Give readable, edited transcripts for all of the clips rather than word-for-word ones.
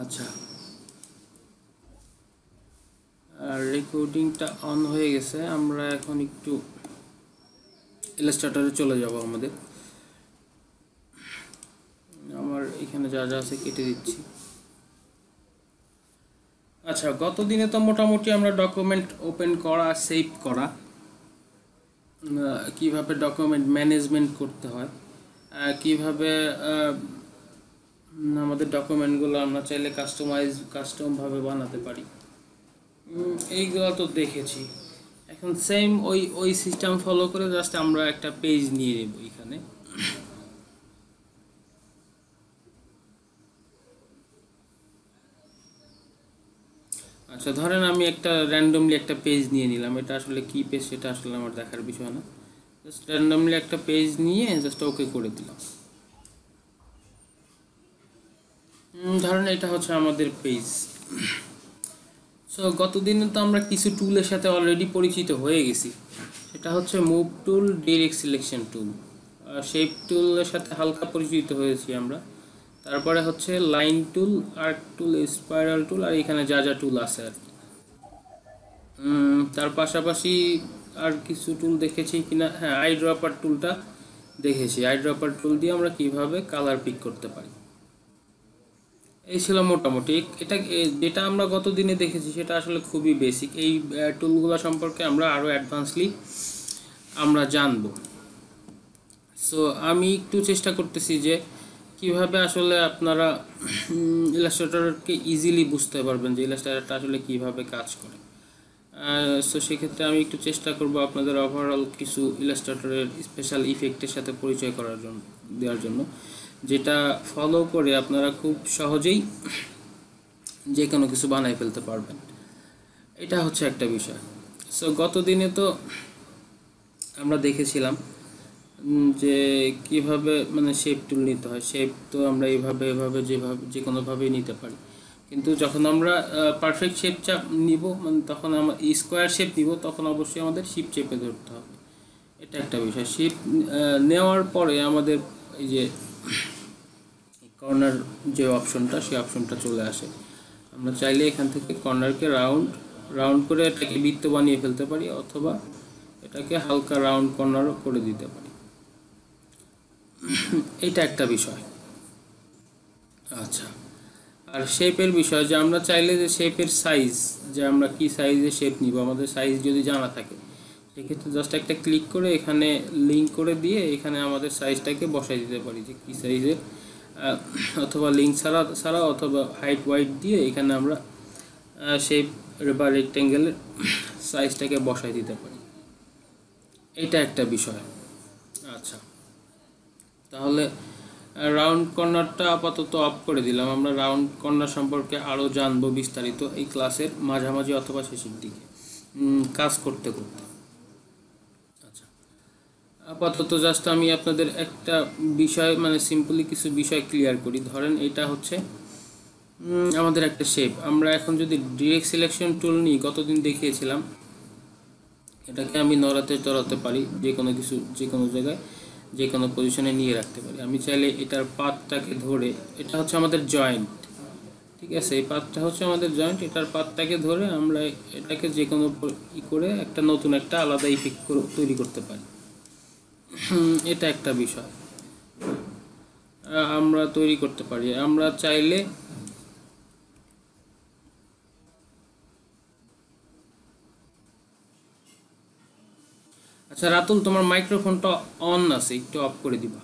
আচ্ছা, রেকর্ডিংটা অন হয়ে গেছে। আমরা এখন একটু ইলাস্ট্রেটরে চলে যাব। আমার এখানে যা যা আছে কেটে দিচ্ছি। আচ্ছা, গত দিনে তো মোটামুটি আমরা ডকুমেন্ট ওপেন করা, সেভ করা, কিভাবে ডকুমেন্ট ম্যানেজমেন্ট করতে হয়, কিভাবে আমাদের ডকুমেন্টগুলো আমরা চাইলে কাস্টমভাবে বানাতে পারি, এইগুলো তো দেখেছি। এখন সেম ওই সিস্টেম ফলো করে জাস্ট আমরা একটা পেজ নিয়ে নেব এখানে। আচ্ছা, ধরেন আমি একটা র্যান্ডমলি একটা পেজ নিয়ে নিলাম। এটা আসলে কি পেজ সেটা আসলে আমার দেখার বিষয় না। জাস্ট র্যান্ডমলি একটা পেজ নিয়ে জাস্ট ওকে করে দিলাম। ধরেন এটা হচ্ছে আমাদের পেজ। সো গত দিনে তো আমরা কিছু টুলের সাথে অলরেডি পরিচিত হয়ে গেছি। সেটা হচ্ছে move tool, direct selection tool, shape টুলের সাথে হালকা পরিচিত হয়েছি আমরা। তারপরে হচ্ছে line tool, arc tool, spiral tool, আর এখানে যা যা টুল আছে আর কি। তার পাশাপাশি আর কিছু টুল দেখেছি কিনা, হ্যাঁ, আই ড্রপার টুলটা দেখেছি। আই ড্রপার টুল দিয়ে আমরা কিভাবে কালার পিক করতে পারি, এই ছিল মোটামুটি। এটা যেটা আমরা গত দিনে দেখেছি সেটা আসলে খুবই বেসিক। এই টুলগুলো সম্পর্কে আমরা আরও অ্যাডভান্সলি আমরা জানব। সো আমি একটু চেষ্টা করতেছি যে কিভাবে আসলে আপনারা ইলাস্ট্রেটরকে ইজিলি বুঝতে পারবেন যে ইলাস্ট্রেটরটা আসলে কিভাবে কাজ করে। সো সেক্ষেত্রে আমি একটু চেষ্টা করব আপনাদের ওভারঅল কিছু ইলাস্ট্রেটরের স্পেশাল ইফেক্টের সাথে পরিচয় দেওয়ার জন্য, যেটা ফলো করে আপনারা খুব সহজেই যে কোনো কিছু বানাই ফেলতে পারবেন। এটা হচ্ছে একটা বিষয়। সো গত দিনে তো আমরা দেখেছিলাম যে কিভাবে মানে শেপ টুল নিতে হয়। শেপ তো আমরা এভাবে যে কোনোভাবেই নিতে পারি, কিন্তু যখন আমরা পারফেক্ট শেপ নিব, মানে তখন আমরা স্কোয়ার শেপ নিব, তখন অবশ্যই আমাদের শিপ চেপে ধরতে হবে। এটা একটা বিষয়। শিপ নেওয়ার পরে আমাদের এই যে কর্নার যে অপশনটা, সেই অপশনটা চলে আসে। আমরা চাইলে এখান থেকে কর্নারকে রাউন্ড করে এটাকে বৃত্ত বানিয়ে ফেলতে পারি, অথবা এটাকে হালকা রাউন্ড কর্নারও করে দিতে পারি। এটা একটা বিষয়। আচ্ছা, আর শেপের বিষয়, যে আমরা চাইলে যে শেপের সাইজ, যে আমরা কি সাইজে শেপ নিব, আমাদের সাইজ যদি জানা থাকে সেক্ষেত্রে জাস্ট একটা ক্লিক করে এখানে লিঙ্ক করে দিয়ে এখানে আমাদের সাইজটাকে বসাই দিতে পারি যে কী সাইজের, অথবা লিঙ্ক ছাড়া অথবা হাইট ওয়াইট দিয়ে এখানে আমরা শেপ বা রেক্টেঙ্গেলের সাইজটাকে বসাই দিতে পারি। এটা একটা বিষয়। আচ্ছা, তাহলে রাউন্ড কর্নারটা আপাতত অফ করে দিলাম। আমরা রাউন্ড কর্নার সম্পর্কে আরও জানবো বিস্তারিত এই ক্লাসের মাঝামাঝি অথবা শেষের দিকে কাজ করতে করতে। আচ্ছা, আপাতত জাস্ট আমি আপনাদের একটা বিষয়, মানে সিম্পলি কিছু বিষয় ক্লিয়ার করি। ধরেন এটা হচ্ছে আমাদের একটা শেপ। আমরা এখন যদি ডিরেক্ট সিলেকশন টুল নিই, গতদিন দেখিয়েছিলাম, এটাকে আমি নড়াতে পারি, যে কোনো কিছু যে কোনো জায়গায় যে কোনো পজিশনে নিয়ে রাখতে পারি। আমি চাইলে এটার পাতটাকে ধরে, এটা হচ্ছে আমাদের জয়েন্ট, ঠিক আছে, এই পাতটা হচ্ছে আমাদের জয়েন্ট, এটার পাতটাকে ধরে আমরা এটাকে যে কোনো করে একটা নতুন একটা আলাদা ইফেক্ট তৈরি করতে পারি। এটা একটা বিষয় আমরা তৈরি করতে পারি। আমরা চাইলে আচ্ছা রাতুল, তোমার মাইক্রোফোনটা অন আছে, একটু অফ করে দিবা।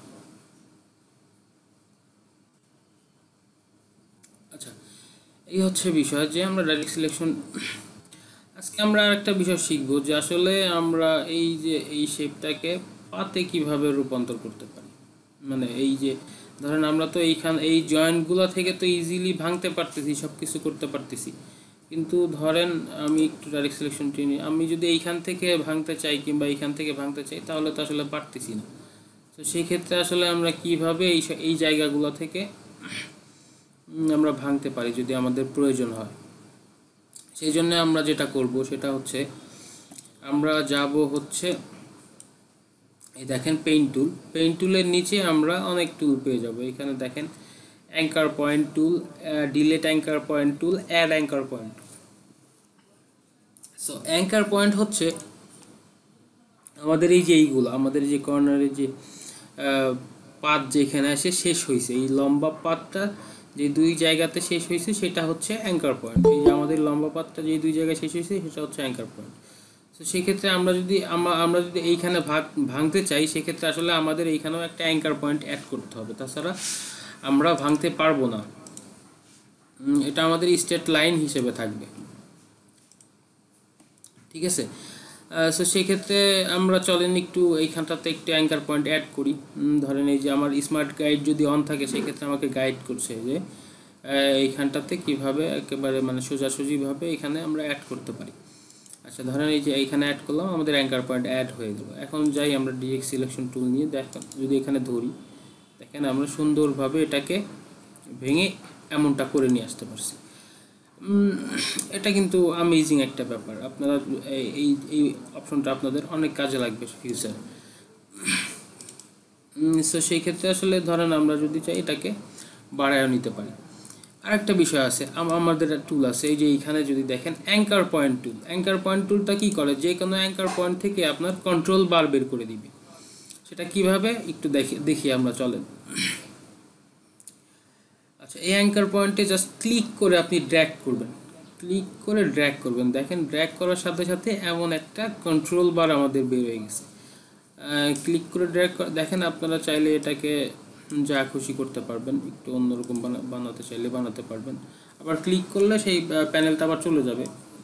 আচ্ছা, এই হচ্ছে বিষয় যে আমরা ডাইরেক্ট সিলেকশন, আজকে আমরা আরেকটা বিষয় শিখবো যে আসলে আমরা এই যে এই শেপটাকে পাতে কিভাবে রূপান্তর করতে পারি। মানে এই যে ধরেন আমরা তো এই জয়েন্টগুলো থেকে তো ইজিলি ভাঙতে পারতেছি, সব কিছু করতে পারতেছি, কিন্তু ধরেন আমি একটু ডাইরেক্ট সিলেকশন টেনে আমি যদি এইখান থেকে ভাঙতে চাই কিংবা এইখান থেকে ভাঙতে চাই, তাহলে তো আসলে পারতেছি না। তো সেই ক্ষেত্রে আসলে আমরা কিভাবে এই জায়গাগুলো থেকে আমরা ভাঙতে পারি যদি আমাদের প্রয়োজন হয়। সেই জন্য আমরা যেটা করব সেটা হচ্ছে আমরা যাব হচ্ছে এই দেখেন পেইন্ট টুলের নিচে আমরা অনেক টুল পেয়ে যাব। এখানে দেখেন anchor point tool, delete anchor point tool, add anchor point. So anchor point হচ্ছে আমাদের এই যে এইগুলো, আমাদের যে কর্নারে যে পাত যেখানে আসে শেষ হয়েছে, এই লম্বা পাতটা যে দুই জায়গাতে শেষ হয়েছে সেটা হচ্ছে অ্যাঙ্কার পয়েন্ট। এই যে আমাদের লম্বা পাতটা যে দুই জায়গায় শেষ হয়েছে সেটা হচ্ছে অ্যাঙ্কার পয়েন্ট। তো সেক্ষেত্রে আমরা যদি এইখানে ভাঙতে চাই, সেক্ষেত্রে আসলে আমাদের এইখানেও একটা অ্যাঙ্কার পয়েন্ট অ্যাড করতে হবে, তাছাড়া আমরা ভাঙতে পারবো না। এটা আমাদের স্ট্রেট লাইন হিসেবে থাকবে, ঠিক আছে। সো সেক্ষেত্রে আমরা চলেন একটু এইখানটাতে একটু অ্যাঙ্কার পয়েন্ট অ্যাড করি। ধরেন এই যে আমার স্মার্ট গাইড যদি অন থাকে, সেক্ষেত্রে আমাকে গাইড করছে যে এইখানটাতে কিভাবে একেবারে মানে সোজাসুজিভাবে এখানে আমরা অ্যাড করতে পারি। আচ্ছা, ধরেন এই যে এইখানে অ্যাড করলাম, আমাদের অ্যাঙ্কার পয়েন্ট অ্যাড হয়ে গেল। এখন যাই আমরা ডিরেক্ট সিলেকশন টুল নিয়ে দেখেন, যদি এখানে ধরি, দেখেন আমরা সুন্দরভাবে এটাকে ভেঙে এমনটা করে নিয়ে আসতে পারছি। এটা কিন্তু অ্যামেজিং একটা ব্যাপার। আপনারা এই এই অপশনটা আপনাদের অনেক কাজে লাগবে ফিউচারে। সো সেই ক্ষেত্রে আসলে ধরেন আমরা যদি চাই এটাকে বাড়ায়ও নিতে পারি। আরেকটা বিষয় আছে, আমাদের টুল আছে এই যে এইখানে যদি দেখেন anchor point tool. Anchor point টুলটা কী করে, যে কোনো অ্যাঙ্কার পয়েন্ট থেকে আপনার কন্ট্রোল বার বের করে দিবে। সেটা কিভাবে একটু দেখি আমরা, চলেন। আচ্ছা, এই অ্যাঙ্কার পয়েন্টে জাস্ট ক্লিক করে আপনি ড্র্যাগ করবেন, ক্লিক করে ড্র্যাগ করবেন। দেখেন ড্র্যাগ করার সাথে সাথে এমন একটা কন্ট্রোল বার আমাদের বের হয়ে গেছে। ক্লিক করে ড্র্যাগ দেখেন, আপনারা চাইলে এটাকে যা খুশি করতে পারবেন, একটু অন্যরকম বানাতে চাইলে বানাতে পারবেন। আবার ক্লিক করলে সেই প্যানেলটা আবার চলে যাবে।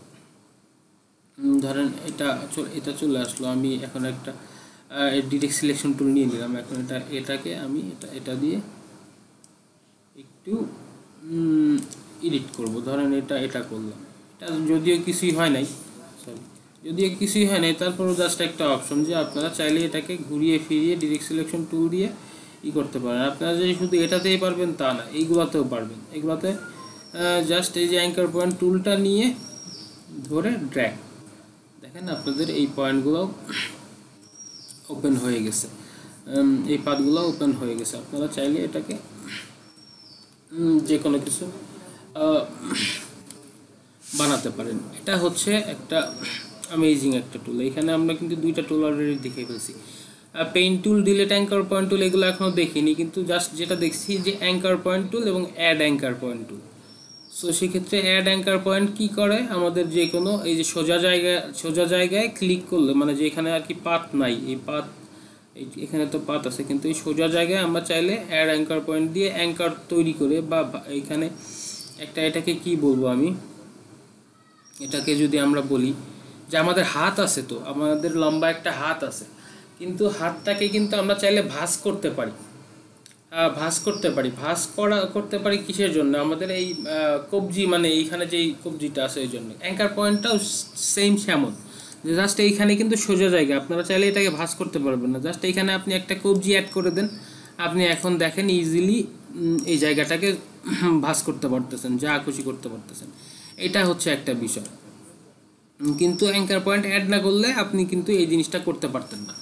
ধরেন এটা চলে আসলো, আমি এখন একটা ডিরেক্ট সিলেকশন টুল নিয়ে নিলাম। এখন এটাকে আমি এটা দিয়ে একটু এডিট করব। ধরেন এটা করলাম, এটা যদিও কিছুই হয় নাই, তারপরও জাস্ট একটা অপশন যে আপনারা চাইলে এটাকে ঘুরিয়ে ফিরিয়ে ডিরেক্ট সিলেকশন টুল দিয়ে করতে পারেন। আপনারা যে শুধু এটাতেই পারবেন তা না, এইগুলাতেও পারবেন। এগুলাতে জাস্ট এই যে অ্যাঙ্কার পয়েন্ট টুলটা নিয়ে ধরে ড্র্যাগ, দেখেন আপনাদের এই পয়েন্টগুলো ওপেন হয়ে গেছে, এই পাতগুলো ওপেন হয়ে গেছে। আপনারা চাইলে এটাকে যে কোনো কিছু বানাতে পারেন। এটা হচ্ছে একটা অ্যামেজিং একটা টুল। এখানে আমরা কিন্তু দুইটা টুল অলরেডি দেখে ফেলছি, paint tool, delete anchor point tool, এগুলো এখনও দেখিনি, কিন্তু জাস্ট যেটা দেখছি যে অ্যাঙ্কার পয়েন্ট টুল এবং add anchor point tool. So সেক্ষেত্রে অ্যাড অ্যাঙ্কার পয়েন্ট কী করে, আমাদের যে কোনো এই যে সোজা জায়গায় ক্লিক করলে, মানে যেখানে আর কি পাত নাই, এই পাত এখানে তো পাত আছে, কিন্তু এই সোজা জায়গায় আমরা চাইলে অ্যাড অ্যাঙ্কার পয়েন্ট দিয়ে অ্যাঙ্কার তৈরি করে, বা এখানে এটাকে কি বলবো আমি, এটাকে যদি আমরা বলি যে আমাদের হাত আছে, তো আমাদের লম্বা একটা হাত আছে, কিন্তু হাতটাকে কিন্তু আমরা চাইলে ভাঁজ করতে পারি। করতে পারি কিসের জন্য, আমাদের এই কবজি, মানে এইখানে যেই কবজিটা আছে ওই জন্য। অ্যাঙ্কার পয়েন্টটাও সেমন, যে জাস্ট এইখানে কিন্তু সোজা জায়গা, আপনারা চাইলে এটাকে ভাঁজ করতে পারবেন না। জাস্ট এইখানে আপনি একটা কবজি অ্যাড করে দেন, আপনি এখন দেখেন ইজিলি এই জায়গাটাকে ভাঁজ করতে পারতেছেন, যা খুশি করতে পারতেছেন। এটা হচ্ছে একটা বিষয়। কিন্তু অ্যাঙ্কার পয়েন্ট অ্যাড না করলে আপনি কিন্তু এই জিনিসটা করতে পারতেন না।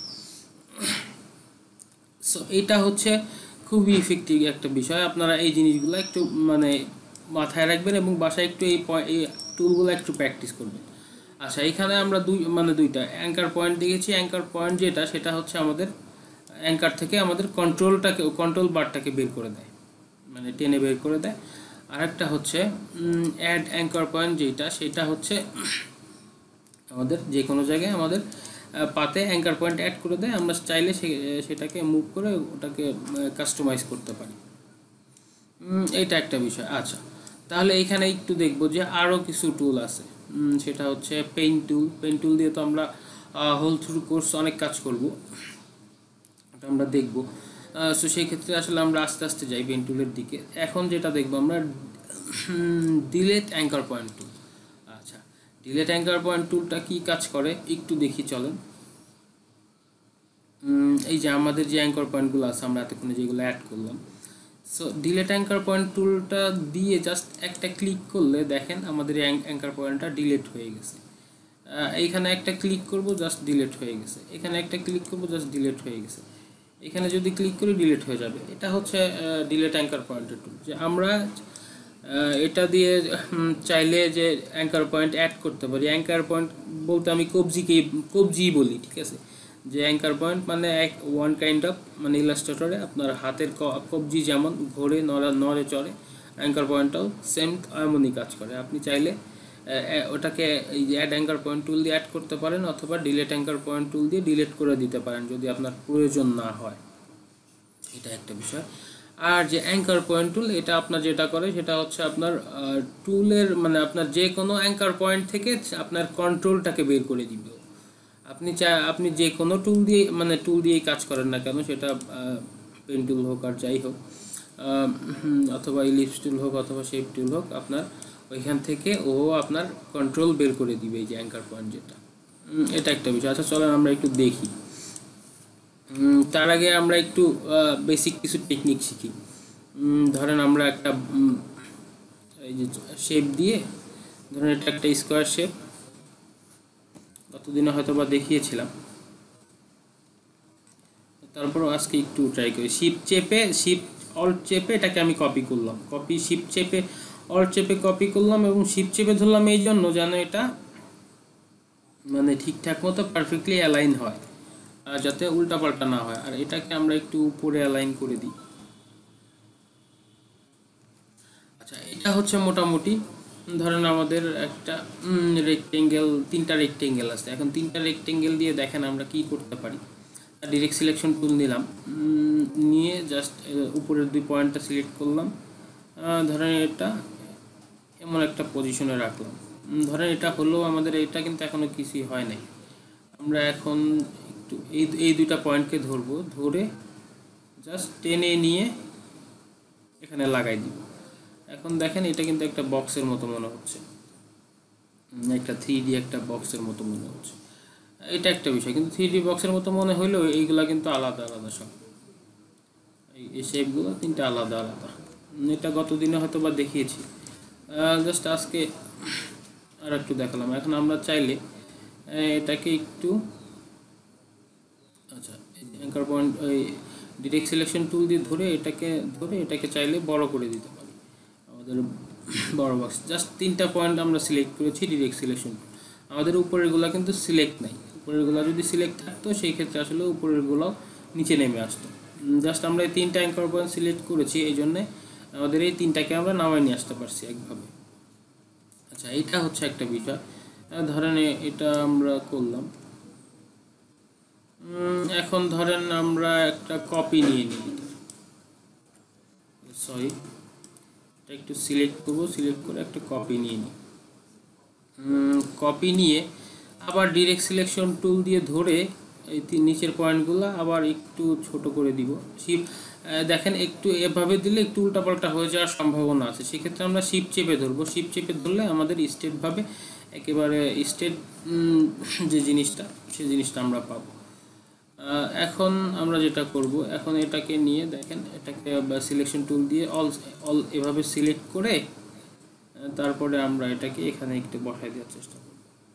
সো এটা হচ্ছে খুবই ইফেক্টিভ একটা বিষয়। আপনারা এই জিনিসগুলো একটু মানে মাথায় রাখবেন এবং বাসায় একটু এই টুলগুলো একটু প্র্যাকটিস করবেন। আচ্ছা, এখানে আমরা দুইটা অ্যাঙ্কার পয়েন্ট দেখেছি। অ্যাঙ্কার পয়েন্ট সেটা হচ্ছে আমাদের অ্যাঙ্কার থেকে আমাদের কন্ট্রোল বারটাকে বের করে দেয়, মানে টেনে বের করে দেয়। আরেকটা হচ্ছে অ্যাড অ্যাঙ্কার পয়েন্ট, সেটা হচ্ছে আমাদের যে কোনো জায়গায় আমাদের পাতে অ্যাঙ্কার পয়েন্ট অ্যাড করে দেয়। আমরা চাইলে সেটাকে মুভ করে ওটাকে কাস্টমাইজ করতে পারি। এটা একটা বিষয়। আচ্ছা, তাহলে এখানে একটু দেখবো যে আরও কিছু টুল আছে। সেটা হচ্ছে পেইন্ট টুল দিয়ে তো আমরা হোল থ্রু কোর্স অনেক কাজ করব, এটা আমরা দেখব। সো সেই ক্ষেত্রে আসলে আমরা আস্তে আস্তে যাই পেইন্ট টুলের দিকে। এখন যেটা দেখবো আমরা ডিলেট অ্যাঙ্কার পয়েন্ট টুল। আচ্ছা, ডিলেট অ্যাঙ্কার পয়েন্ট টুলটা কী কাজ করে একটু দেখি, চলেন। এই যে আমাদের যে অ্যাঙ্কার পয়েন্টগুলো আছে, আমরা এতক্ষণে যেগুলো অ্যাড করলাম, সো ডিলেট অ্যাঙ্কার পয়েন্ট টুলটা দিয়ে জাস্ট একটা ক্লিক করলে দেখেন আমাদের অ্যাঙ্কার পয়েন্টটা ডিলেট হয়ে গেছে। এইখানে একটা ক্লিক করব, জাস্ট ডিলেট হয়ে গেছে। এখানে একটা ক্লিক করব, জাস্ট ডিলেট হয়ে গেছে। এখানে যদি ক্লিক করি ডিলিট হয়ে যাবে। এটা হচ্ছে ডিলিট অ্যাঙ্কার পয়েন্টের টুল, যে আমরা এটা দিয়ে চাইলে যে অ্যাঙ্কার পয়েন্ট অ্যাড করতে পারি। অ্যাঙ্কার পয়েন্ট বলতে আমি কবজি বলি, ঠিক আছে, যে অ্যাঙ্কার পয়েন্ট মানে ওয়ান কাইন্ড অফ, মানে ইলাস্ট্রেটরে আপনার হাতের কবজি যেমন ঘোরে নড়ে চড়ে, অ্যাঙ্কার পয়েন্টটাও সেম এমনই কাজ করে। আপনি চাইলে ওটাকে এই যে অ্যাড অ্যাঙ্কার পয়েন্ট টুল দিয়ে অ্যাড করতে পারেন, অথবা ডিলিট অ্যাঙ্কার পয়েন্ট টুল দিয়ে ডিলিট করে দিতে পারেন যদি আপনার প্রয়োজন না হয়। এটা একটা বিষয়। আর যে অ্যাঙ্কার পয়েন্ট টুল, এটা আপনার যেটা করে সেটা হচ্ছে আপনার টুলের মানে আপনার যে কোনো অ্যাঙ্কার পয়েন্ট থেকে আপনার কন্ট্রোলটাকে বের করে দিবে। আপনি যে কোনো টুল দিয়ে মানে টুল দিয়েই কাজ করেন না কেন, সেটা পেন টুল হোক আর যাই হোক, অথবা ইলিপস টুল হোক অথবা শেপ টুল হোক, আপনার ওইখান থেকে ও আপনার কন্ট্রোল বের করে দিবে এই যে অ্যাঙ্কার পয়েন্ট যেটা। এটা একটা বিষয়। আচ্ছা চলেন আমরা একটু দেখি। তার আগে আমরা একটু বেসিক কিছু টেকনিক শিখি। ধরেন আমরা একটা এই যে শেপ দিয়ে, ধরেন এটা একটা স্কোয়ার শেপ, গতদিনে হয়তো বা দেখিয়েছিলাম, তারপরও আজকে একটু ট্রাই করি। শিফট অল্ট চেপে এটাকে আমি কপি করলাম, শিফট চেপে অল্ট চেপে কপি করলাম, এবং শিফট চেপে ধরলাম এই জন্য যেন এটা মানে ঠিকঠাক মতো পারফেক্টলি অ্যালাইন হয়, যাতে উল্টাপাল্টা না হয়। আর এটাকে আমরা একটু উপরে অ্যালাইন করে দিই। আচ্ছা, এটা হচ্ছে মোটামুটি ধরেন আমাদের একটা রেক্টেঙ্গেল, তিনটা রেক্টেঙ্গেল আছে। এখন তিনটা রেক্টেঙ্গেল দিয়ে দেখেন আমরা কি করতে পারি। ডিরেক্ট সিলেকশন টুল নিলাম, নিয়ে জাস্ট উপরের দুই পয়েন্টটা সিলেক্ট করলাম, ধরেন এটা এমন একটা পজিশনে রাখলাম। ধরেন এটা হলো আমাদের, এটা কিন্তু এখনো কিছুই হয় নাই। আমরা এখন একটু এই দুইটা পয়েন্টকে ধরবো, ধরে জাস্ট টেনে নিয়ে এখানে লাগাই দিব। এখন দেখেন এটা কিন্তু একটা বক্সের মতো মনে হচ্ছে, একটা 3D একটা বক্সের মতো মনে হচ্ছে। এটা একটা বিষয়, কিন্তু 3D বক্সের মতো মনে হইলেও এইগুলা কিন্তু আলাদা আলাদা সব, এই শেপগুলো তিনটা আলাদা আলাদা। এটা গতদিনে হয়তো বা দেখিয়েছি, জাস্ট আজকে আর একটু দেখালাম। এখন আমরা চাইলে এটাকে একটু, আচ্ছা অ্যাঙ্কার পয়েন্ট ওই ডিরেক্ট সিলেকশন টুল দিয়ে ধরে এটাকে চাইলে বড় করে দিতে পারি। আমাদের বড় বক্স জাস্ট তিনটা পয়েন্ট আমরা সিলেক্ট করেছি ডিরেক্ট সিলেকশন। আমাদের উপরেরগুলো কিন্তু সিলেক্ট নাই, উপরেরগুলো যদি সিলেক্ট থাকতো সেই ক্ষেত্রে আসলে উপরেরগুলো নিচে নেমে আসতো। জাস্ট আমরা এই তিনটা অ্যাঙ্কার পয়েন্ট সিলেক্ট করেছি, এই জন্যে আমাদের এই তিনটাকে আমরা নামায় নিয়ে আসতে পারছি একভাবে। আচ্ছা, এইটা হচ্ছে একটা বিষয়। ধরেন এটা আমরা করলাম। এখন ধরেন আমরা একটা কপি নিয়ে নিই, সরি এটা একটু সিলেক্ট করবো, সিলেক্ট করে একটা কপি নিয়ে নিই। কপি নিয়ে আবার ডিরেক্ট সিলেকশন টুল দিয়ে ধরে এই নিচের পয়েন্টগুলো আবার একটু ছোট করে দিব। দেখেন একটু এভাবে দিলে একটু উল্টাপাল্টা হয়ে যাওয়ার সম্ভাবনা আছে, সেক্ষেত্রে আমরা শিফট চেপে ধরবো। শিফট চেপে ধরলে আমাদের স্ট্রেটভাবে একেবারে স্ট্রেট যে জিনিসটা সেই জিনিসটা আমরা পাবো। এখন আমরা যেটা করব, এখন এটাকে নিয়ে দেখেন এটাকে সিলেকশন টুল দিয়ে অল এভাবে সিলেক্ট করে তারপরে আমরা এটাকে এখানে একটু বসাই দেওয়ার চেষ্টা করব।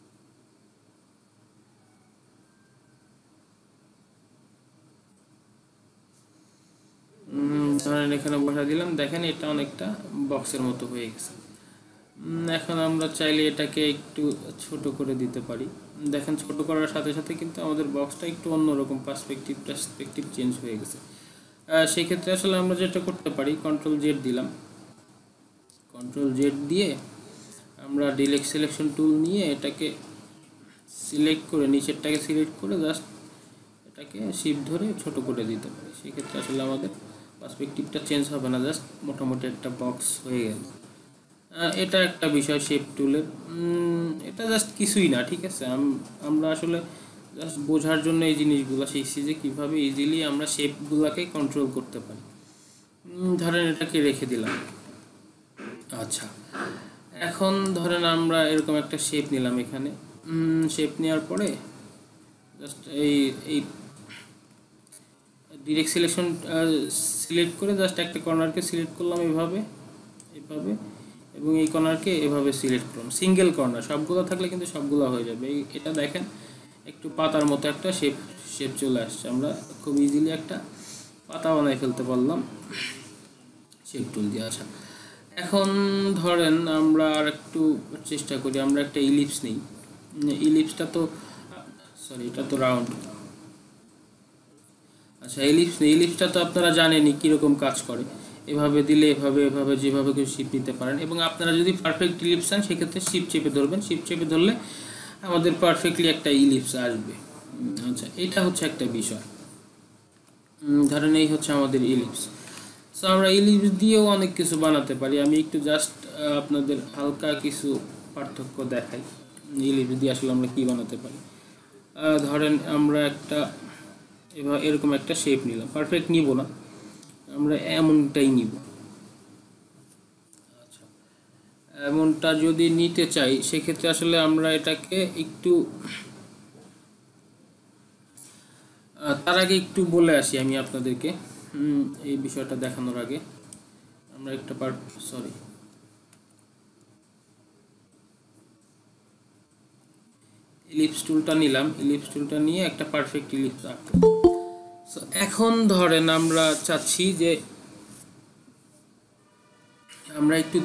ধরেন এখানে বসাই দিলাম, দেখেন এটা অনেকটা বক্সের মতো হয়ে গেছে। এখন আমরা চাইলে এটাকে একটু ছোট করে দিতে পারি। দেখেন ছোট করার সাথে সাথে কিন্তু আমাদের বক্সটা একটু অন্যরকম পার্সপেক্টিভ চেঞ্জ হয়ে গেছে। সেই ক্ষেত্রে আসলে আমরা যেটা করতে পারি, কন্ট্রোল জেড দিলাম, কন্ট্রোল জেড দিয়ে আমরা ডিরেক্ট সিলেকশন টুল নিয়ে এটাকে সিলেক্ট করে নিচেরটাকে সিলেক্ট করে জাস্ট এটাকে শিফট ধরে ছোট করে দিতে পারি। সেক্ষেত্রে আসলে আমাদের পার্সপেক্টিভটা চেঞ্জ হবে না, জাস্ট মোটামুটি একটা বক্স হয়ে গেল। এটা একটা বিষয় শেপ টুলের। এটা জাস্ট কিছুই না, ঠিক আছে। আমরা আসলে জাস্ট বোঝার জন্য এই জিনিসগুলো শিখছি যে কীভাবে ইজিলি আমরা শেপগুলোকে কন্ট্রোল করতে পারি। ধরেন এটাকে রেখে দিলাম। আচ্ছা, এখন ধরেন আমরা এরকম একটা শেপ নিলাম, এখানে শেপ নেওয়ার পরে জাস্ট এই ডিরেক্ট সিলেকশন সিলেক্ট করে জাস্ট একটা কর্নারকে সিলেক্ট করলাম এভাবে, এবং এই কর্নারকে এভাবে সিলেক্ট করলাম। সিঙ্গেল কর্নার, সবগুলো থাকলে কিন্তু সবগুলো হয়ে যাবে। এটা দেখেন একটু পাতার মতো একটা শেপ চলে আসছে। আমরা খুব ইজিলি একটা পাতা বানাই ফেলতে পারলাম শেপ টুল দিয়ে। আচ্ছা, এখন ধরেন আমরা আর একটু চেষ্টা করি, আমরা একটা ইলিপস নিই। ইলিপসটা তো সরি, এটা তো রাউন্ড। আচ্ছা, ইলিপস নেই, ইলিপসটা তো আপনারা জানেনই কীরকম কাজ করে। এভাবে দিলে এভাবে এভাবে যেভাবে কেউ শিপ নিতে পারেন, এবং আপনারা যদি পারফেক্ট ইলিপস চান সেক্ষেত্রে শিপ চেপে ধরবেন। শিপ চেপে ধরলে আমাদের পারফেক্টলি একটা ইলিপস আসবে। আচ্ছা, এটা হচ্ছে একটা বিষয়। ধরেন এই হচ্ছে আমাদের ইলিপস। সো আমরা ইলিপস দিয়েও অনেক কিছু বানাতে পারি। আমি একটু জাস্ট আপনাদের হালকা কিছু পার্থক্য দেখাই ইলিপস দিয়ে আসলে আমরা কী বানাতে পারি। ধরেন আমরা একটা এরকম একটা শেপ নিলাম, পারফেক্ট নিব না, আমরা এমনটাই নিব। আচ্ছা, এমনটা যদি নিতে চাই সেক্ষেত্রে আসলে আমরা এটাকে একটু তার আগে একটু বলে আসি আমি আপনাদেরকে এই বিষয়টা দেখানোর আগে। আমরা একটা ইলিপস টুলটা নিলাম, ইলিপস টুলটা নিয়ে একটা পারফেক্ট ইলিপস আঁকবো। সো এখন ধরেন আমরা চাচ্ছি যে আমরা একটু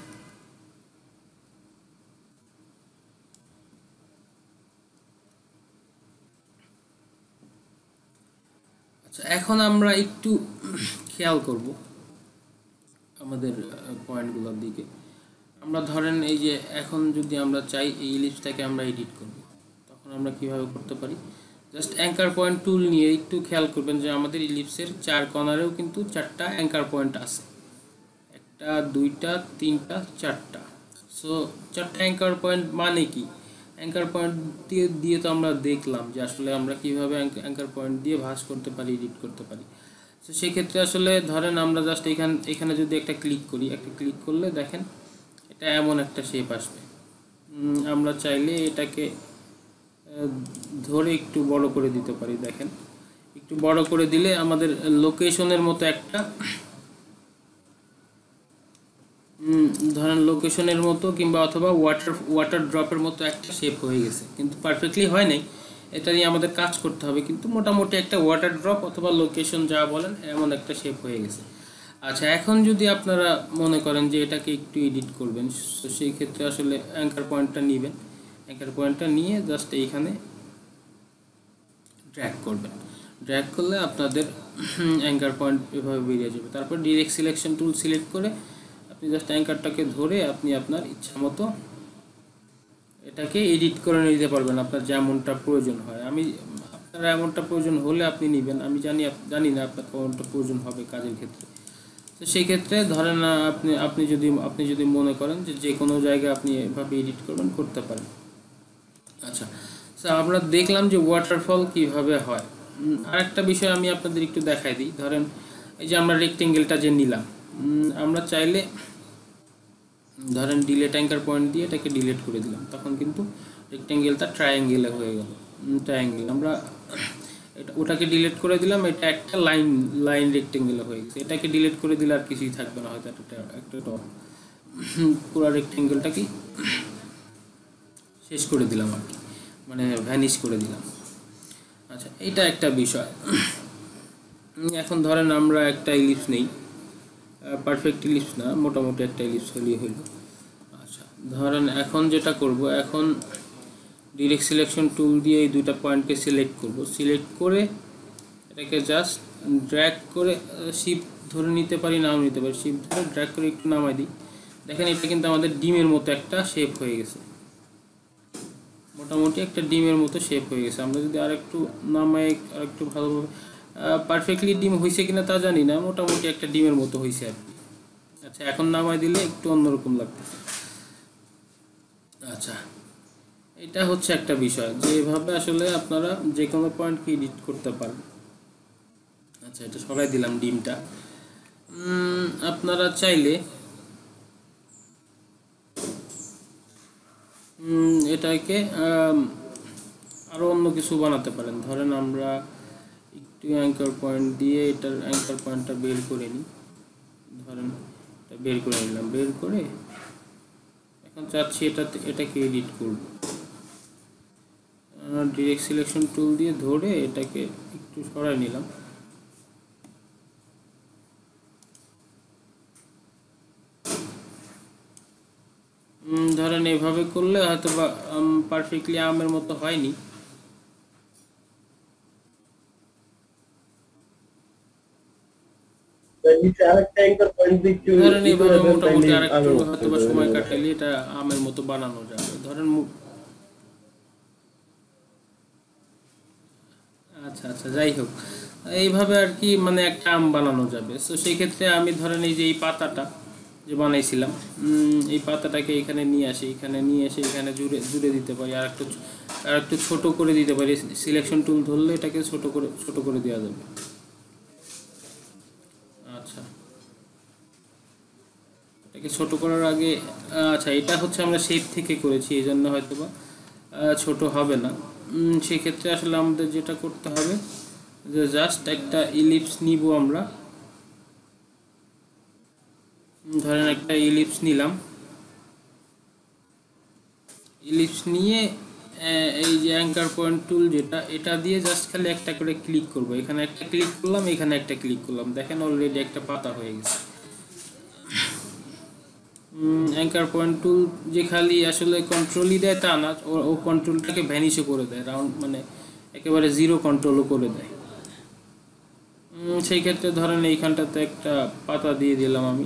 আচ্ছা, এখন আমরা একটু খেয়াল করব আমাদের পয়েন্টগুলোর দিকে। আমরা ধরেন এই যে এখন যদি আমরা চাই এই ইলিপসটাকে আমরা এডিট করব, তখন আমরা কিভাবে করতে পারি? জাস্ট অ্যাঙ্কার পয়েন্ট টুল নিয়ে একটু খেয়াল করবেন যে আমাদের ইলিপসের 4 কর্নারেও কিন্তু 4টা অ্যাঙ্কার পয়েন্ট আছে, 1টা 2টা 3টা 4টা। সো 4টা অ্যাঙ্কার পয়েন্ট মানে কি? অ্যাঙ্কার পয়েন্ট দিয়ে তো আমরা দেখলাম যে আসলে আমরা কিভাবে অ্যাঙ্কার পয়েন্ট দিয়ে ভাঁজ করতে পারি, এডিট করতে পারি। তো সেক্ষেত্রে আসলে ধরেন আমরা জাস্ট এখানে যদি একটা ক্লিক করি, একটা ক্লিক করলে দেখেন এটা এমন একটা শেপ আসবে। আমরা চাইলে এটাকে ধরে একটু বড় করে দিতে পারি। দেখেন একটু বড় করে দিলে আমাদের লোকেশনের মতো একটা ধরেন লোকেশনের মতো কিংবা অথবা ওয়াটার ড্রপের মতো একটা শেপ হয়ে গেছে, কিন্তু পারফেক্টলি হয় নাই। এটা নিয়ে আমাদের কাজ করতে হবে, কিন্তু মোটামুটি একটা ওয়াটার ড্রপ অথবা লোকেশন যা বলেন এমন একটা শেপ হয়ে গেছে। আচ্ছা, এখন যদি আপনারা মনে করেন যে এটাকে একটু এডিট করবেন, তো সেই ক্ষেত্রে আসলে অ্যাঙ্কার পয়েন্টটা নেবেন। অ্যাঙ্কার পয়েন্টটা নিয়ে জাস্ট এইখানে ড্র্যাগ করবেন। ড্র্যাগ করলে আপনাদের অ্যাঙ্কার পয়েন্ট এভাবে বেরিয়ে যাবে। তারপর ডিরেক্ট সিলেকশন টুল সিলেক্ট করে আপনি জাস্ট অ্যাঙ্কারটাকে ধরে আপনি আপনার ইচ্ছা মতো এটাকে এডিট করে নিতে পারবেন আপনার যেমনটা প্রয়োজন হয়। আপনার এমনটা প্রয়োজন হলে আপনি নেবেন, আমি জানি না আপনার কোনটা প্রয়োজন হবে কাজের ক্ষেত্রে। তো সেই ক্ষেত্রে ধরেন আপনি যদি মনে করেন যে কোনো জায়গায় আপনি এভাবে এডিট করবেন, করতে পারেন। আচ্ছা, আমরা দেখলাম যে ওয়াটারফল কিভাবে হয়। আরেকটা বিষয় আমি আপনাদের একটু দেখাই দিই। ধরেন এই যে আমরা রেক্টেঙ্গেলটা যে নিলাম, আমরা চাইলে ধরেন ডিলেট অ্যাঙ্কার পয়েন্ট দিয়ে এটাকে ডিলিট করে দিলাম, তখন কিন্তু রেক্টেঙ্গেলটা ট্রায়াঙ্গেলে হয়ে গেল। ট্রায়াঙ্গেল আমরা ওটাকে ডিলিট করে দিলাম, এটা একটা লাইন রেক্টেঙ্গেলে হয়ে গেছে। এটাকে ডিলিট করে দিলে আর কিছুই থাকবে না, হয়তো একটা টপ পুরো রেক্টেঙ্গেলটাকে শেষ করে দিলাম আর কি, মানে ভ্যানিশ করে দিলাম। আচ্ছা, এটা একটা বিষয়। এখন ধরেন আমরা একটা ইলিপস নেই, পারফেক্ট ইলিপস না, মোটামুটি একটা ইলিপস হলেই হইল। আচ্ছা, ধরেন এখন যেটা করব, এখন ডিরেক্ট সিলেকশন টুল দিয়ে এই দুইটা পয়েন্টকে সিলেক্ট করব। সিলেক্ট করে এটাকে জাস্ট ড্র্যাগ করে শিফট ধরে নিতে পারি, নাও নিতে পারি। শিফট ধরে ড্র্যাগ করে একটু নামাই দিই। দেখেন এটা কিন্তু আমাদের ডিমের মতো একটা শেপ হয়ে গেছে, মোটামুটি একটা ডিমের মতো শেপ হয়ে গেছে। আমরা যদি আরেকটু নামাই, আরেকটু ভালোভাবে, পারফেক্টলি ডিম হয়েছে কিনা তা জানি না, মোটামুটি একটা ডিমের মতো হয়েছে আর কি। আচ্ছা, এখন নামাই দিলে একটু অন্যরকম লাগতেছে। আচ্ছা, এটা হচ্ছে একটা বিষয় যে এভাবে আসলে আপনারা যে কোনো পয়েন্টকে এডিট করতে পারেন। আচ্ছা, এটা সরাই দিলাম ডিমটা। আপনারা চাইলে এটাকে আরও অন্য কিছু বানাতে পারেন। ধরেন আমরা একটু অ্যাঙ্কার পয়েন্ট দিয়ে এটার অ্যাঙ্কার পয়েন্টটা বের করে নিই। ধরেন এটা বের করে নিলাম, বের করে এখন চাচ্ছি এটাকে এডিট করব। ডিরেক্ট সিলেকশন টুল দিয়ে ধরে এটাকে একটু সরাই নিলাম। ধরেন এভাবে করলে হয়তো বা পারফেক্টলি আমের মতো হয়নি। ধরেন এভাবে মোটামুটি আরেকটু হয়তো বা সময় কাটাইলে এটা আমের মতো বানানো যাবে। ধরেন আচ্ছা আচ্ছা, যাই হোক, এইভাবে আর কি মানে একটা আম বানানো যাবে। সো সেই ক্ষেত্রে আমি ধরেন এই যে এই পাতাটা যে বানাইছিলাম, এই পাতাটাকে এখানে নিয়ে আসি, এখানে নিয়ে এসে এখানে জুড়ে জুড়ে দিতে পারি, আর একটু ছোট করে দিতে পারি। সিলেকশন টুল ধরলে এটাকে ছোট করে দেওয়া যাবে। আচ্ছা, এটাকে ছোট করার আগে, আচ্ছা এটা হচ্ছে আমরা শেপ থেকে করেছি, এই জন্য হয়তো বা ছোট হবে না। সেক্ষেত্রে আসলে আমাদের যেটা করতে হবে যে জাস্ট একটা ইলিপস নিব আমরা। ধরেন একটা ইলিপস নিলাম, ইলিপস নিয়ে এই যে অ্যাঙ্কার পয়েন্ট টুল যেটা, এটা দিয়ে জাস্ট খালি একটা করে ক্লিক করব। এখানে একটা ক্লিক করলাম, এখানে একটা ক্লিক করলাম, দেখেন অলরেডি একটা পাতা হয়ে গেছে। অ্যাঙ্কার পয়েন্ট টুল যে খালি আসলে কন্ট্রোলই দেয় তা না, ও কন্ট্রোলটাকে ভ্যানিশও করে দেয়, রাউন্ড মানে একেবারে জিরো কন্ট্রোলও করে দেয়। সেই ক্ষেত্রে ধরেন এইখানটাতে একটা পাতা দিয়ে দিলাম আমি,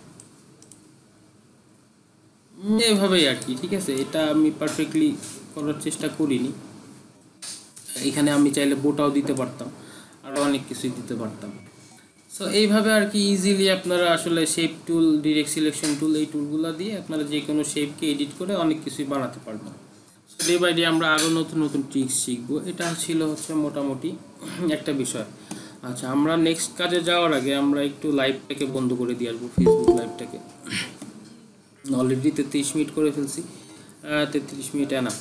এভাবেই আর কি। ঠিক আছে, এটা আমি পারফেক্টলি করার চেষ্টা করিনি। এখানে আমি চাইলে বোটাও দিতে পারতাম, আরও অনেক কিছুই দিতে পারতাম। সো এইভাবে আর কি ইজিলি আপনারা আসলে shape tool, direct selection tool, এই টুলগুলো দিয়ে আপনারা যে কোনো শেপকে এডিট করে অনেক কিছুই বানাতে পারবেন। সো ডে বাই ডে আমরা আরও নতুন নতুন ট্রিক্স শিখবো। এটা ছিল হচ্ছে মোটামুটি একটা বিষয়। আচ্ছা, আমরা নেক্সট কাজে যাওয়ার আগে আমরা একটু লাইভটাকে বন্ধ করে দিয়ে আসবো, ফেসবুক লাইভটাকে। অলরেডি 33 মিনিট করে ফেলছি, 33 মিনিট এনাফ।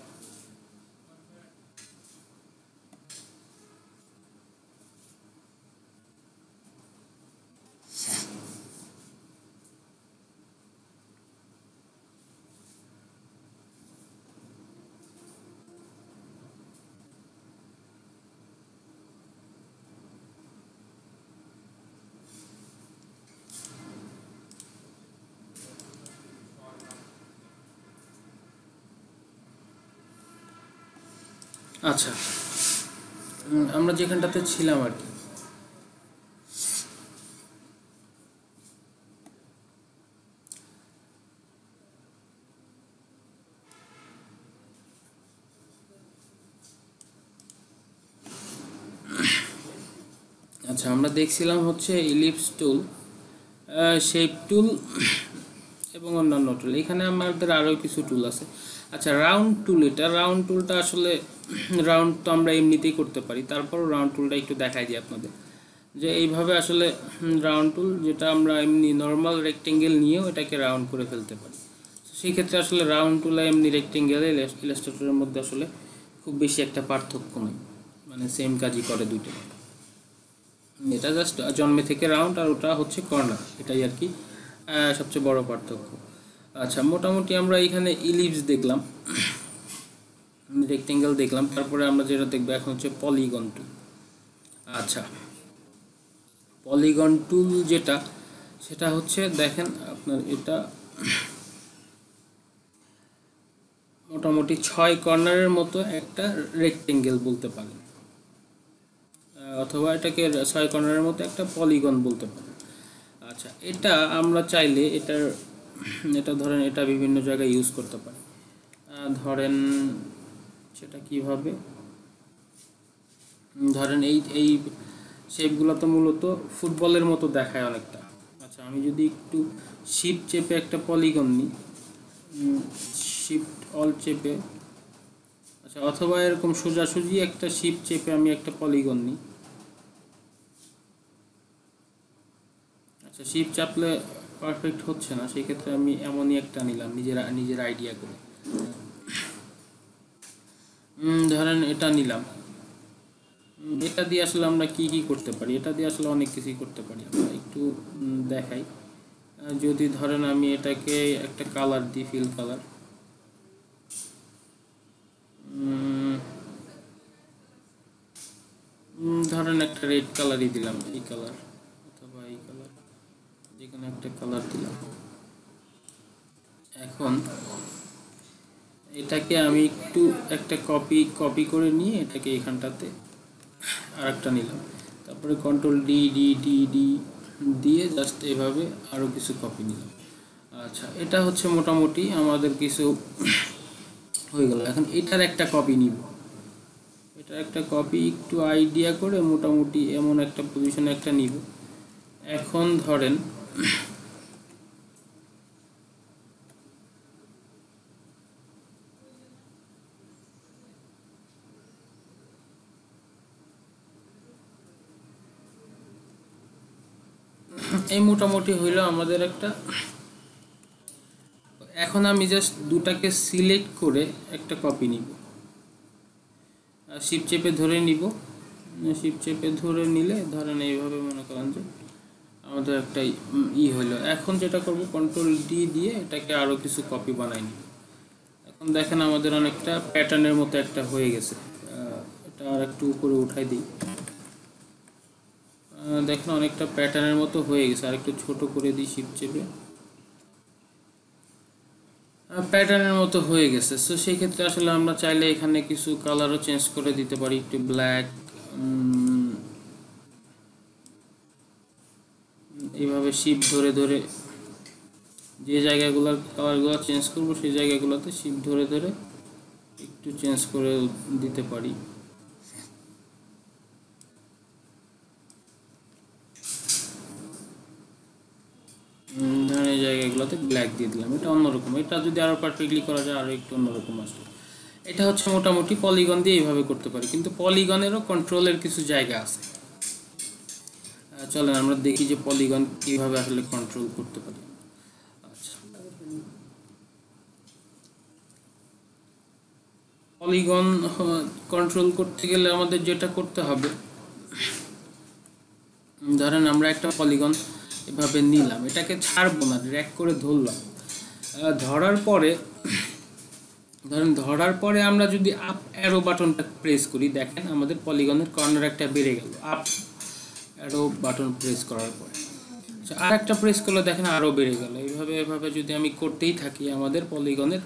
আচ্ছা, আমরা যেখানটাতে ছিলাম আর কি, আচ্ছা আমরা দেখছিলাম হচ্ছে ইলিপস টুল, শেপ টুল এবং অন্যান্য টুল। এখানে আমাদের আরও কিছু টুল আছে। আচ্ছা, রাউন্ড টুল, এটা রাউন্ড টুলটা আসলে রাউন্ড তো আমরা এমনিতেই করতে পারি, তারপরও রাউন্ড টুলটা একটু দেখাই দিই আপনাদের। যে এইভাবে আসলে রাউন্ড টুল, যেটা আমরা এমনি নর্মাল রেক্টেঙ্গেল নিয়েও এটাকে রাউন্ড করে ফেলতে পারি। সেই ক্ষেত্রে আসলে রাউন্ড টুল আর এমনি রেক্টেঙ্গেল, ইলাস্ট্রেটরের মধ্যে আসলে খুব বেশি একটা পার্থক্য নেই, মানে সেম কাজই করে দুইটা। এটা জাস্ট জন্মে থেকে রাউন্ড, আর ওটা হচ্ছে কর্নার, এটাই আর কি সবচেয়ে বড় পার্থক্য। আচ্ছা, মোটামুটি আমরা এখানে ইলিপস দেখলাম, রেক্টেঙ্গেল দেখলাম, তারপরে আমরা যেটা দেখবো এখন হচ্ছে পলিগন টুল। আচ্ছা, পলিগন টুল যেটা, সেটা হচ্ছে দেখেন আপনার এটা মোটামুটি 6 কর্নারের মতো একটা রেক্টেঙ্গেল বলতে পারেন, অথবা এটাকে 6 কর্নারের মতো একটা পলিগন বলতে পারেন। আচ্ছা, এটা আমরা চাইলে এটা ধরেন এটা বিভিন্ন জায়গায় ইউজ করতে পারি। ধরেন সেটা কিভাবে, ধরেন এই এই শেপগুলো তো মূলত ফুটবলের মতো দেখায় অনেকটা। আচ্ছা, আমি যদি একটু শিফট চেপে একটা পলিগন নিই, শিফট অল চেপে, আচ্ছা, অথবা এরকম সোজাসুজি একটা শিফট চেপে আমি একটা পলিগন নিই। আচ্ছা, শিফট চাপলে পারফেক্ট হচ্ছে না, সেই ক্ষেত্রে আমি এমনই একটা নিলাম নিজের আইডিয়া করে। ধরেন এটা নিলাম, এটা দিয়ে আসলে আমরা কি কি করতে পারি, এটা দিয়ে আসলে অনেক কিছুই করতে পারি। আমরা একটু দেখাই। যদি ধরেন আমি এটাকে একটা কালার দিই, ফিল কালার, ধরেন একটা রেড কালারই দিলাম, এই কালার অথবা এই কালার, যে কোনো একটা কালার দিলাম। এখন এটাকে আমি একটু একটা কপি করে নিয়ে এটাকে এখানটাতে আরেকটা নিলাম, তারপরে control D D D D দিয়ে জাস্ট এভাবে আরও কিছু কপি নিলাম। আচ্ছা, এটা হচ্ছে মোটামুটি আমাদের কিছু হয়ে গেল। এখন এটার একটা কপি নিব, এটার একটা কপি একটু আইডিয়া করে মোটামুটি এমন একটা পজিশনে একটা নিব। এখন ধরেন এই মোটামুটি হইল আমাদের একটা। এখন আমি জাস্ট দুটাকে সিলেক্ট করে একটা কপি নিব, শিপ চেপে ধরে নিব। শিপ চেপে ধরে নিলে ধরেন এইভাবে মনে করেন যে আমাদের একটা হলো। এখন যেটা করব কন্ট্রোল ডি দিয়ে এটাকে আরও কিছু কপি বানাই নিব। এখন দেখেন আমাদের অনেকটা প্যাটার্নের মতো একটা হয়ে গেছে। এটা আর একটু উপরে উঠাই দিই, দেখেন অনেকটা প্যাটার্নের মতো হয়ে গেছে। আর একটু ছোট করে দিই শিপ চেপে, প্যাটার্নের মতো হয়ে গেছে। সো সেই ক্ষেত্রে আসলে আমরা চাইলে এখানে কিছু কালারও চেঞ্জ করে দিতে পারি, একটু ব্ল্যাক এইভাবে শিপ ধরে ধরে যে জায়গাগুলোর কালারগুলো চেঞ্জ করব সেই জায়গাগুলোতে শিপ ধরে ধরে একটু চেঞ্জ করে দিতে পারি। ধরেন এই জায়গাগুলোতে ব্ল্যাক দিয়ে দিলাম, এটা অন্যরকম। এটা যদি আরও পারফেক্টলি করা যায় আরও একটু অন্যরকম আসবে। এটা হচ্ছে মোটামুটি পলিগন দিয়ে এইভাবে করতে পারি, কিন্তু পলিগনেরও কন্ট্রোলের কিছু জায়গা আছে। চলেন আমরা দেখি যে পলিগন কীভাবে আসলে কন্ট্রোল করতে পারি। আচ্ছা, পলিগন কন্ট্রোল করতে গেলে আমাদের যেটা করতে হবে, ধরেন আমরা একটা পলিগন এভাবে নিলাম, এটাকে ছাড়বো না, ড্র্যাগ করে ধরলাম। ধরার পরে আমরা যদি আপ অ্যারো বাটনটা প্রেস করি, দেখেন আমাদের পলিগনের কর্নার একটা বেড়ে গেল আপ অ্যারো বাটন প্রেস করার পরে। আর একটা প্রেস করলে দেখেন আরও বেড়ে গেল। এভাবে যদি আমি করতেই থাকি আমাদের পলিগনের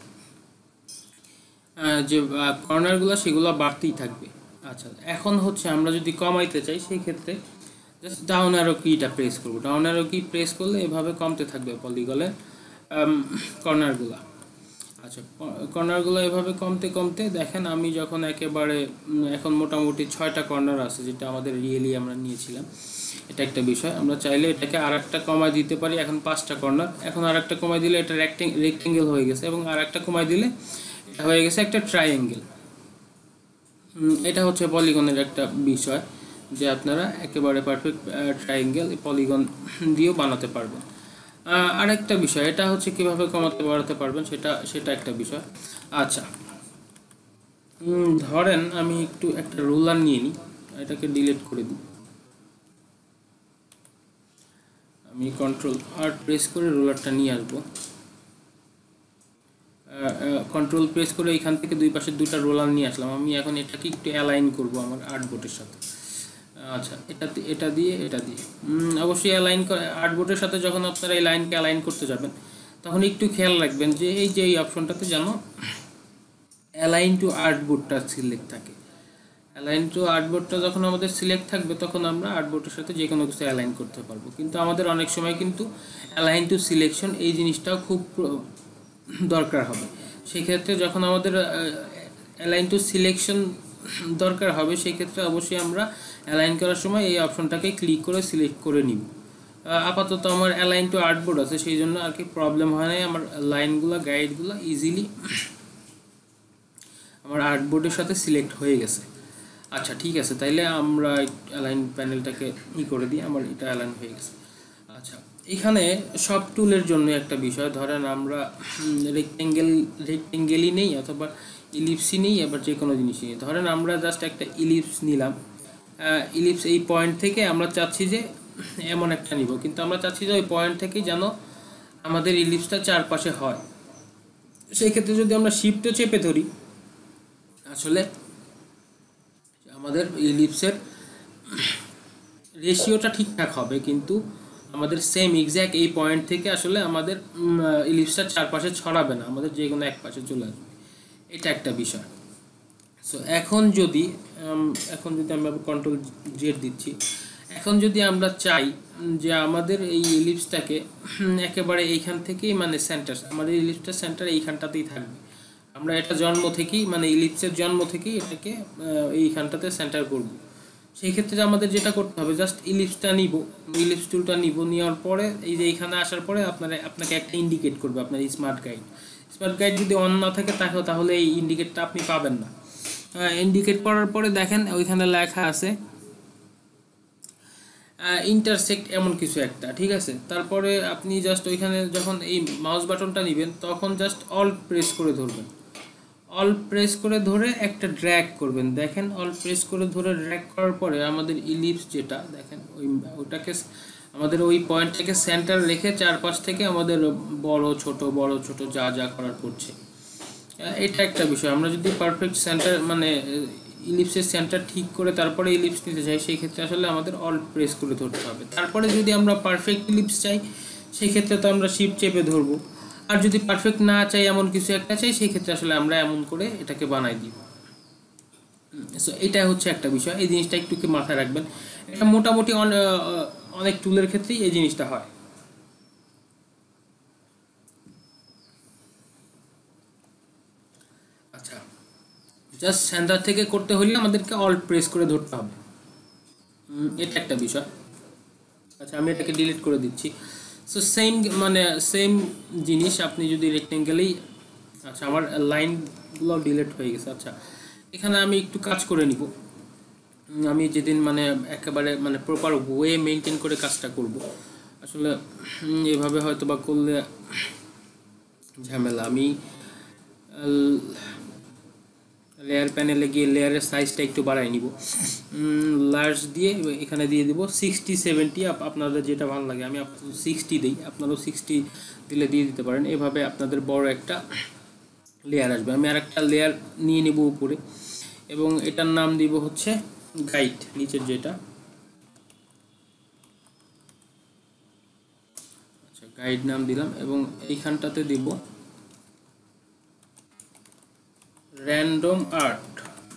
যে কর্নারগুলো সেগুলো বাড়তেই থাকবে। আচ্ছা, এখন হচ্ছে আমরা যদি কমাইতে চাই সেই ক্ষেত্রে জাস্ট ডাউন অ্যারো কিটা প্রেস করব। ডাউন অ্যারো কি প্রেস করলে এভাবে কমতে থাকবে পলিগনের কর্নারগুলো। আচ্ছা, কর্নারগুলো এভাবে কমতে কমতে দেখেন আমি যখন একেবারে এখন মোটামুটি 6টা কর্নার আছে, যেটা আমাদের রিয়েলি আমরা নিয়েছিলাম। এটা একটা বিষয়, আমরা চাইলে এটাকে আর একটা কমাই দিতে পারি। এখন 5টা কর্নার, এখন আর একটা কমাই দিলে এটা রেক্টেঙ্গেল হয়ে গেছে, এবং আর একটা কমাই দিলে এটা হয়ে গেছে একটা ট্রায়াঙ্গেল। এটা হচ্ছে পলিগনের একটা বিষয় যে আপনারা একেবারে পারফেক্ট ট্রায়াঙ্গেল পলিগন দিয়েও বানাতে পারবেন। আরেকটা বিষয় এটা হচ্ছে কিভাবে কমাতে বাড়াতে পারবেন সেটা একটা বিষয়। আচ্ছা, ধরেন আমি একটু একটা রুলার নিয়ে নিই, এটাকে ডিলিট করে দিই। আমি কন্ট্রোল আর প্রেস করে রুলারটা নিয়ে আসবো। কন্ট্রোল প্রেস করে এখান থেকে দুই পাশে দুইটা রোলার নিয়ে আসলাম। আমি এখন এটাকে একটু অ্যালাইন করব আমার আর্টবোর্ডের সাথে। আচ্ছা, এটা দিয়ে অবশ্যই অ্যালাইন আর্টবোর্ডের সাথে যখন আপনারা এই লাইনকে অ্যালাইন করতে যাবেন তখন একটু খেয়াল রাখবেন যে এই অপশনটাতে যেন অ্যালাইন টু আর্টবোর্ডটা সিলেক্ট থাকে। অ্যালাইন টু আর্টবোর্ডটা যখন আমাদের সিলেক্ট থাকবে তখন আমরা আর্টবোর্ডের সাথে যে কোনো কিছু অ্যালাইন করতে পারবো। কিন্তু আমাদের অনেক সময় কিন্তু অ্যালাইন টু সিলেকশন এই জিনিসটাও খুব দরকার হবে। সেক্ষেত্রে যখন আমাদের অ্যালাইন টু সিলেকশন দরকার হবে সেই ক্ষেত্রে অবশ্যই আমরা অ্যালাইন করার সময় এই অপশনটাকে ক্লিক করে সিলেক্ট করে নিব। আপাতত আমার অ্যালাইন টু আর্টবোর্ড আছে, সেই জন্য আর কি প্রবলেম হয় নাই। আমার লাইনগুলো গাইডগুলো ইজিলি আমার আর্টবোর্ডের সাথে সিলেক্ট হয়ে গেছে। আচ্ছা, ঠিক আছে, তাইলে আমরা অ্যালাইন প্যানেলটাকে করে দিই, আমার এটা অ্যালাইন হয়ে গেছে। আচ্ছা, এখানে সব টুলের জন্য একটা বিষয়, ধরেন আমরা রেক্টেঙ্গেলই নেই অথবা ইলিপসই নেই, আবার যে কোনো জিনিসই নেই। ধরেন আমরা জাস্ট একটা ইলিপস নিলাম, ইলিপস এই পয়েন্ট থেকে আমরা চাচ্ছি যে এমন একটা নিব, কিন্তু আমরা চাচ্ছি যে ওই পয়েন্ট থেকেই যেন আমাদের ইলিপসটা চারপাশে হয়। সেই ক্ষেত্রে যদি আমরা শিফটে চেপে ধরি আসলে আমাদের ইলিপসের রেশিওটা ঠিকঠাক হবে, কিন্তু আমাদের সেম এক্স্যাক্ট এই পয়েন্ট থেকে আসলে আমাদের ইলিপসটা চারপাশে ছড়াবে না, আমাদের যে কোনো এক পাশে চলে আসবে। এটা একটা বিষয়। সো এখন যদি আমরা কন্ট্রোল জেড দিচ্ছি, এখন যদি আমরা চাই যে আমাদের এই ইলিপসটাকে একেবারে এইখান থেকেই মানে সেন্টার, আমাদের ইলিপসটার সেন্টার এইখানটাতেই থাকবে, আমরা এটা জন্ম থেকেই মানে ইলিপসের জন্ম থেকেই এটাকে এইখানটাতে সেন্টার করব। সেই ক্ষেত্রে আমাদের যেটা করতে হবে, জাস্ট ইলিপসটা নিব, ইলিপস টুলটা নিব, নেওয়ার পরে এই যে এইখানে আসার পরে আপনাকে একটা ইন্ডিকেট করবে আপনার এই স্মার্ট গাইড যদি অন না থাকে তাহলে এই ইন্ডিকেটটা আপনি পাবেন না। ইন্ডিকেট করার পরে দেখেন ওইখানে লেখা আছে ইন্টারসেক্ট এমন কিছু একটা, ঠিক আছে। তারপরে আপনি জাস্ট ওইখানে যখন এই মাউস বাটনটা নেবেন তখন জাস্ট অল প্রেস করে ধরবেন, অল প্রেস করে ধরে একটা ড্র্যাগ করবেন। দেখেন অল প্রেস করে ধরে ড্র্যাগ করার পরে আমাদের ইলিপস যেটা দেখেন ওটাকে আমাদের ওই পয়েন্টটাকে সেন্টার রেখে চারপাশ থেকে আমাদের বড় ছোট যা যা করার করছে। এটা একটা বিষয়। আমরা যদি পারফেক্ট সেন্টার মানে ইলিপসের সেন্টার ঠিক করে তারপরে ইলিপস নিতে চাই, সেই ক্ষেত্রে আসলে আমাদের অল প্রেস করে ধরতে হবে। তারপরে যদি আমরা পারফেক্ট ইলিপস চাই সেই ক্ষেত্রে তো আমরা শিফট চেপে ধরবো, আর যদি পারফেক্ট না চাই এমন কিছু একটা চাই সেই ক্ষেত্রে আসলে আমরা এমন করে এটাকে বানাই দিব। সো এটা হচ্ছে একটা বিষয়, এই জিনিসটা একটু কি মাথায় রাখবেন। এটা মোটামুটি অনেক টুলের ক্ষেত্রেই এই জিনিসটা হয়। আচ্ছা, জাস্ট সেন্টার থেকে করতে হলে আমাদেরকে অল্ট প্রেস করে ধরতে হবে, এটা একটা বিষয়। আচ্ছা, আমি এটাকে ডিলিট করে দিচ্ছি। সো সেম জিনিস আপনি যদি রেক্টেঙ্গেলেই, আচ্ছা আমার লাইনগুলো ডিলিট হয়ে গেছে। আচ্ছা, এখানে আমি একটু কাজ করে নিব। আমি যেদিন মানে একেবারে মানে প্রপার ওয়ে মেনটেন করে কাজটা করব, আসলে এভাবে হয়তো বা করলে ঝামেলা। আমি লেয়ার প্যানেলে গিয়ে লেয়ারের সাইজটা একটু বাড়াই নিব, লার্জ দিয়ে এখানে দিয়ে দিব 60-70, আপনাদের যেটা ভালো লাগে। আমি 60 দিই, আপনারাও 60 দিলে দিয়ে দিতে পারেন। এভাবে আপনাদের বড় একটা লেয়ার আসবে। আমি আর একটা লেয়ার নিয়ে নিব উপরে, এবং এটার নাম দিব হচ্ছে গাইড, নিচের যেটা। আচ্ছা, গাইড নাম দিলাম, এবং এইখানটাতে দিব র্যান্ডম আর্ট,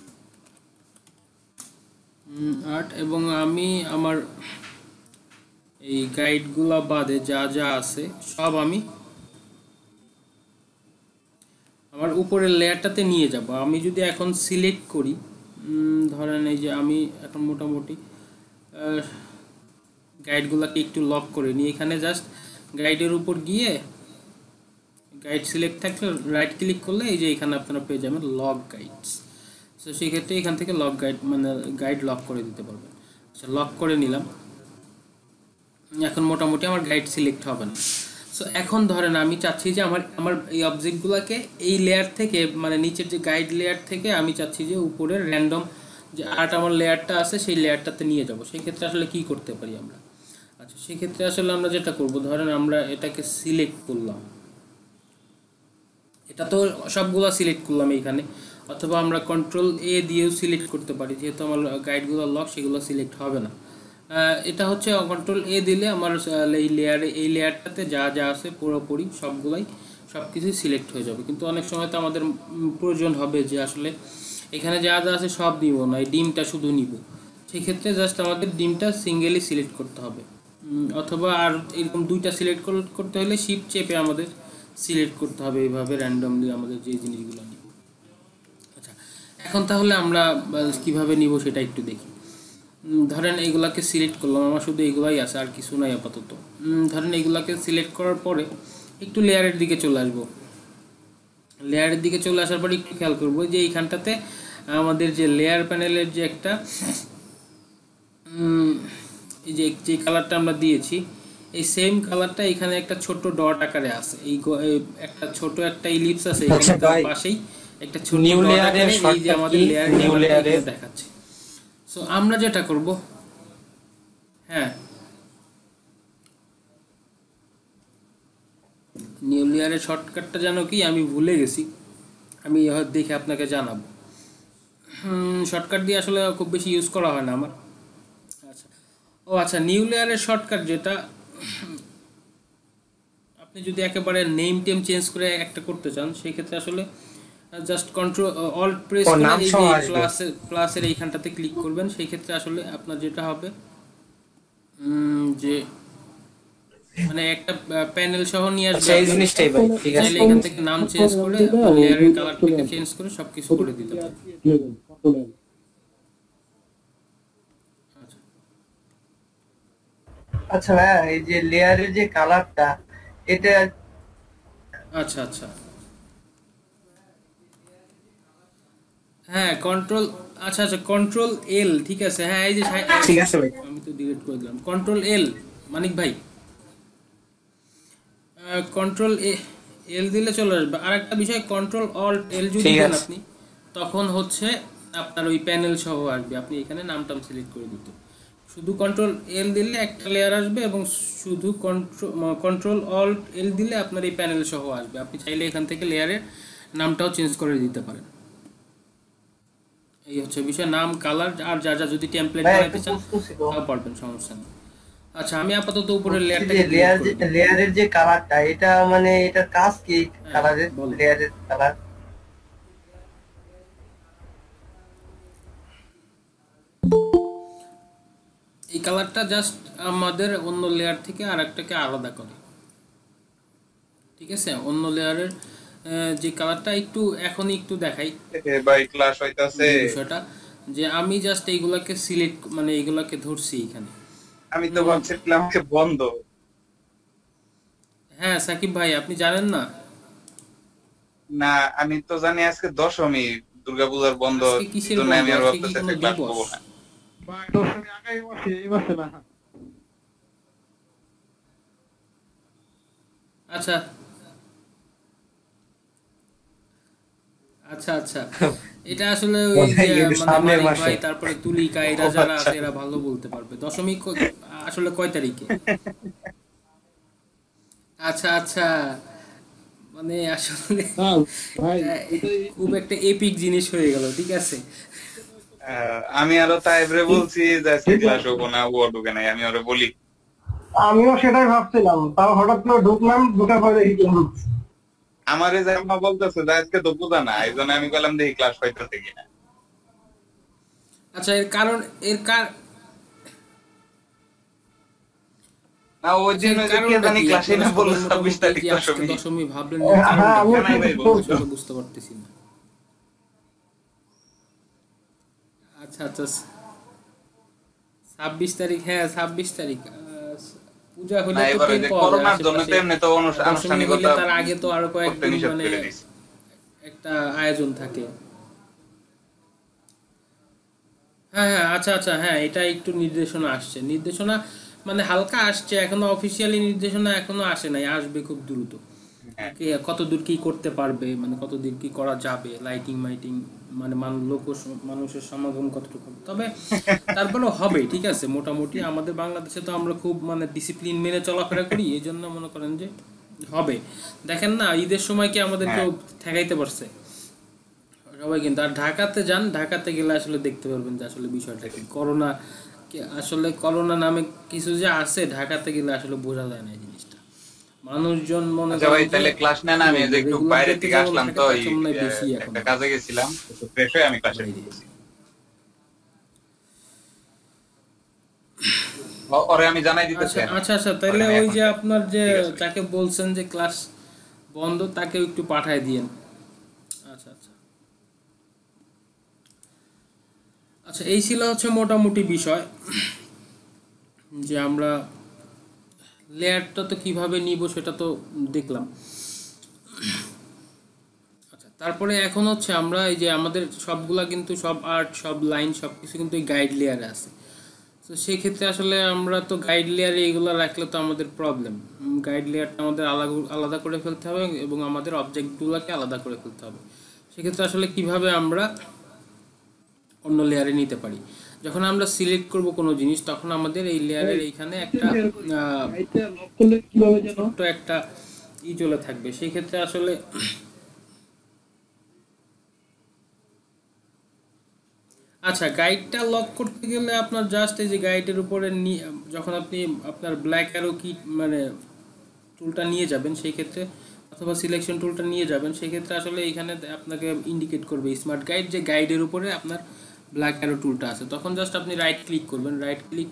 এবং আমি আমার এই গাইডগুলো বাদে যা যা আছে সব আমি আমার উপরের লেয়ারটাতে নিয়ে যাব। আমি যদি এখন সিলেক্ট করি, ধরেন এই যে আমি এখন মোটামুটি গাইডগুলোকে একটু লক করে নিই। এখানে জাস্ট গাইডের উপর গিয়ে গাইড সিলেক্ট থাকলে রাইট ক্লিক করলে এই যে এখানে আপনারা পেয়ে যাবেন লক গাইডস। সো সেই ক্ষেত্রে এখান থেকে লক গাইড মানে গাইড লক করে দিতে পারবেন। আচ্ছা, লক করে নিলাম। এখন মোটামুটি আমার গাইড সিলেক্ট হবে না। সো এখন ধরেন আমি চাচ্ছি যে আমার এই অবজেক্টগুলোকে এই লেয়ার থেকে মানে নিচের যে গাইড লেয়ার থেকে আমি চাচ্ছি যে উপরের র্যান্ডম যে আর্ট আমার লেয়ারটা আছে সেই লেয়ারটাতে নিয়ে যাব। সেই ক্ষেত্রে আসলে কি করতে পারি আমরা? আচ্ছা, সেই ক্ষেত্রে আসলে আমরা যেটা করব, ধরেন আমরা এটাকে সিলেক্ট করলাম, এটা তো সবগুলো সিলেক্ট করলাম এইখানে, অথবা আমরা কন্ট্রোল এ দিয়েও সিলেক্ট করতে পারি। যেহেতু আমার গাইডগুলো লক, সেগুলো সিলেক্ট হবে না। এটা হচ্ছে কন্ট্রোল এ দিলে আমার এই লেয়ারটাতে যা যা আছে পুরোপুরি সব কিছুই সিলেক্ট হয়ে যাবে। কিন্তু অনেক সময় তো আমাদের প্রয়োজন হবে যে আসলে এখানে যা যা আছে সব নিব না, এই ডিমটা শুধু নিব। সেক্ষেত্রে জাস্ট আমাদের ডিমটা সিঙ্গেলি সিলেক্ট করতে হবে, অথবা আর এরকম দুইটা সিলেক্ট করতে হলে শিফট চেপে আমাদের সিলেক্ট করতে হবে এইভাবে র্যান্ডমলি আমাদের যে জিনিসগুলো নিব। আচ্ছা, এখন তাহলে আমরা কিভাবে নিব সেটা একটু দেখি। ধরেন এইগুলাকে সিলেক্ট করলাম, আমার শুধু এইগুলাই আছে, আর কিছু নাই আপাতত। ধরেন এইগুলাকে সিলেক্ট করার পরে একটু লেয়ারের দিকে চলে আসবো। লেয়ারের দিকে চলে আসার পরে একটু খেয়াল করবো যে এইখানটাতে আমাদের যে লেয়ার প্যানেলের যে একটা এই যে কালারটা আমরা দিয়েছি, এই সেম কালারটা এখানে একটা ছোট ডট আকারে আছে। এই একটা ছোট একটা ইলিপস আছে এখানে, তার পাশেই একটা ছোট ডট আকারে এই যে আমাদের লেয়ার দেখাচ্ছে। সো আমরা যেটা করব, হ্যাঁ নিউ লেয়ারের শর্টকাটটা জানো কি? আমি ভুলে গেছি, আমি দেখে আপনাকে জানাবো। শর্টকাট দিয়ে আসলে খুব বেশি ইউজ করা হয় না আমার। আচ্ছা, ও আচ্ছা, নিউ লেয়ারের শর্টকাট যেটা আপনি যদি একেবারে নেম টেম চেঞ্জ করে একটা করতে চান সেই ক্ষেত্রে আসলে জাস্ট কন্ট্রোল অল্ট প্রেস করে এই যে প্লাসের এইখানটাতে ক্লিক করবেন, সেই ক্ষেত্রে আসলে আপনার যেটা হবে যে মানে একটা প্যানেল সহ নিয়ে আসবে। সেই জিনিসটাই ভাই, ঠিক আছে। চাইলে এখান থেকে নাম চেঞ্জ করে লেয়ারের কালারটাকে চেঞ্জ করে সবকিছু করে দিতে পারেন। আচ্ছা ভাইয়া, এই যে লেয়ারের যে কালারটা, এটা আচ্ছা আচ্ছা, হ্যাঁ কন্ট্রোল, আচ্ছা আচ্ছা কন্ট্রোল এল, ঠিক আছে। হ্যাঁ এই যে ঠিক আছে ভাই। আমি তো ডিলিট করে দিলাম। কন্ট্রোল এল মানিক ভাই, কন্ট্রোল এল দিলে চলে আসবে। আর একটা বিষয়, কন্ট্রোল অল্ট এল যদি দেন আপনি, তখন হচ্ছে আপনার ওই প্যানেল সহ আসবে। আপনি এখানে নামটাম সিলেক্ট করে দিতে, শুধু কন্ট্রোল এল দিলে একটা লেয়ার আসবে, এবং শুধু কন্ট্রোল অল্ট এল দিলে আপনার এই প্যানেল সহ আসবে। আপনি চাইলে এখান থেকে লেয়ারের নামটাও চেঞ্জ করে দিতে পারেন। এই হচ্ছে বিষয়, নাম, কালার আর যা যা যদি টেমপ্লেট বানাইতে চান তাও পারবেন, সমস্যা নেই। আচ্ছা আমি আপাতত উপরের লেয়ারটাকে লেয়ারের যে কালারটা, এটা মানে এটার কাজ কি? কালারের, লেয়ারের কালার এই কালারটা জাস্ট আমাদের অন্য লেয়ার থেকে আরেকটাকে আলাদা করে, ঠিক আছে। অন্য লেয়ারের যে কালারটা একটু এখন একটু দেখাই ভাই, ক্লাস হইতাছে বিষয়টা, যে আমি জাস্ট এইগুলাকে সিলেক্ট মানে এইগুলাকে ধরছি এখানে। আমি তো ভাবছিলাম যে বন্ধ। হ্যাঁ সাকিব ভাই, আপনি জানেন না? না, আমি তো জানি আজকে দশমী, দুর্গাপূজার বন্ধ, আজকে কিসের তো বন্ধ? আমি আর আজকে কি ভাবতেছি কোনো ক্লাস দিবস? করবো না। ভাই দশমী আগামী মাসে, এই মাসে না। আচ্ছা আচ্ছা আচ্ছা, এটা আসলে ওই যে মানে মানিক ভাই, তারপরে তুলিকা, এরা যারা আছে এরা ভালো বলতে পারবে। দশমী আসলে কয় তারিখে? আচ্ছা আচ্ছা, মানে আসলে ভাই খুব একটা এপিক জিনিস হয়ে গেল, ঠিক আছে। আমি আরো তাইবরে বলছি যে আজকে ক্লাস হবো না, ও ঢুকে নাই, আমি আরো বলি। আমিও সেটাই ভাবছিলাম, তাও হঠাৎ করে ঢুকলাম, ঢোকার পরে দেখি ক্লাস। আমারে যে আম্মা বলতেছে যে আজকে তো পূজা না, এই জন্য আমি বললাম দেখি ক্লাস হইতেছে কিনা। আচ্ছা এর কারণ না, ওই দিন ওই যে কে জানি ক্লাসে না বললো 26 তারিখ দশমী। দশমী ভাবলেন বুঝতে পারতেছি না। আচ্ছা আচ্ছা 26 তারিখ, হ্যাঁ 26 তারিখ পূজা হলে না, তো এবারে টের যে পাওয়া যায় করোনার জন্য আশেপাশে। তো এমনি তো দশমী হলে আনুষ্ঠানিকতা তার আগে তো আরো করতে কয়েকদিন নিষেধ মানে করে দিয়েছে। একটা আয়োজন থাকে। হ্যাঁ হ্যাঁ আচ্ছা আচ্ছা, হ্যাঁ এটা একটু নির্দেশনা আসছে, নির্দেশনা মানে হালকা আসছে, এখনো অফিসিয়ালি নির্দেশনা এখনো আসে নাই, আসবে খুব দ্রুত। হ্যাঁ। কত দূর কি করতে পারবে, মানে কত দূর কি করা যাবে, লাইটিং মাইটিং মানে মানুষের সমাগম কতটুকু হবে। তবে তারপরেও হবে, ঠিক আছে। মোটামুটি আমাদের বাংলাদেশে তো আমরা খুব মানে ডিসিপ্লিন মেনে চলাফেরা করি, এই জন্য মনে করেন যে হবে। দেখেন না ঈদের সময় কি আমাদের কেউ ঠেকাইতে পারছে? সবাই কিন্তু। আর ঢাকাতে যান, ঢাকাতে গেলে আসলে দেখতে পারবেন যে আসলে বিষয়টা কি। করোনা আসলে করোনা নামে কিছু যে আছে, ঢাকাতে গেলে আসলে বোঝা যায় না এই জিনিসটা। মানুষজন মনে আচ্ছা ভাই, তাহলে ক্লাস নেন, আমি যে একটু বাইরে থেকে আসলাম তো, বেশি এখন একটা কাজে গেছিলাম, তো ফ্রেশ হয়ে আমি ক্লাসে ঢুকছি। ওরে আমি জানাই দিতেছি। আচ্ছা আচ্ছা, তাহলে ওই যে আপনার যে যাকে বলছেন যে ক্লাস বন্ধ, তাকে একটু পাঠায় দিয়েন। আচ্ছা আচ্ছা আচ্ছা, এই ছিল হচ্ছে মোটামুটি বিষয়, যে আমরা লেয়ারটা তো কিভাবে নিব সেটা তো দেখলাম। আচ্ছা তারপরে এখন হচ্ছে আমরা এই যে আমাদের সবগুলা কিন্তু সব আর্ট, সব লাইন, সব কিছু কিন্তু এই গাইড লেয়ারে আছে। তো সেই ক্ষেত্রে আসলে আমরা তো গাইড লেয়ারে এইগুলো রাখলে তো আমাদের প্রবলেম। গাইড লেয়ারটা আমাদের আলাদা করে ফেলতে হবে, এবং আমাদের অবজেক্টগুলোকে আলাদা করে ফেলতে হবে। সেক্ষেত্রে আসলে কিভাবে আমরা অন্য লেয়ারে নিতে পারি? যখন আমরা সিলেক্ট করব কোনো জিনিস, তখন আমাদের এই লেয়ারের এইখানে একটা ছোট্ট একটা চলে থাকবে। সেই ক্ষেত্রে আসলে আচ্ছা, গাইডটা লক করতে গেলে আপনার জাস্ট এই যে গাইডের উপরে যখন আপনি আপনার ব্ল্যাক অ্যারো কি মানে টুলটা নিয়ে যাবেন সেই ক্ষেত্রে, অথবা সিলেকশন টুলটা নিয়ে যাবেন সেই ক্ষেত্রে আসলে এইখানে আপনাকে ইন্ডিকেট করবে স্মার্ট গাইড যে গাইডের উপরে আপনার ব্ল্যাক অ্যারো টুলটা আছে। তখন জাস্ট আপনি রাইট ক্লিক করবেন, রাইট ক্লিক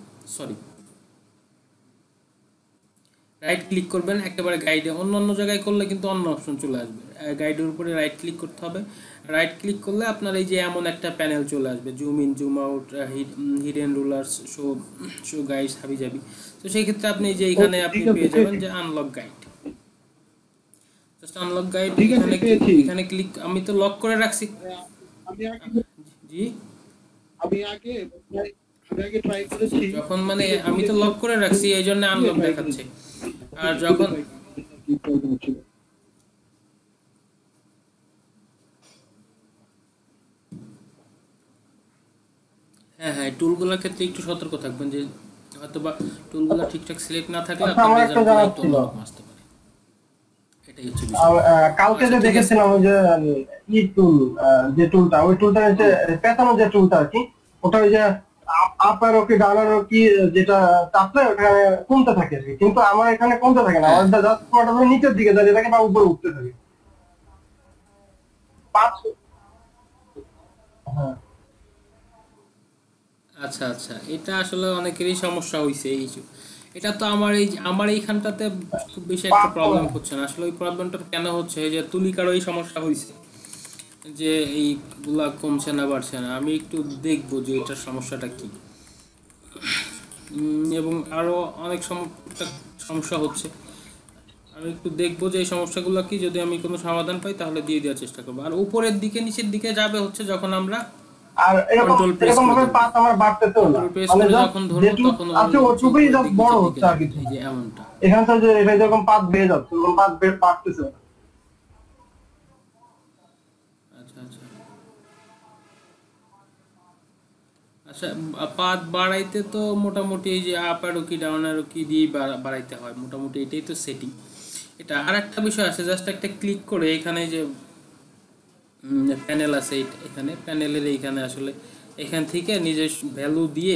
করবেন একেবারে গাইডে। অন্য জায়গায় করলে কিন্তু অন্য অপশন চলে আসবে। গাইডের উপরে রাইট ক্লিক করতে হবে। রাইট ক্লিক করলে আপনার এই যে এমন একটা প্যানেল চলে আসবে, zoom in, zoom out, hidden rulers, show guides, হাবি যাবি। তো সেই ক্ষেত্রে আপনি যে এখানে আপনি পেয়ে যাবেন যে unlock guide. Just unlock guide এখানে ক্লিক, আমি তো লক করে রাখছি। জি, আমি আগে ট্রাই করেছি, যখন মানে আমি তো লক করে রাখছি এই জন্য আনলক দেখাচ্ছে। আর যখন হ্যাঁ টুলগুলোর ক্ষেত্রে একটু সতর্ক থাকবেন যে হয়তোবা টুলগুলো ঠিকঠাক সিলেক্ট না থাকলে আচ্ছা, আমার একটা জানার ছিল। আসতে পারে। এটাই হচ্ছে বিষয়। কালকে যে দেখেছিলাম ওই যে ই টুল, যে টুলটা, ওই টুলটা হচ্ছে পেছানো যে টুলটা আর কি, ওটা ওই যে আপ আর কি ডাউন আর কি যেটা চাপলে ওখানে কমতে থাকে আর কি, কিন্তু আমার এখানে কমতে থাকে না, আমারটা জাস্ট পুরোটা নিচের দিকে দাঁড়িয়ে থাকে বা উপরে উঠতে থাকে। হ্যাঁ, আচ্ছা আচ্ছা, এটা আসলে অনেকেরই সমস্যা হয়েছে এই ইস্যু। এটা তো আমার এইখানটাতে খুব বেশি একটা প্রবলেম হচ্ছে না। আসলে ওই প্রবলেমটা কেন হচ্ছে যে তুলিকারও এই সমস্যা হয়েছে যে এইগুলা কমছে না বাড়ছে না। আমি একটু দেখবো যে এটার সমস্যাটা কি, এবং আরও অনেক সমস্যা হচ্ছে। আমি একটু দেখবো যে এই সমস্যাগুলো কি, যদি আমি কোনো সমাধান পাই তাহলে দিয়ে দেওয়ার চেষ্টা করবো। আর উপরের দিকে নিচের দিকে যাবে হচ্ছে যখন আমরা আর এরকম ভাবে পাত আমার বাড়তেছেও না, মানে যখন ধরবো তখন আছে ওটুকুই জাস্ট বড় হচ্ছে আর কিছু, এই যে এমনটা এখান থেকে যে এটা যখন পাত বেয়ে যাচ্ছে তখন পাত বাড়তেছে না। আচ্ছা আচ্ছা আচ্ছা, পাত বাড়াইতে তো মোটামুটি এই যে আপ আর কি ডাউন আর কি দিয়ে বাড়াইতে হয় মোটামুটি, এটাই তো সেটিং। এটা আর একটা বিষয় আছে, জাস্ট একটা ক্লিক করে এখানে যে প্যানেল আছে, এখানে প্যানেলের এইখানে আসলে এখান থেকে নিজের ভ্যালু দিয়ে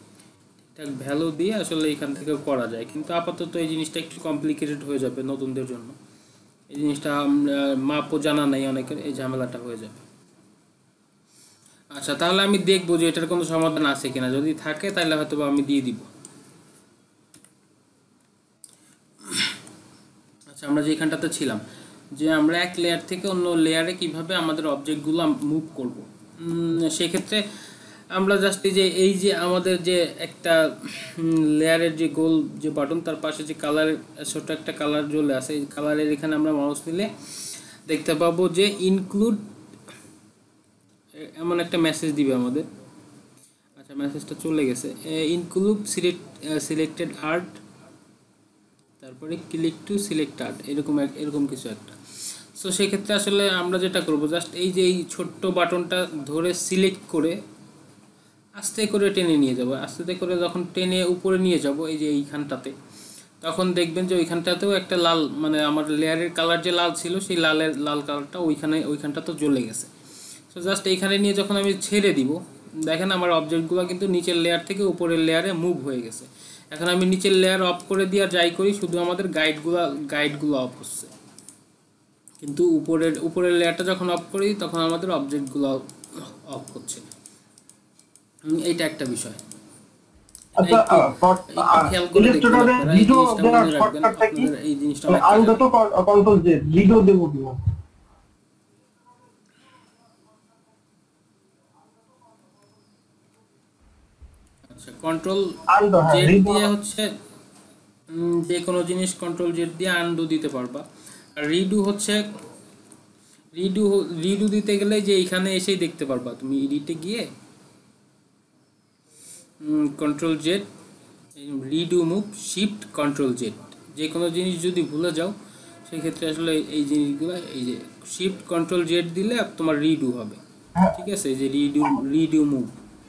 আসলে এখান থেকে করা যায়, কিন্তু আপাতত এই জিনিসটা একটু কমপ্লিকেটেড হয়ে যাবে নতুনদের জন্য। এই জিনিসটা মাপও জানা নাই অনেকের, এই ঝামেলাটা হয়ে যাবে। আচ্ছা, তাহলে আমি দেখবো যে এটার কোনো সমাধান আছে কিনা, যদি থাকে তাহলে হয়তো আমি দিয়ে দিব। আচ্ছা, আমরা যে এখানটাতে ছিলাম যে আমরা এক লেয়ার থেকে অন্য লেয়ারে কিভাবে আমাদের অবজেক্টগুলো মুভ করব, সেক্ষেত্রে আমরা জাস্ট এই যে আমাদের যে একটা লেয়ারের যে গোল যে বাটন, তার পাশে যে কালার ছোট একটা কালার জ্বলে আছে, এই কালারের এখানে আমরা মাউস নিলে দেখতে পাবো যে ইনক্লুড এমন একটা মেসেজ দিবে আমাদের। আচ্ছা, মেসেজটা চলে গেছে। ইনক্লুড সিলেক্টেড আর্ট, তারপরে ক্লিক টু সিলেক্ট আর্ট, এরকম কিছু একটা। সো সেক্ষেত্রে আসলে আমরা যেটা করব, জাস্ট এই যে এই ছোট্ট বাটনটা ধরে সিলেক্ট করে আস্তে করে টেনে নিয়ে যাব। আস্তে করে যখন টেনে উপরে নিয়ে যাব এই যে এইখানটাতে, তখন দেখবেন যে ওইখানটাতেও একটা লাল, মানে আমার লেয়ারের কালার যে লাল ছিল সেই লাল কালারটা ওইখানটা তো জ্বলে গেছে। সো জাস্ট এইখানে নিয়ে যখন আমি ছেড়ে দিব, দেখেন আমার অবজেক্টগুলো কিন্তু নিচের লেয়ার থেকে উপরের লেয়ারে মুভ হয়ে গেছে। এখন আমি নিচের লেয়ার অফ করে দিয়ে আর যাই করি, শুধু আমাদের গাইডগুলো অফ হচ্ছে, কিন্তু উপরের লেয়ারটা যখন অফ করি তখন আমাদের অবজেক্টগুলো অফ হচ্ছে। এইটা একটা বিষয়। আচ্ছা, ইলাস্ট্রেটরে ভিডিও দেওয়ার শর্টকাটটা কি? এই জিনিসটা আনডো তো কন্ট্রোল জেড, ভিডিও দেবো কিনা? আচ্ছা, কন্ট্রোল আনডো, হ্যাঁ, জেড রিডো দিয়ে হচ্ছে যে কোনো জিনিস কন্ট্রোল জেড দিয়ে আনডু দিতে পারবা। আর রিডু দিতে গেলে যে এইখানে এসেই দেখতে পারবা, তুমি এডিটে গিয়ে control Z, redo move, shift control Z, যে কোনো জিনিস যদি ভুলে যাও সেই ক্ষেত্রে আসলে এই জিনিসগুলো, এই যে শিফট কন্ট্রোল জেড দিলে তোমার রিডু হবে। ঠিক আছে, এই যে রিডু মুভ,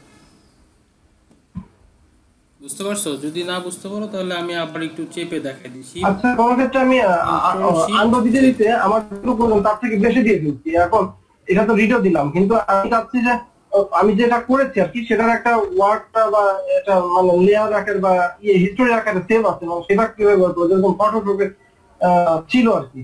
বুঝতে পারছো? যদি না বুঝতে পারো তাহলে আমি আবার একটু চেপে দেখাই দিচ্ছি। আচ্ছা, কোন ক্ষেত্রে আমি আনডো দিতে আমার যতটুকু প্রয়োজন তার থেকে বেশি দিয়ে দিচ্ছি। এখন এটা তো রিডো দিলাম, কিন্তু আমি চাচ্ছি যে আমি যেটা করেছি আর কি, সেটার একটা ওয়ার্ডটা বা এটা মানে লেয়ার আকার বা হিস্টোরি আকারে সেভ আছে, এবং সেটা কিভাবে করবো যেরকম ফটোশপে ছিল আর কি।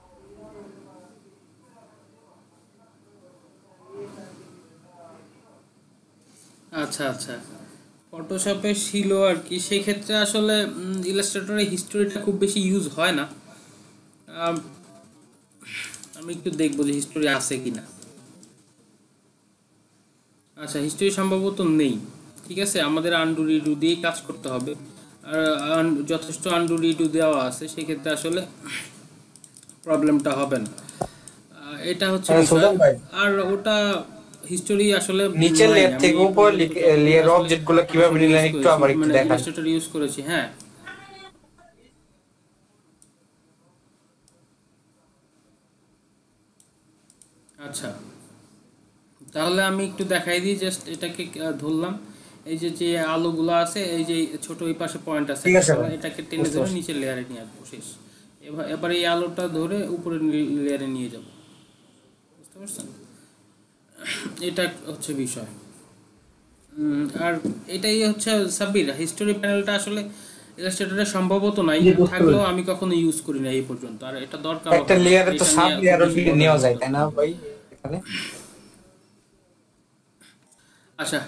আচ্ছা আচ্ছা, ফটোশপে ছিল আর কি, সেই ক্ষেত্রে আসলে ইলাস্ট্রেটরের হিস্টোরিটা খুব বেশি ইউজ হয় না। আম, আমি একটু দেখবো যে হিস্টোরি আছে কিনা। আচ্ছা, হিস্টোরি সম্ভবত নেই। ঠিক আছে, আমাদের আন্ডু রিডু দিয়েই কাজ করতে হবে। আর যথেষ্ট আন্ডু রিডু দেওয়া আছে, সেক্ষেত্রে আসলে প্রবলেমটা হবে না। এটা হচ্ছে বিষয়। সুজন ভাই, আর ওটা হিস্টোরি আসলে নিচের নাই, লেয়ার আমি থেকে এই উপর পর্যন্ত লেয়ার আসলে অবজেক্ট গুলো কিভাবে use নিলেন একটু করেছি, আবার একটু মানে দেখান। ইলাস্ট্রেটর ইউজ করেছি। হ্যাঁ, আচ্ছা, তাহলে আমি একটু দেখাই দিই। জাস্ট এটাকে ধরলাম, এই যে যে আলোগুলো আছে, এই যে ছোট এই পাশে পয়েন্ট আছে, ঠিক আছে ভাই, এটাকে টেনে বুঝতে ধরে পারছি। নিচের লেয়ারে নিয়ে আসবো, শেষ। এবার এই আলোটা ধরে উপরের লেয়ারে নিয়ে যাব, বুঝতে পারছেন? এটা হচ্ছে বিষয়। আর এটাই হচ্ছে সাব্বির, হিস্টোরি প্যানেলটা আসলে ইলাস্ট্রেটরে সম্ভবত নাই, জি, বুঝতে থাকলেও পেরেছি। আমি কখনো ইউজ করি না এই পর্যন্ত। আর এটা দরকার একটা লেয়ারে তো সাব লেয়ারও নেওয়া যায়, তাই না? না ভাই এখানে? আচ্ছা,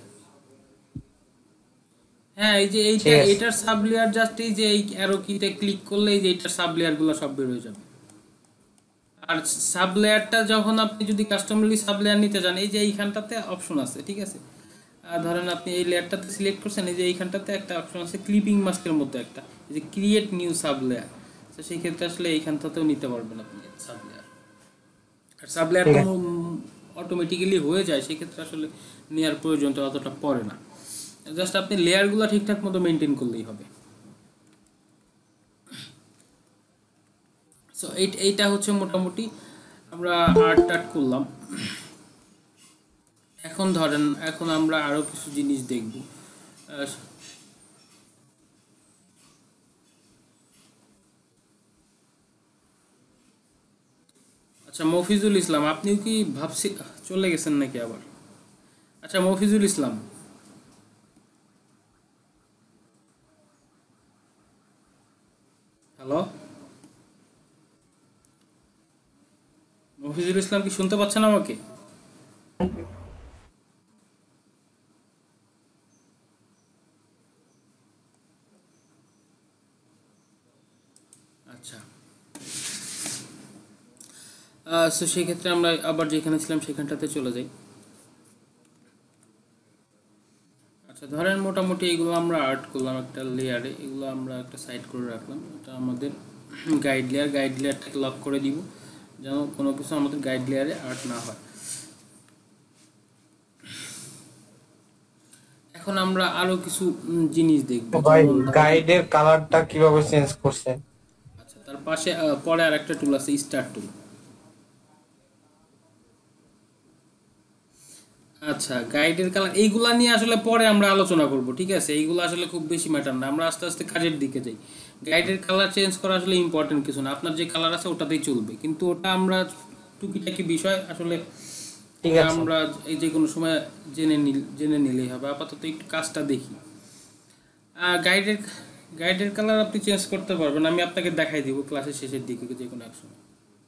হ্যাঁ, এই যে এইটা, ঠিক আছে, এটার সাব লেয়ার জাস্ট এই যে এই অ্যারো কিতে ক্লিক করলে এই যে এটার সাব লেয়ার গুলো সব বের হয়ে যাবে। আর সাব লেয়ারটা যখন আপনি যদি কাস্টমারলি সাব লেয়ার নিতে চান, এই যে এইখানটাতে অপশন আছে, ঠিক আছে? ধরেন আপনি এই লেয়ারটাতে সিলেক্ট করছেন, এই যে এইখানটাতে একটা অপশন আছে ক্লিপিং মাস্কের মতো একটা, এই যে ক্রিয়েট নিউ সাব লেয়ার। তো সেই ক্ষেত্রে আসলে এইখানটাতেও নিতে পারবেন আপনি সাব লেয়ার। আর সাব লেয়ার ঠিক কোনো আছে। অটোমেটিক্যালি হয়ে যায়, সেই ক্ষেত্রে আসলে নেওয়ার প্রয়োজনটা অতটা পড়ে না। জাস্ট আপনি লেয়ারগুলো ঠিকঠাক মতো মেনটেন করলেই হবে। সো এইটা হচ্ছে মোটামুটি আমরা আর্ট করলাম। এখন ধরেন, এখন আমরা আরো কিছু জিনিস দেখব। আচ্ছা, মফিজুল ইসলাম, আপনিও কি ভাবছি চলে গেছেন নাকি আবার? আচ্ছা, মফিজুল ইসলাম, হ্যালো, মফিজুল ইসলাম কি শুনতে পাচ্ছেন আমাকে? আচ্ছা, সো সেই ক্ষেত্রে আমরা আবার যেখানে ছিলাম সেখানটাতে চলে যাই। আচ্ছা, ধরেন মোটামুটি এগুলো আমরা আর্ট করলাম একটা লেয়ারে, এগুলো আমরা একটা সাইড করে রাখলাম। এটা আমাদের গাইড লেয়ার, গাইড লেয়ারটাকে লক করে দিব যেন কোনো কিছু আমাদের গাইড লেয়ারে আর্ট না হয়। এখন আমরা আরো কিছু জিনিস দেখবো, ভাই যেমন গাইডের কালারটা কিভাবে চেঞ্জ করছেন? আচ্ছা, তার পাশে পরে আর একটা টুল আছে, স্টার টুল। আচ্ছা, গাইডের কালার এইগুলা নিয়ে আসলে পরে আমরা আলোচনা করব, ঠিক আছে? এইগুলো আসলে খুব বেশি ম্যাটার না, আমরা আস্তে আস্তে কাজের দিকে যাই। গাইডের কালার চেঞ্জ করা আসলে ইম্পর্টেন্ট কিছু না, আপনার যে কালার আছে ওটাতেই চলবে, কিন্তু ওটা আমরা টুকিটাকি বিষয় আসলে ঠিক আছে, আমরা এই যে কোনো সময় জেনে নিলেই হবে। আপাতত একটু কাজটা দেখি। গাইডের গাইডের কালার আপনি চেঞ্জ করতে পারবেন, আমি আপনাকে দেখাই দিব ক্লাসের শেষের দিকে যে কোনো এক সময়।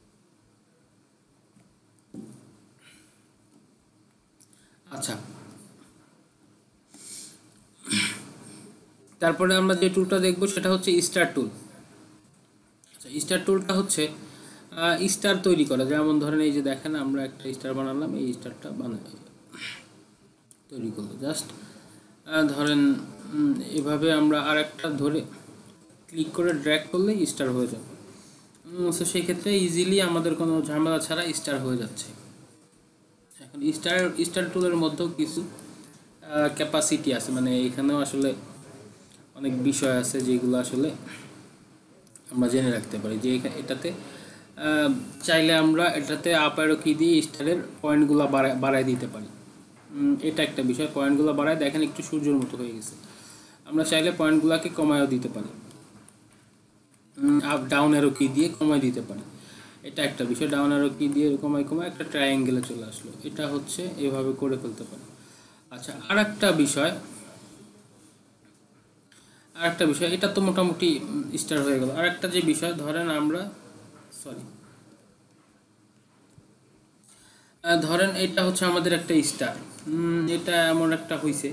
আচ্ছা, তারপরে আমরা যে টুলটা দেখব সেটা হচ্ছে স্টার টুল। আচ্ছা, স্টার টুলটা হচ্ছে স্টার তৈরি করা। যেমন ধরেন এই যে দেখেন, আমরা একটা স্টার বানালাম, এই স্টারটা তৈরি করলো। জাস্ট ধরেন এভাবে আমরা আর একটা ধরে ক্লিক করে ড্র্যাগ করলে স্টার হয়ে যাবে। সো সেই ক্ষেত্রে ইজিলি আমাদের কোনো ঝামেলা ছাড়া স্টার হয়ে যাচ্ছে। এখন স্টার টুলের মধ্যেও কিছু ক্যাপাসিটি আছে, মানে এখানেও আসলে অনেক বিষয় আছে যেগুলো আসলে আমরা জেনে রাখতে পারি। যে এটাতে চাইলে আমরা এটাতে আপ অ্যারো কি দিয়ে স্টারের পয়েন্টগুলো বাড়ায় দিতে পারি। এটা একটা বিষয়, পয়েন্টগুলো বাড়ায় দেখেন একটু সূর্যের মতো হয়ে গেছে। আমরা চাইলে পয়েন্টগুলোকে কমায়ও দিতে পারি, আপ ডাউন অ্যারো কি দিয়ে কমায় দিতে পারি। এটা একটা বিষয়। ডাউন অ্যারো কি দিয়ে কমায় কমায় একটা ট্রায়াঙ্গেলে চলে আসলো, এটা হচ্ছে এভাবে করে ফেলতে পারে। আচ্ছা, আরেকটা বিষয়, এটা তো মোটামুটি স্টার হয়ে গেল। আরেকটা যে বিষয়, ধরেন আমরা ধরেন এটা হচ্ছে আমাদের একটা স্টার, এটা এমন একটা হইছে,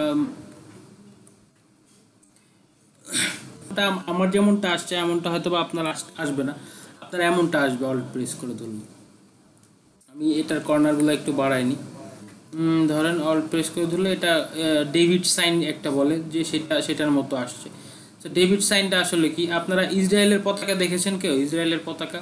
আমার যেমনটা আসছে এমনটা হয়তো বা আপনার আসবে না, আপনার এমনটা আসবে। অল্ট প্রেস করে ধরুন, আমি এটার কর্নারগুলো একটু বাড়াইনি, ধরেন অল্ট প্রেস করে ধরলে এটা ডেভিড সাইন একটা বলে যে সেটার মতো আসছে। তো ডেভিড সাইনটা আসলে কি? আপনারা ইসরায়েলের পতাকা দেখেছেন কেউ? ইসরায়েলের পতাকা,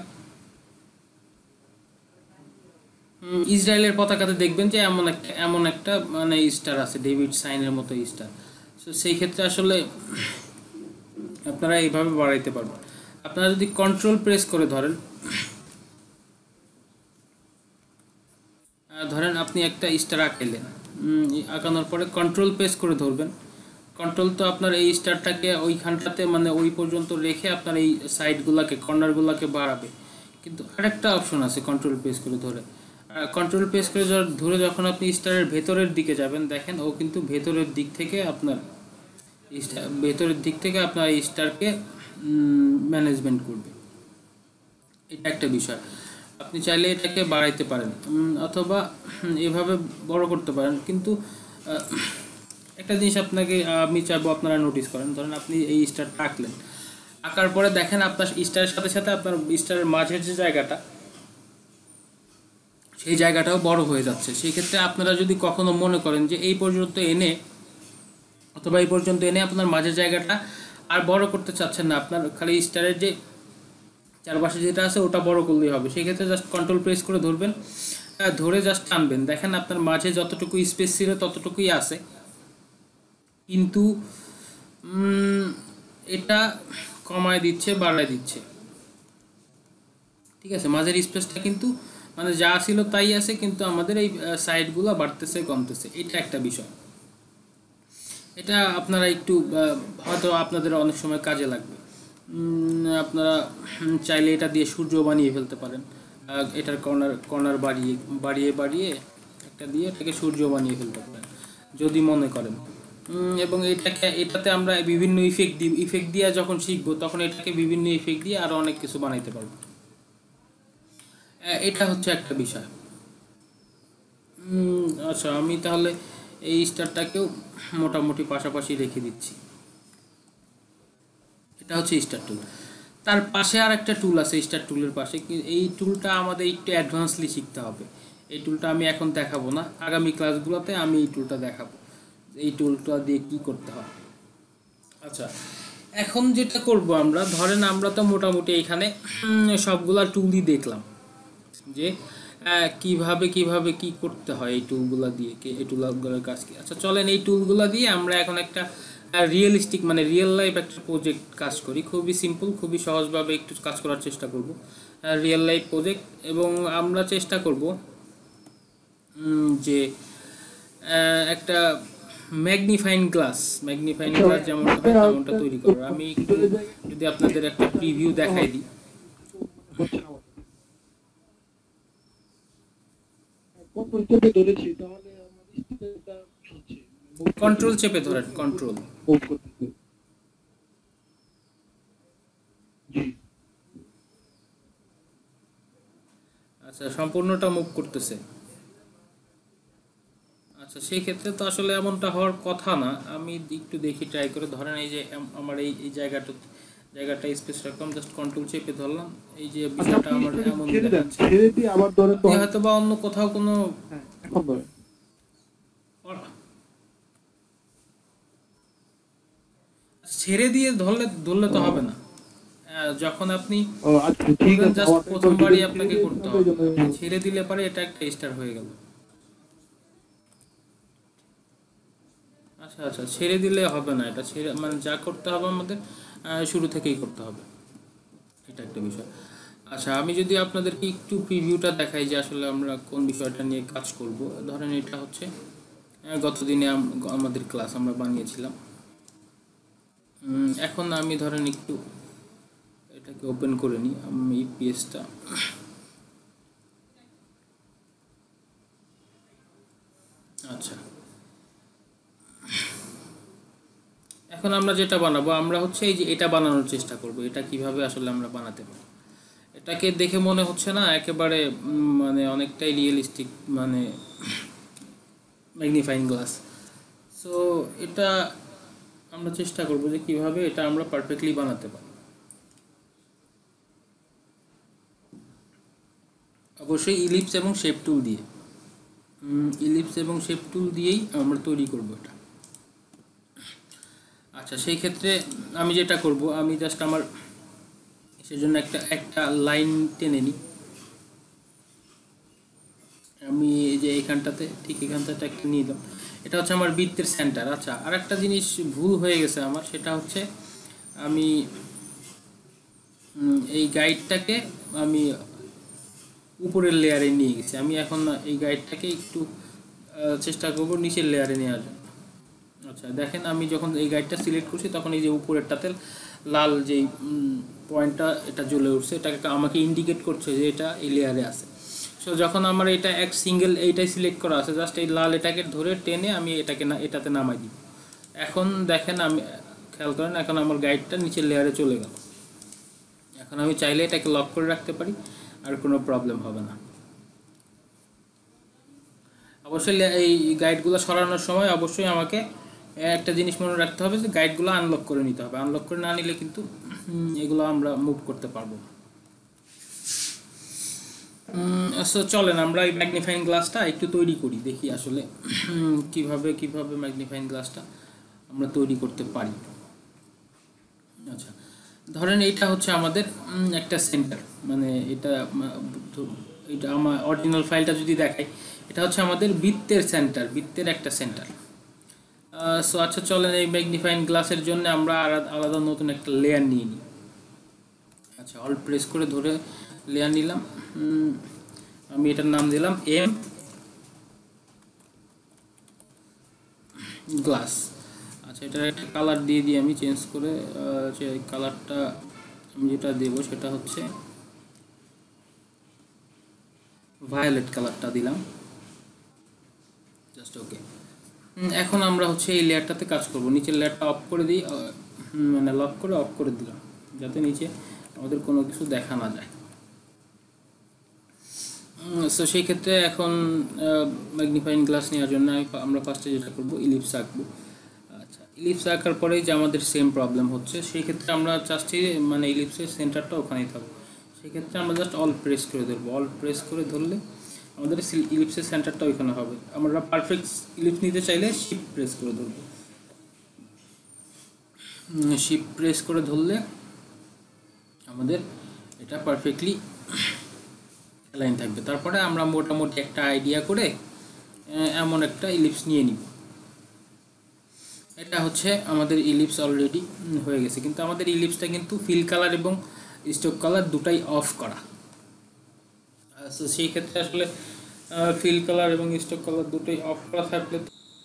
ইসরায়েলের পতাকাতে দেখবেন যে এমন একটা মানে স্টার আছে, ডেভিড সাইনের মতো স্টার। তো সেই ক্ষেত্রে আসলে আপনারা এইভাবে বাড়াইতে পারবেন। আপনারা যদি কন্ট্রোল প্রেস করে ধরেন আপনি একটা স্টার আঁকাইলেন, আঁকানোর পরে কন্ট্রোল প্রেস করে ধরবেন। কন্ট্রোল তো আপনার এই স্টারটাকে ওইখানটাতে মানে ওই পর্যন্ত রেখে আপনার এই সাইডগুলোকে, কর্নারগুলোকে বাড়াবে। কিন্তু আরেকটা অপশন আছে কন্ট্রোল প্রেস করে ধরে, কন্ট্রোল প্রেস করে ধরে যখন আপনি স্টারের ভেতরের দিকে যাবেন, দেখেন ও কিন্তু ভেতরের দিক থেকে আপনার এই স্টারকে ম্যানেজমেন্ট করবে। এটা একটা বিষয়। আপনি চাইলে এটাকে বাড়াইতে পারেন অথবা এভাবে বড় করতে পারেন। কিন্তু একটা জিনিস আমি চাইবো আপনারা নোটিস করেন। ধরেন আপনি এই স্টারটা আঁকলেন, আঁকার পরে দেখেন আপনার স্টারের সাথে সাথে আপনার স্টারের মাঝের যে জায়গাটা, সেই জায়গাটাও বড় হয়ে যাচ্ছে। সেই ক্ষেত্রে আপনারা যদি কখনো মনে করেন যে এই পর্যন্ত এনে আপনার মাঝের জায়গাটা আর বড় করতে চাচ্ছেন না, আপনার খালি স্টারের যে চারপাশে যেটা আছে ওটা বড় করলেই হবে, সেই ক্ষেত্রে জাস্ট কন্ট্রোল প্রেস করে ধরবেন, ধরে জাস্ট টানবেন, দেখেন আপনার মাঝে যতটুকু স্পেস ছিল ততটুকুই আছে। কিন্তু এটা কমায় দিচ্ছে, বাড়ায় দিচ্ছে, ঠিক আছে? মাঝের স্পেসটা কিন্তু মানে যা ছিল তাই আছে, কিন্তু আমাদের এই সাইডগুলো বাড়তেছে কমতেছে, এটা একটা বিষয়। এটা আপনারা একটু হয়তো আপনাদের অনেক সময় কাজে লাগবে। আপনারা চাইলে এটা দিয়ে সূর্য বানিয়ে ফেলতে পারেন। এটার কর্নার বাড়িয়ে একটা দিয়ে এটাকে সূর্য বানিয়ে ফেলতে পারেন যদি মনে করেন। এবং এটাতে আমরা বিভিন্ন ইফেক্ট দিয়ে যখন শিখবো তখন এটাকে বিভিন্ন ইফেক্ট দিয়ে আরো অনেক কিছু বানাইতে পারবো। এটা হচ্ছে একটা বিষয়। আচ্ছা, আমি তাহলে এই স্টারটাকেও মোটামুটি পাশাপাশি রেখে দিচ্ছি। এটা হচ্ছে স্টার টুল। তার পাশে আর একটা টুল আছে স্টার টুলের পাশে, এই টুলটা আমাদের একটু অ্যাডভান্সলি শিখতে হবে। এই টুলটা আমি এখন দেখাবো না, আগামী ক্লাসগুলোতে আমি এই টুলটা দেখাবো, এই টুলটা দিয়ে কি করতে হয়। আচ্ছা, এখন যেটা করব আমরা, ধরেন আমরা তো মোটামুটি এখানে সবগুলা টুলই দেখলাম যে কিভাবে কি করতে হয় এই টুলগুলা দিয়ে, এই টুলগুলোর কাজ কি। আচ্ছা, চলেন এই টুলগুলা দিয়ে আমরা এখন একটা রিয়েলিস্টিক মানে রিয়েল লাইফ একটা প্রজেক্ট কাজ করি। খুবই সিম্পল, খুবই সহজভাবে একটু কাজ করার চেষ্টা করব, রিয়েল লাইফ প্রজেক্ট। এবং আমরা চেষ্টা করব যে একটা ম্যাগনিফাইং গ্লাস যেমনটা তৈরি করার। আমি একটু যদি আপনাদের একটা প্রিভিউ দেখাই দিই। কন্ট্রোল চেপে ধরেন, কন্ট্রোল। আচ্ছা, সম্পূর্ণটা মুভ করতেছে। আচ্ছা, সেই ক্ষেত্রে তো আসলে এমনটা হওয়ার কথা না। আমি একটু দেখি ট্রাই করে। ধরেন এই যে আমার এই জায়গাটা স্পেস রাখলাম, জাস্ট কন্ট্রোল চেপে ধরলাম, এই যে বিষয়টা আমার এমন দেখাচ্ছে। হয়তো বা অন্য কোথাও কোনো ছেড়ে দিয়ে ধরলে তো হবে না। যখন আপনি জাস্ট প্রথমবারই আপনাকে করতে হবে, ছেড়ে দিলে পরে এটা একটা স্টার হয়ে গেল। আচ্ছা, ছেড়ে দিলে হবে না, এটা মানে যা করতে হবে আমাদের শুরু থেকেই করতে হবে, এটা একটা বিষয়। আচ্ছা, আমি যদি আপনাদেরকে একটু প্রিভিউটা দেখাই যে আসলে আমরা কোন বিষয়টা নিয়ে কাজ করব। ধরেন এটা হচ্ছে গতদিনে আমাদের ক্লাস আমরা বানিয়েছিলাম। এখন আমি ধরেন একটু এটাকে ওপেন করে নিই, আমি এই পেজটা আচ্ছা, এখন আমরা যেটা বানাবো, আমরা হচ্ছে এই যে এটা বানানোর চেষ্টা করব। এটা কিভাবে আসলে আমরা বানাতে পারি, এটাকে দেখে মনে হচ্ছে না একেবারে মানে অনেকটাই রিয়েলিস্টিক, মানে ম্যাগনিফাইং গ্লাস। সো এটা আমরা চেষ্টা করব যে কিভাবে এটা আমরা পারফেক্টলি বানাতে পারি। অবশ্যই ইলিপস এবং শেপ টুল দিয়ে, ইলিপস এবং শেপ টুল দিয়েই আমরা তৈরি করব এটা। আচ্ছা, সেই ক্ষেত্রে আমি যেটা করব, আমি জাস্ট আমার সেজন্য একটা লাইন টেনে নিই। আমি এই যে এখানটাতে, ঠিক এখানটাতে একটা নিয়ে নিলাম, এটা হচ্ছে আমার বৃত্তের সেন্টার। আচ্ছা, আর একটা জিনিস ভুল হয়ে গেছে আমার, সেটা হচ্ছে আমি এই গাইডটাকে আমি উপরের লেয়ারে নিয়ে গেছি। আমি এখন এই গাইডটাকে একটু চেষ্টা করব নিচের লেয়ারে নেওয়ার জন্য। আচ্ছা দেখেন, আমি যখন এই গাইডটা সিলেক্ট করছি তখন এই যে উপরেরটাতে লাল যেই পয়েন্টটা এটা জ্বলে উঠছে, এটাকে আমাকে ইন্ডিকেট করছে যে এটা এই লেয়ারে আছে। সো যখন আমার এটা এক সিঙ্গেল এইটাই সিলেক্ট করা আছে, জাস্ট এই লাল এটাকে ধরে টেনে আমি এটাকে এটাতে নামাই দিব। এখন দেখেন, আমি খেয়াল করেন, এখন আমার গাইডটা নিচের লেয়ারে চলে গেল। এখন আমি চাইলে এটাকে লক করে রাখতে পারি, আর কোনো প্রবলেম হবে না। অবশ্যই এই গাইডগুলো সরানোর সময় অবশ্যই আমাকে একটা জিনিস মনে রাখতে হবে যে গাইডগুলো আনলক করে নিতে হবে। আনলক করে না নিলে কিন্তু এগুলো আমরা মুভ করতে পারবো না। সো চলেন আমরা এই ম্যাগনিফাইং গ্লাসটা একটু তৈরি করি, দেখি আসলে কিভাবে ম্যাগনিফাইং গ্লাসটা আমরা তৈরি করতে পারি। আচ্ছা, ধরেন এইটা হচ্ছে আমাদের একটা সেন্টার, মানে এটা আমার অরিজিনাল ফাইলটা যদি দেখাই, এটা হচ্ছে আমাদের বৃত্তের সেন্টার, বৃত্তের একটা সেন্টার। সো আচ্ছা, চলেন এই ম্যাগনিফাইং গ্লাসের জন্য আমরা আলাদা নতুন একটা লেয়ার নিয়ে নিই। আচ্ছা, অল্ট প্রেস করে ধরে লেয়ার নিলাম। আমি এটার নাম দিলাম এম গ্লাস। আচ্ছা, এটার একটা কালার দিয়ে দিই আমি, চেঞ্জ করে যে কালারটা আমি যেটা দেব সেটা হচ্ছে ভায়োলেট কালারটা দিলাম, জাস্ট ওকে। এখন আমরা হচ্ছে এই লেয়ারটাতে কাজ করব। নিচের লেয়ারটা অফ করে দিই, মানে লক করে অফ করে দিলাম, যাতে নিচে আমাদের কোনো কিছু দেখা না যায়। সো সেই ক্ষেত্রে এখন ম্যাগনিফাইং গ্লাস নেওয়ার জন্য আমরা ফার্স্টে যেটা করব, ইলিপস আঁকবো। আচ্ছা, ইলিপস আঁকার পরেই যে আমাদের সেম প্রবলেম হচ্ছে, সেই ক্ষেত্রে আমরা চাচ্ছি মানে ইলিপসের সেন্টারটা ওখানেই থাকবে। সেই ক্ষেত্রে আমরা জাস্ট অল প্রেস করে ধরবো। অল প্রেস করে ধরলে আমাদের ইলিপসের সেন্টারটা ওইখানে হবে। আমরা পারফেক্ট ইলিপস নিতে চাইলে শিফট প্রেস করে ধরবো। শিফট প্রেস করে ধরলে আমাদের এটা পারফেক্টলি লাইন থাকবে। তারপরে আমরা মোটামুটি একটা আইডিয়া করে এমন একটা ইলিপস নিয়ে নিব। এটা হচ্ছে আমাদের ইলিপস অলরেডি হয়ে গেছে, কিন্তু আমাদের ইলিপসটা কিন্তু ফিল কালার এবং স্ট্রোক কালার দুটাই অফ করা। সো সেই ক্ষেত্রে আসলে ফিল কালার এবং স্ট্রোক কালার দুটোই অফ করা থাকলে,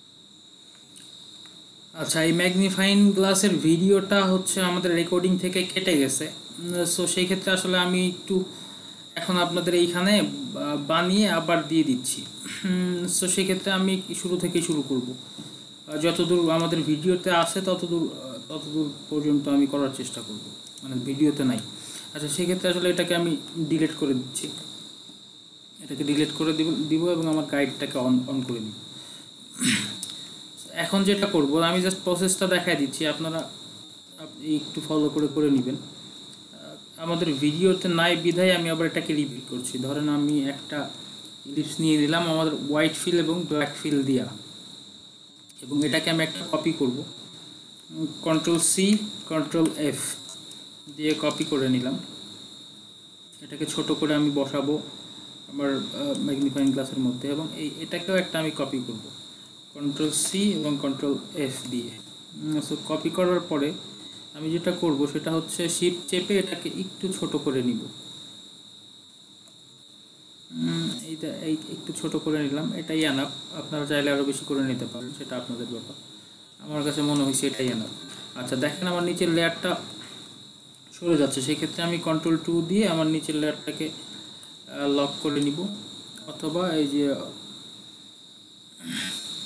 আচ্ছা এই ম্যাগনিফাইং গ্লাসের ভিডিওটা হচ্ছে আমাদের রেকর্ডিং থেকে কেটে গেছে। সো সেই ক্ষেত্রে আসলে আমি একটু এখন আপনাদের এইখানে বানিয়ে আবার দিয়ে দিচ্ছি। সো সেই ক্ষেত্রে আমি শুরু থেকেই শুরু করব, যতদূর আমাদের ভিডিওতে আসে ততদূর পর্যন্ত আমি করার চেষ্টা করব, মানে ভিডিওতে নাই। আচ্ছা, সেক্ষেত্রে আসলে এটাকে আমি ডিলিট করে দিচ্ছি, এটাকে ডিলিট করে দিব এবং আমার গাইডটাকে অন করে দিব। এখন যেটা করব, আমি জাস্ট প্রসেসটা দেখাই দিচ্ছি, আপনারা একটু ফলো করে নেবেন। আমাদের ভিডিওতে নাই বিধায় আমি আবার এটাকে রিপিট করছি। ধরেন আমি একটা ইলিপস নিয়ে নিলাম আমাদের হোয়াইট ফিল এবং ব্ল্যাক ফিল দিয়া, এবং এটাকে আমি একটা কপি করব। Ctrl+C Ctrl+F দিয়ে কপি করে নিলাম। এটাকে ছোট করে আমি বসাবো আমার ম্যাগনিফাইং গ্লাসের মধ্যে, এবং এটাকেও একটা আমি কপি করব Ctrl+C এবং Ctrl+F দিয়ে। সো কপি করার পরে আমি যেটা করব সেটা হচ্ছে শিফট চেপে এটাকে একটু ছোট করে নিব। এইটা একটু ছোট করে নিলাম, এটাই এনাফ। আপনারা চাইলে আরও বেশি করে নিতে পারেন, সেটা আপনাদের ব্যাপার। আমার কাছে মনে হয়েছে এটাই এনাফ। আচ্ছা দেখেন, আমার নিচের লেয়ারটা সরে যাচ্ছে, সেই ক্ষেত্রে আমি Ctrl+2 দিয়ে আমার নিচের লেয়ারটাকে লক করে নিব, অথবা এই যে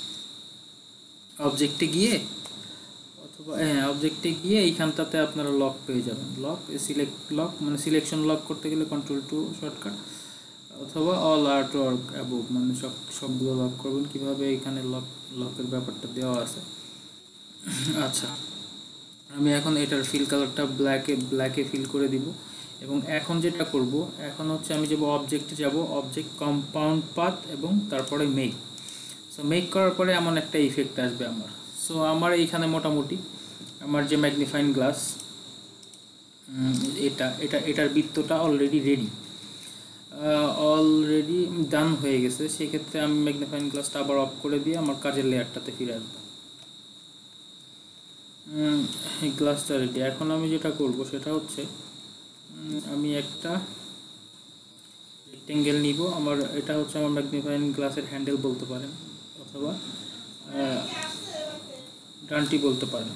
অবজেক্টে গিয়ে অথবা হ্যাঁ অবজেক্টে গিয়ে এইখানটাতে আপনারা লক পেয়ে যাবেন। লক লক মানে সিলেকশন লক করতে গেলে Ctrl+2 শর্টকাট, অথবা অল আর্ট ওয়ার্ক অ্যাবোভ মানে সবগুলো লক করবেন। কিভাবে এখানে লকের ব্যাপারটা দেওয়া আছে। আচ্ছা, আমি এখন এটার ফিল কালারটা ব্ল্যাকে ফিল করে দিব। এবং এখন যেটা করব, এখন হচ্ছে আমি যাব অবজেক্টে, যাব অবজেক্ট, কম্পাউন্ড পাথ এবং তারপরে মেক। সো মেক করার পরে এমন একটা ইফেক্ট আসবে আমার। সো আমার এইখানে মোটামুটি আমার যে ম্যাগনিফাইং গ্লাস এটার বৃত্তটা অলরেডি ডান হয়ে গেছে। সেক্ষেত্রে আমি ম্যাগনিফাইং গ্লাসটা আবার অফ করে দিয়ে আমার কাজের লেয়ারটাতে ফিরে আসবো। এই গ্লাসটা রেডি। এখন আমি যেটা করব সেটা হচ্ছে আমি একটা রেক্টেঙ্গেল নিব। এটা হচ্ছে আমার ম্যাগনিফাইং গ্লাসের হ্যান্ডেল বলতে পারেন, অথবা ডানটি বলতে পারেন।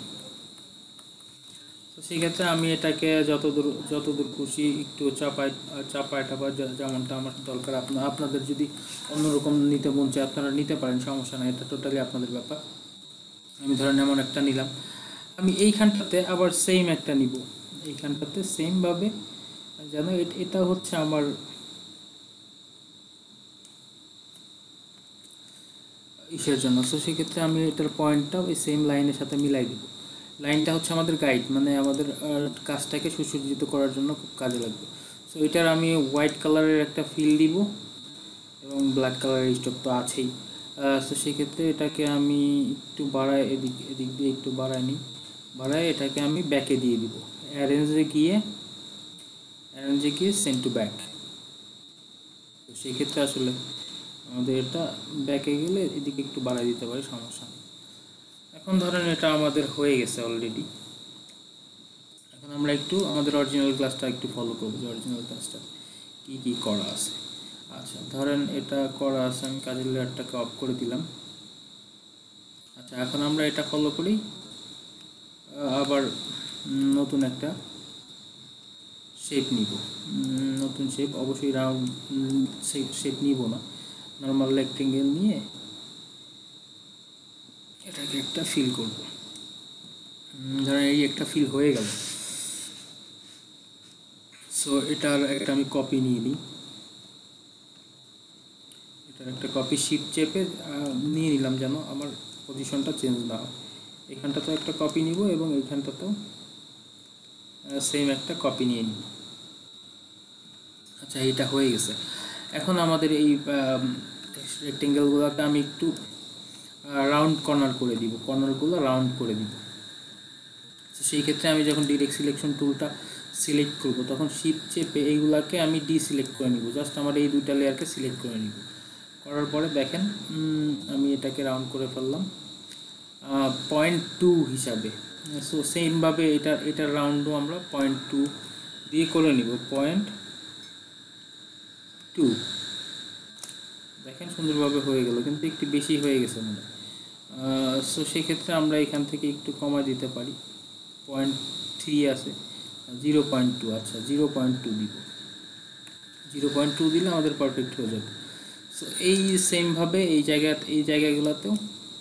তো সেক্ষেত্রে আমি এটাকে যতদূর খুশি একটু চাপায় যেমনটা আমার দরকার। আপনাদের যদি অন্যরকম নিতে মন চায় আপনারা নিতে পারেন, সমস্যা নাই, এটা টোটালি আপনাদের ব্যাপার। আমি ধরেন এমন একটা নিলাম। আমি এইখানটাতে আবার সেম একটা নিব, এইখানটাতে সেমভাবে যেন এটা হচ্ছে আমার ইসের জন্য। তো সেক্ষেত্রে আমি এটার পয়েন্টটা ওই সেম লাইনের সাথে মিলাই দেব। লাইনটা হচ্ছে আমাদের গাইড, মানে আমাদের কাজটাকে সুসজ্জিত করার জন্য খুব কাজে লাগবে। সো এটার আমি হোয়াইট কালারের একটা ফিল দিব এবং ব্ল্যাক কালারের স্টোক তো আছেই। সো সেক্ষেত্রে এটাকে আমি একটু বাড়াই, এদিক দিয়ে একটু বাড়াই এটাকে আমি ব্যাকে দিয়ে দিব। অ্যারেঞ্জে গিয়ে সেন্ড টু ব্যাক। তো সেক্ষেত্রে আসলে আমাদের এটা ব্যাকে গেলে এদিকে একটু বাড়াই দিতে পারি, সমস্যা নেই। এখন ধরেন এটা আমাদের হয়ে গেছে অলরেডি। এখন আমরা একটু আমাদের অরিজিনাল ক্লাসটা একটু ফলো করবো, যে অরিজিনাল ক্লাসটা কি করা আছে। আচ্ছা, ধরেন এটা করা আছে, আমি কাজের লেয়ারটাকে অফ করে দিলাম। আচ্ছা, এখন আমরা এটা ফলো করি, আবার নতুন একটা শেপ নিব। নতুন শেপ, অবশ্যই রাউন্ড শেপ নিব না, নর্মাল রেক্টেঙ্গেল নিয়ে এটাকে একটা ফিল করব। ধরেন এই একটা ফিল হয়ে গেল। সো এটার একটা আমি কপি নিয়ে নিই, এটার একটা কপি শিফট চেপে নিয়ে নিলাম যেন আমার পজিশনটা চেঞ্জ না হয়। এখানটাতেও একটা কপি নিব এবং এইখানটাতেও সেম একটা কপি নিয়ে নিব। আচ্ছা, এইটা হয়ে গেছে। এখন আমাদের এই রেক্টেঙ্গেলগুলোকে আমি একটু রাউন্ড কর্নার করে দিব, কর্নারগুলো রাউন্ড করে দিব। তো সেই ক্ষেত্রে আমি যখন ডিরেক্ট সিলেকশন টুলটা সিলেক্ট করব তখন শিফট চেপে এইগুলাকে আমি ডিসিলেক্ট করে নিব। জাস্ট আমার এই দুইটা লেয়ারকে সিলেক্ট করে নিব। করার পরে দেখেন আমি এটাকে রাউন্ড করে ফেললাম 0.2 হিসাবে। সো সেমভাবে এটার রাউন্ডও আমরা 0.2 দিয়ে করে নিব। 0.2 দেখেন সুন্দরভাবে হয়ে গেল, কিন্তু একটু বেশি হয়ে গেছে মনে। সো সেক্ষেত্রে আমরা এখান থেকে একটু কমায় দিতে পারি। 0.3 আছে, 0.2। আচ্ছা, 0.2 দিব। 0.2 দিলে আমাদের পারফেক্ট হয়ে যাবে। সো এই সেমভাবে এই জায়গাগুলোতেও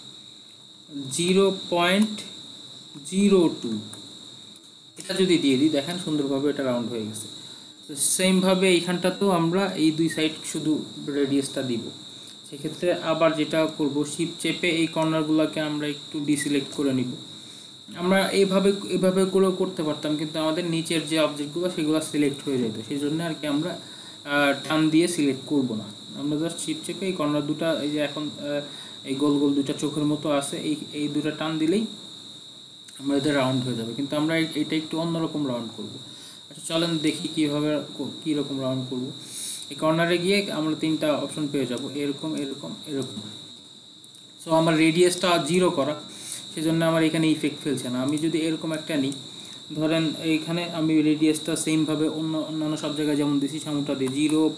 0.02 এটা যদি দিয়ে দিই, দেখেন সুন্দরভাবে এটা রাউন্ড হয়ে গেছে। তো সেমভাবে এইখানটাতেও আমরা এই দুই সাইড শুধু রেডিয়াসটা দিব। সেক্ষেত্রে আবার যেটা করব, শিফট চেপে এই কর্নারগুলোকে আমরা একটু ডিসিলেক্ট করে নিব। আমরা এভাবে করেও করতে পারতাম, কিন্তু আমাদের নিচের যে অবজেক্টগুলো সেগুলো সিলেক্ট হয়ে যেত। সেই জন্য আর কি আমরা টান দিয়ে সিলেক্ট করব না। আমরা জাস্ট শিফট চেপে এই কর্নার দুটা, এই যে এখন এই গোল গোল দুটা চোখের মতো আছে, এই দুটা টান দিলেই আমরা এদের রাউন্ড হয়ে যাবে। কিন্তু আমরা এটা একটু অন্যরকম রাউন্ড করব। আচ্ছা, চলেন দেখি কীরকম রাউন্ড করব। এই কর্নারে গিয়ে আমরা তিনটা অপশন পেয়ে যাব, এরকম এরকম এরকম। সো আমার রেডিয়াসটা 0 করা, সেজন্য আমার এখানে ইফেক্ট ফেলছে না। আমি যদি এরকম একটা নিই, ধরেন এইখানে আমি রেডিয়াসটা সেমভাবে অন্যান্য সব জায়গায় যেমন দিছি সেমনটা দিই,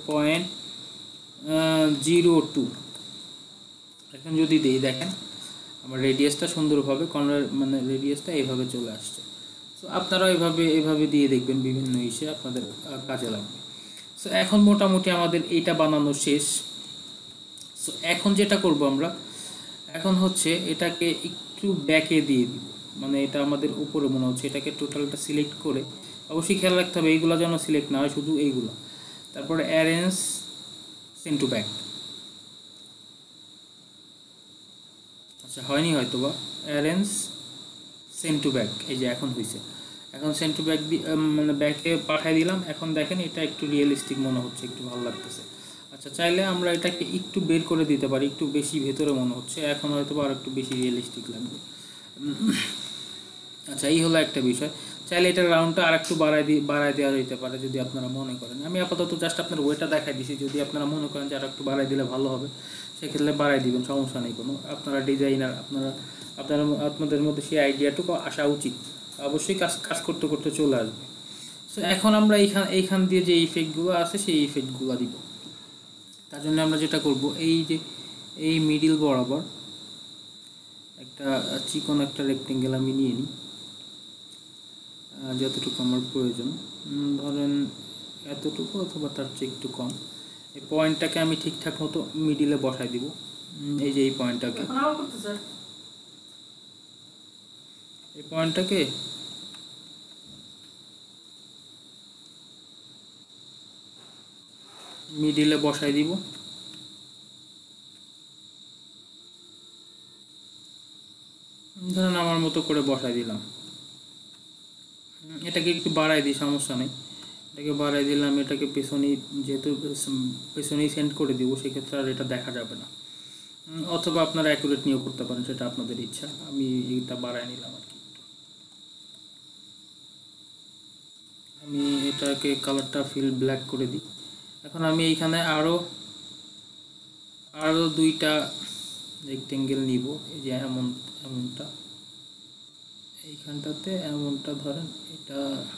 0.02। এখন যদি দিই, দেখেন আমার রেডিয়াসটা সুন্দরভাবে কর্নার মানে রেডিয়াসটা এইভাবে চলে আসছে। সো আপনারা এভাবে দিয়ে দেখবেন, বিভিন্ন ইসে আপনাদের কাজে লাগবে। সো এখন মোটামুটি আমাদের এইটা বানানো শেষ। সো এখন যেটা করব আমরা, এখন হচ্ছে এটাকে একটু একটু ব্যাকে দিয়ে দিব, মানে এটা আমাদের উপরে মনে হচ্ছে, এটাকে টোটালটা সিলেক্ট করে, অবশ্যই খেয়াল রাখতে হবে এইগুলো যেন সিলেক্ট না হয়, শুধু এইগুলো। তারপরে অ্যারেঞ্জ সেন্ড টু ব্যাক। আচ্ছা হয়নি হয়তো বা, অ্যারেঞ্জ সেন্ড টু ব্যাক, এই যে এখন হয়েছে। এখন সেন্ড টু ব্যাক মানে ব্যাকে পাঠিয়ে দিলাম। এখন দেখেন এটা একটু রিয়েলিস্টিক মনে হচ্ছে, একটু ভালো লাগতেছে। আচ্ছা চাইলে আমরা এটাকে একটু বের করে দিতে পারি, একটু বেশি ভেতরে মনে হচ্ছে, এখন হয়তো আর একটু বেশি রিয়েলিস্টিক লাগবে। আচ্ছা এই হলো একটা বিষয়। চাইলে এটার রাউন্ডটা আর একটু বাড়ায় দেওয়া যেতে পারে যদি আপনারা মনে করেন। আমি আপাতত জাস্ট আপনার ওয়েটা দেখাই দিছি, যদি আপনারা মনে করেন যে আর একটু বাড়াই দিলে ভালো হবে সেক্ষেত্রে বাড়াই দিবেন, সমস্যা নেই কোনো। আপনারা ডিজাইনার, আপনাদের মধ্যে সেই আইডিয়াটুকু আসা উচিত, অবশ্যই কাজ করতে করতে চলে আসবে। সো এখন আমরা এইখান দিয়ে যে ইফেক্টগুলো আছে সেই ইফেক্টগুলো দিব। তার জন্য আমরা যেটা করব, এই যে এই মিডিল বরাবর একটা চিকন একটা রেক্টেঙ্গেল আমি নিয়ে নিই, যতটুকু আমার প্রয়োজন, ধরেন এতটুকু অথবা তার চেয়ে একটু কম। এই পয়েন্টটাকে আমি ঠিকঠাক মতো মিডিলে বসাই দিব, এই যে এই পয়েন্টটাকে, মিডিলে বসাই দিব। ধরেন আমার মতো করে বসাই দিলাম। এটাকে একটু বাড়াই দিই, সমস্যা নেই, এটাকে বাড়াই দিলাম। এটাকে পেছনেই, যেহেতু পেছনেই সেন্ড করে দিব, সেক্ষেত্রে আর এটা দেখা যাবে না। অথবা আপনারা অ্যাকুরেট নিয়েও করতে পারেন, সেটা আপনাদের ইচ্ছা। আমি এইটা বাড়াই নিলাম আর কি। আমি এটাকে কালারটা ফিল ব্ল্যাক করে দিই। এখন আমি এইখানে আরও দুইটা রেক্টেঙ্গেল নিব, এই যে এমনটা, এইখানটাতে এমনটা ধরেন, এটা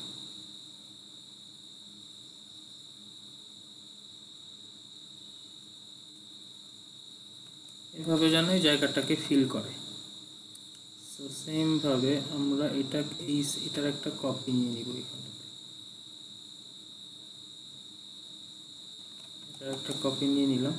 এভাবে যেন এই জায়গাটাকে ফিল করে। সো সেম ভাবে আমরা এটার একটা কপি নিয়ে নিব, এটার একটা কপি নিয়ে নিলাম।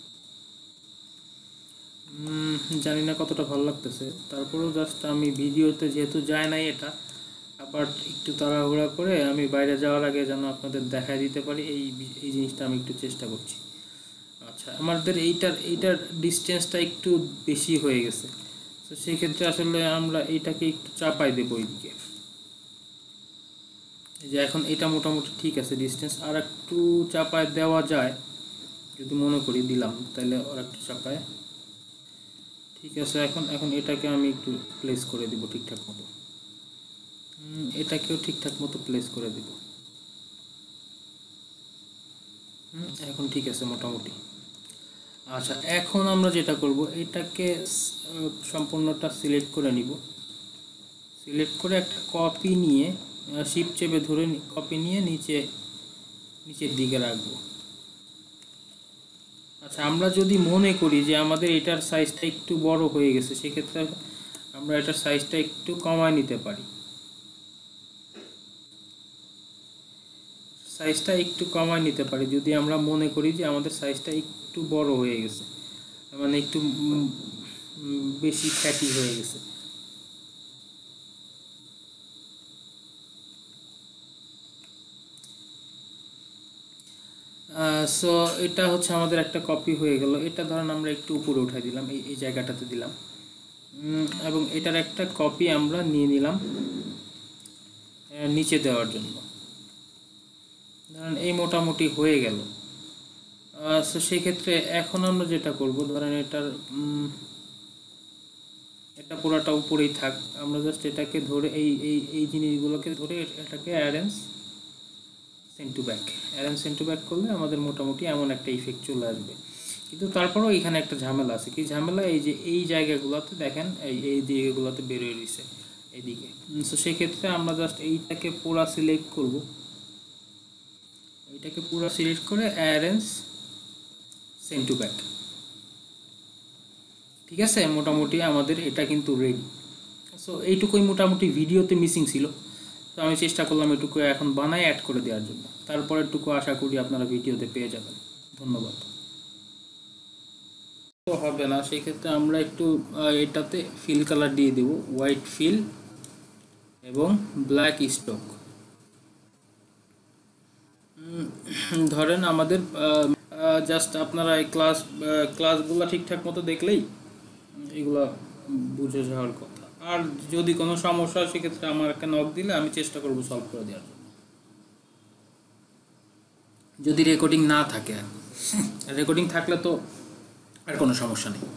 জানি না কতটা ভালো লাগতেছে, তারপরেও জাস্ট আমি ভিডিওতে যেহেতু যায় নাই এটা, আবার একটু তাড়াহুড়া করে আমি বাইরে যাওয়ার আগে যেন আপনাদের দেখায় দিতে পারি, এই জিনিসটা আমি একটু চেষ্টা করছি। আচ্ছা আমাদের এইটার ডিস্টেন্সটা একটু বেশি হয়ে গেছে, তো সেই ক্ষেত্রে আসলে আমরা এইটাকে একটু চাপাই দেবো এইদিকে। এই যে এখন এটা মোটামুটি ঠিক আছে ডিস্টেন্স, আর একটু চাপায় দেওয়া যায় যদি মনে করি, দিলাম, তাহলে আর একটু চাপায়, ঠিক আছে। এখন এটাকে আমি একটু প্লেস করে দিব ঠিকঠাক মতো, এটাকেও ঠিকঠাক মতো প্লেস করে দিব। এখন ঠিক আছে মোটামুটি। আচ্ছা এখন আমরা যেটা করব, এটাকে সম্পূর্ণটা সিলেক্ট করে নিব। সিলেক্ট করে একটা কপি নিয়ে, শিফট চেপে ধরে কপি নিয়ে নিচের দিকে রাখবো। আচ্ছা আমরা যদি মনে করি যে আমাদের এটার সাইজটা একটু বড় হয়ে গেছে, সেক্ষেত্রে আমরা এটার সাইজটা একটু কমায় নিতে পারি। যদি আমরা মনে করি যে আমাদের সাইজটা একটু বড় হয়ে গেছে, মানে একটু বেশি ফ্যাটি হয়ে গেছে। সো এটা হচ্ছে আমাদের একটা কপি হয়ে গেল। এটা ধরেন আমরা একটু উপরে উঠাই দিলাম, এই জায়গাটাতে দিলাম, এবং এটার একটা কপি আমরা নিয়ে নিলাম নিচে দেওয়ার জন্য। ধরেন এই মোটামুটি হয়ে গেল। সো সেই ক্ষেত্রে এখন আমরা যেটা করব, ধরেন এটা পুরোটা উপরেই থাক, আমরা জাস্ট এটাকে ধরে এই জিনিসগুলোকে ধরে এটাকে অ্যারেঞ্জ সেন্ড টু ব্যাক করলে আমাদের মোটামুটি এমন একটা ইফেক্ট চলে আসবে। কিন্তু তারপরেও এখানে একটা ঝামেলা আছে। কি ঝামেলা? এই যে এই জায়গাগুলোতে দেখেন, এই দিকগুলোতে বেরোয় রয়েছে এইদিকে। সো সেক্ষেত্রে আমরা জাস্ট এইটাকে পুরো সিলেক্ট করব, এইটাকে পুরো সিলেক্ট করে অ্যারেঞ্জ সেন্ড টু ব্যাক। ঠিক আছে, মোটামুটি আমাদের এটা কিন্তু রেডি। সো এইটুকুই মোটামুটি ভিডিওতে মিসিং ছিল, তো আমি চেষ্টা করলাম এটুকু এখন বানায় অ্যাড করে দেওয়ার জন্য। তারপরেরটুকু আশা করি আপনারা ভিডিওতে পেয়ে যাবেন। ধন্যবাদ। তো হবে না, সেই ক্ষেত্রে আমরা একটু এটাতে ফিল কালার দিয়ে দেব, হোয়াইট ফিল এবং ব্ল্যাক স্টক। ধরেন আমাদের জাস্ট আপনারা এই ক্লাসগুলো ঠিকঠাক মতো দেখলেই এগুলো বুঝে যাওয়ার কথা। আর যদি কোনো সমস্যা হয় সেক্ষেত্রে আমার একটা নক দিলে আমি চেষ্টা করব সলভ করে দেওয়ার জন্য, যদি রেকর্ডিং না থাকে। রেকর্ডিং থাকলে তো আর কোনো সমস্যা নেই।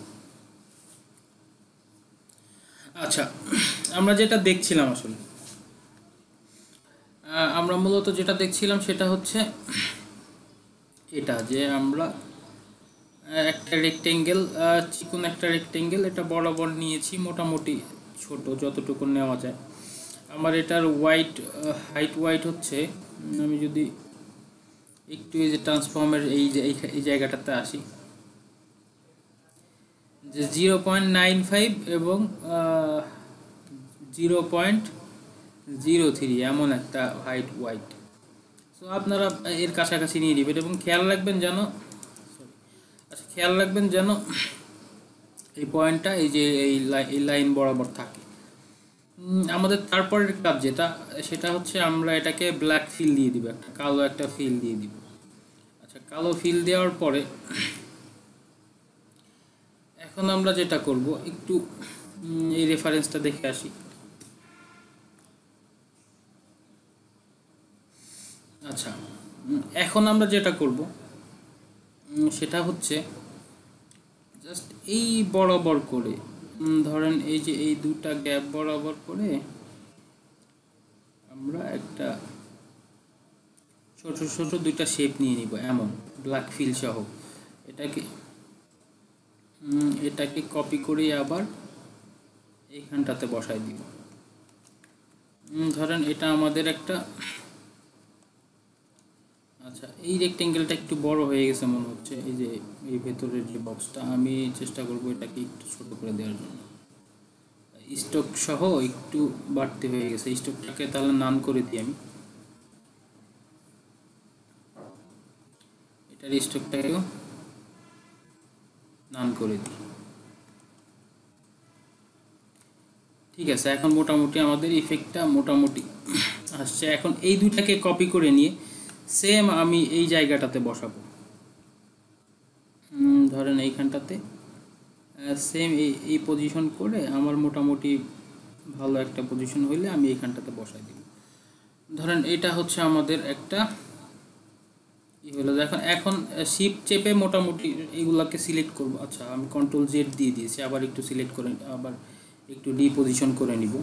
আচ্ছা, আমরা যেটা দেখছিলাম আসলে আমরা মূলত যেটা দেখছিলাম সেটা হচ্ছে এটা, যে আমরা একটা রেক্টেঙ্গেল, চিকন একটা রেক্টেঙ্গেল, এটা বরাবর নিয়েছি মোটামুটি ছোট যতটুকু নেওয়া যায়। আমার এটার হাইট ওয়াইড হচ্ছে, আমি যদি একটু এই যে ট্রান্সফর্মের এই জায়গাটাতে আসি, যে 0.95 এবং 0.03 এমন একটা হাইট ওয়াইড। সো আপনারা এর কাছাকাছি নিয়ে নেবেন এবং খেয়াল রাখবেন যেন এই পয়েন্টটা এই যে এই লাইন বরাবর থাকে। আমাদের তারপরের কাজ সেটা হচ্ছে আমরা এটাকে ব্ল্যাক ফিল দিয়ে দিব, একটা কালো একটা ফিল দিয়ে দিব। আচ্ছা, কালো ফিল দেওয়ার পরে এখন আমরা যেটা করব, একটু এই রেফারেন্সটা দেখে আসি। আচ্ছা, এখন আমরা যেটা করব সেটা হচ্ছে জাস্ট এই বরাবর করে, ধরেন এই যে এই দুটা গ্যাপ বরাবর করে আমরা একটা ছোট ছোট দুইটা শেপ নিয়ে নিব, এমন ব্ল্যাক ফিল সহ। এটাকে কপি করে আবার এইখানটাতে বসাই দিব। ধরেন এটা আমাদের একটা, আচ্ছা এই রেক্টেঙ্গেলটা একটু বড় হয়ে গেছে মনে হচ্ছে, এই যে এই ভেতরের যে বক্সটা, আমি চেষ্টা করব এটাকে একটু ছোট করে দেওয়ার জন্য। স্টক সহ একটু বাড়তি হয়ে গেছে, স্টকটাকে তাহলে নান করে দিই আমি, এটার স্টকটাকেও নান করে দিই। ঠিক আছে, এখন মোটামুটি আমাদের ইফেক্টটা মোটামুটি আসছে। এখন এই দুইটাকে কপি করে নিয়ে সেম আমি এই জায়গাটাতে বসাবো, ধরেন এইখানটাতে সেম এই পজিশন করে আমার মোটামুটি ভালো একটা পজিশন হইলে আমি এইখানটাতে বসাই দিব। ধরেন এটা হচ্ছে আমাদের একটা হলো। এখন শিফট চেপে মোটামুটি এইগুলাকে সিলেক্ট করব। আচ্ছা, আমি কন্ট্রোল জেড দিয়ে দিয়েছি, আবার একটু সিলেক্ট করে আবার একটু ডিপোজিশন করে নিব।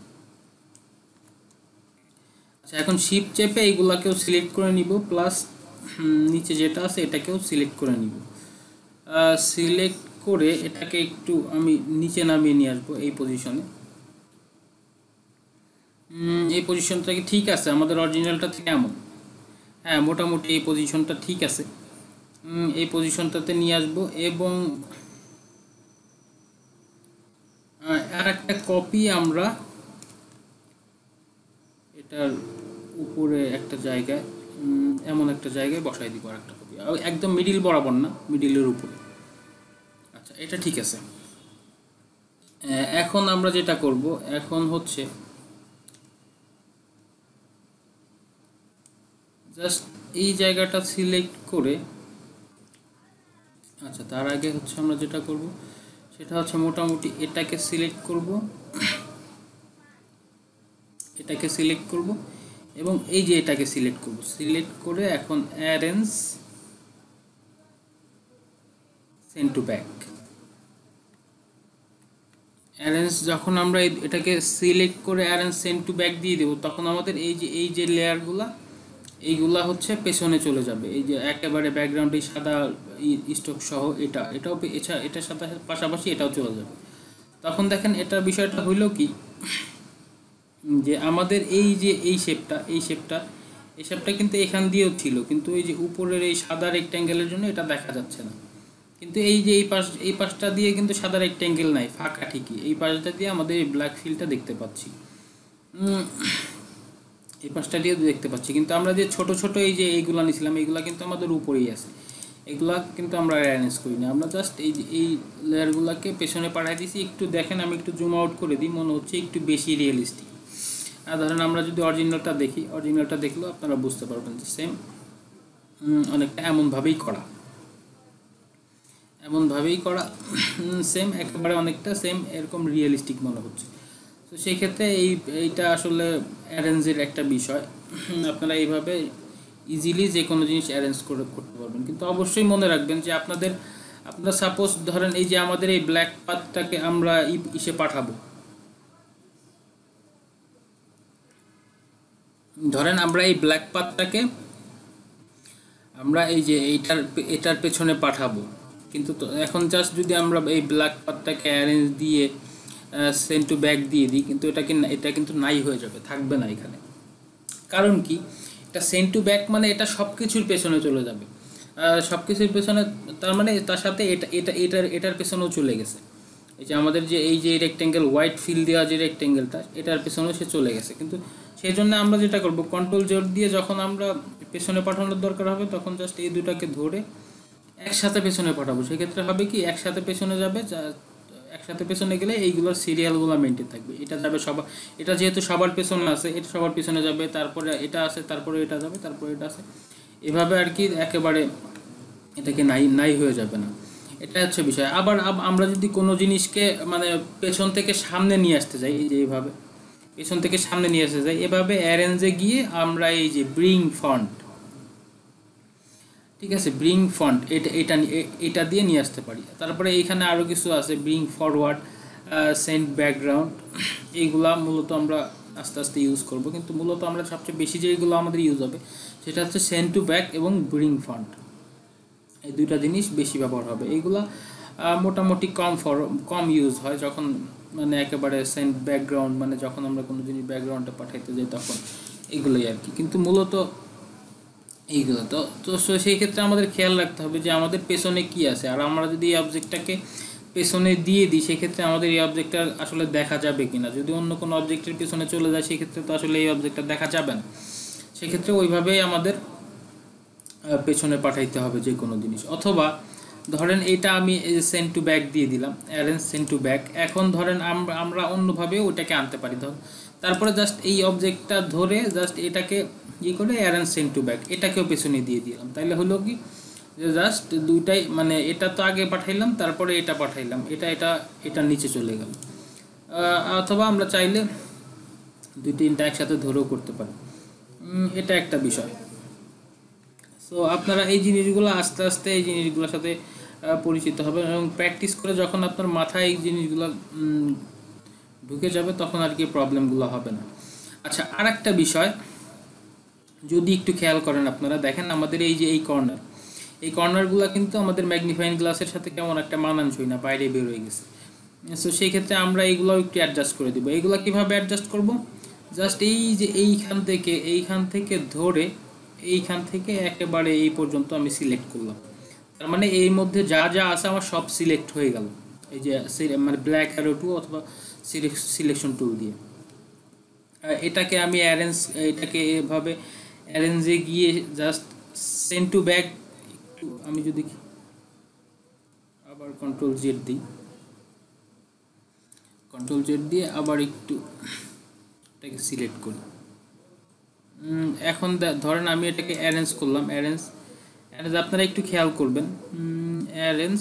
আচ্ছা, এখন শিফট চেপে এইগুলাকেও সিলেক্ট করে নিব, প্লাস নিচে যেটা আছে এটাকেও সিলেক্ট করে নিব। সিলেক্ট করে এটাকে একটু আমি নিচে নামিয়ে নিয়ে আসবো এই পজিশনে। এই পজিশনটা কি ঠিক আছে আমাদের অরিজিনালটা থেকে এমন? হ্যাঁ, মোটামুটি এই পজিশনটা ঠিক আছে। এই পজিশনটাতে নিয়ে আসবো এবং আর একটা কপি আমরা এটার উপরে একটা জায়গায়, এমন একটা জায়গায় বসাই দিব আর একটা কপি, একদম মিডিল বরাবর না, মিডিলের উপরে। আচ্ছা, এটা ঠিক আছে। এখন আমরা যেটা করব এখন হচ্ছে জাস্ট এই জায়গাটা সিলেক্ট করে, আচ্ছা তার আগে হচ্ছে আমরা যেটা করব সেটা হচ্ছে মোটামুটি এটাকে সিলেক্ট করব, এটাকে সিলেক্ট করব এবং এই যে এটাকে সিলেক্ট করব। সিলেক্ট করে এখন arrange send to back. Arrange যখন আমরা এটাকে সিলেক্ট করে অ্যারেঞ্জ সেন্ড টু ব্যাক দিয়ে দেব, তখন আমাদের এই যে লেয়ারগুলা এইগুলা হচ্ছে পেছনে চলে যাবে। এই যে একেবারে ব্যাকগ্রাউন্ডে সাদা স্টক সহ এটাও এটার সাথে পাশাপাশি এটাও চলে যাবে। তখন দেখেন এটার বিষয়টা হইল কি, যে আমাদের এই যে এই শেপটা কিন্তু এখান দিয়েও ছিল, কিন্তু এই যে উপরের এই সাদা রেক্ট্যাঙ্গেলের জন্য এটা দেখা যাচ্ছে না। কিন্তু এই যে এই পাশটা দিয়ে কিন্তু সাদা রেক্ট্যাঙ্গেল নাই, ফাঁকা ঠিকই, এই পাশটা দিয়ে আমাদের এই ব্ল্যাক ফিলটা দেখতে পাচ্ছি, এই পাশটা দিয়ে দেখতে পাচ্ছি। কিন্তু আমরা যে ছোট ছোট এই যে এইগুলা নিয়েছিলাম এইগুলা কিন্তু আমাদের উপরেই আছে। এগুলা কিন্তু আমরা অ্যারেঞ্জ করি না, আমরা জাস্ট এই লেয়ারগুলোকে পেছনে পাঠিয়ে দিয়েছি। একটু দেখেন, আমি একটু জুম আউট করে দিই, মনে হচ্ছে একটু বেশি রিয়েলিস্টিক। আর ধরেন আমরা যদি অরিজিনালটা দেখি, অরিজিনালটা দেখলেও আপনারা বুঝতে পারবেন যে সেম অনেকটা এমনভাবেই করা সেম, একেবারে অনেকটা সেম এরকম রিয়েলিস্টিক মনে হচ্ছে। তো সেই ক্ষেত্রে এইটা আসলে অ্যারেঞ্জের একটা বিষয়। আপনারা এইভাবে ইজিলি যে কোনো জিনিস অ্যারেঞ্জ করতে পারবেন, কিন্তু অবশ্যই মনে রাখবেন যে আপনারা সাপোজ ধরেন এই যে আমাদের এই ব্ল্যাক পাথটাকে আমরা ইসে পাঠাবো, ধরেন আমরা এই ব্ল্যাক পাথটাকে আমরা এই যে এটার পেছনে পাঠাবো, কিন্তু এখন জাস্ট যদি আমরা এই ব্ল্যাক পাথটাকে অ্যারেঞ্জ দিয়ে সেন্ড টু ব্যাক দিয়ে দিই, কিন্তু এটা কিন্তু নাই হয়ে যাবে, থাকবে না এখানে। কারণ কি, এটা সেন্ড টু ব্যাক মানে এটা সব কিছুর পেছনে চলে যাবে, সব কিছুর পেছনে, তার মানে তার সাথে এটার পেছনেও চলে গেছে। এই যে আমাদের যে এই যে রেক্টেঙ্গেল হোয়াইট ফিল দেওয়া যে রেক্টেঙ্গেলটা, এটার পেছনেও সে চলে গেছে। কিন্তু সেই জন্য আমরা যেটা করব, কন্ট্রোল জোর দিয়ে যখন আমরা পেছনে পাঠানোর দরকার হবে, তখন জাস্ট এই দুটাকে ধরে একসাথে পেছনে পাঠাবো। সেক্ষেত্রে হবে কি, একসাথে পেছনে যাবে, একসাথে পেছনে গেলে এইগুলোর সিরিয়ালগুলো মেনটেন থাকবে। এটা যাবে সবার, এটা যেহেতু সবার পেছনে আছে, এটা সবার পেছনে যাবে, তারপরে এটা আছে, তারপরে এটা যাবে, তারপরে এটা আছে, এভাবে আর কি একেবারে এটাকে নাই হয়ে যাবে না। এটা হচ্ছে বিষয়। আবার আমরা যদি কোনো জিনিসকে মানে পেছন থেকে সামনে নিয়ে আসতে যাই, এই যে এইভাবে পেছন থেকে সামনে নিয়ে আসতে যাই, এভাবে অ্যারেঞ্জে গিয়ে আমরা এই যে ব্রিং ফন্ট, ঠিক আছে, ব্রিং ফন্ট এটা দিয়ে নিয়ে আসতে পারি। তারপরে এইখানে আরও কিছু আছে, ব্রিং ফরওয়ার্ড, সেন্ড ব্যাকগ্রাউন্ড, এইগুলা মূলত আমরা আস্তে আস্তে ইউজ করব। কিন্তু মূলত আমরা সবচেয়ে বেশি যেগুলো আমাদের ইউজ হবে সেটা হচ্ছে সেন্ড টু ব্যাক এবং ব্রিং ফন্ট, এই দুইটা জিনিস বেশি ব্যবহার হবে। এইগুলা মোটামুটি কম ইউজ হয় যখন মানে একেবারে সেন্ড ব্যাকগ্রাউন্ড, মানে যখন আমরা কোনো জিনিস ব্যাকগ্রাউন্ডে পাঠাইতে যাই তখন এগুলোই আর কি। কিন্তু মূলত এইগুলো তো সেই ক্ষেত্রে আমাদের খেয়াল রাখতে হবে যে আমাদের পেছনে কি আছে। আর আমরা যদি এই অবজেক্টটাকে পেছনে দিয়ে দিই, সেক্ষেত্রে আমাদের এই অবজেক্টটা আসলে দেখা যাবে কিনা। যদি অন্য কোনো অবজেক্টের পেছনে চলে যায়, সেক্ষেত্রে তো আসলে এই অবজেক্টটা দেখা যাবে না। সেক্ষেত্রে ওইভাবেই আমাদের পেছনে পাঠাইতে হবে যে কোনো জিনিস। অথবা ধরেন এটা আমি সেন্ড টু ব্যাক দিয়ে দিলাম, অ্যারেঞ্জ সেন্ড টু ব্যাক। এখন ধরেন আমরা অন্যভাবে ওইটাকে আনতে পারি। তারপরে জাস্ট এই অবজেক্টটা ধরে জাস্ট এটাকে করে অ্যারেঞ্জ সেন্ড টু ব্যাক, এটাকেও পেছনে দিয়ে দিলাম। তাইলে হলো কি যে জাস্ট দুইটাই, মানে এটা তো আগে পাঠাইলাম, তারপরে এটা পাঠাইলাম, এটা নিচে চলে গেল। অথবা আমরা চাইলে দুই তিনটা একসাথে ধরেও করতে পারি, এটা একটা বিষয়। সো আপনারা এই জিনিসগুলো আস্তে আস্তে এই জিনিসগুলোর সাথে পরিচিত হবে এবং প্র্যাকটিস করে যখন আপনার মাথায় এই জিনিসগুলো ঢুকে যাবে, তখন আর কি প্রবলেমগুলো হবে না। আচ্ছা, আর একটা বিষয় যদি একটু খেয়াল করেন আপনারা, দেখেন আমাদের এই যে এই কর্নারগুলো কিন্তু আমাদের ম্যাগনিফাইং গ্লাসের সাথে কেমন একটা মানানসই না, বাইরে বের হয়ে গেছে। সো সেই ক্ষেত্রে আমরা এইগুলো একটু অ্যাডজাস্ট করে দেবো। এইগুলো কীভাবে অ্যাডজাস্ট করব, জাস্ট এই যে এইখান থেকে ধরে এইখান থেকে একেবারে এই পর্যন্ত আমি সিলেক্ট করলাম। তার মানে এই মধ্যে যা যা আছে আমার সব সিলেক্ট হয়ে গেল, এই যে মানে ব্ল্যাক অ্যারো টু অথবা সিলেকশন টুল দিয়ে। এটাকে আমি এটাকে এভাবে অ্যারেঞ্জে গিয়ে জাস্ট সেন্ড টু ব্যাক, আমি যদি আবার কন্ট্রোল জেড দিয়ে আবার একটু এটাকে সিলেক্ট করি। এখন ধরেন আমি এটাকে অ্যারেঞ্জ করলাম, অ্যারেঞ্জ আপনারা একটু খেয়াল করবেন, অ্যারেঞ্জ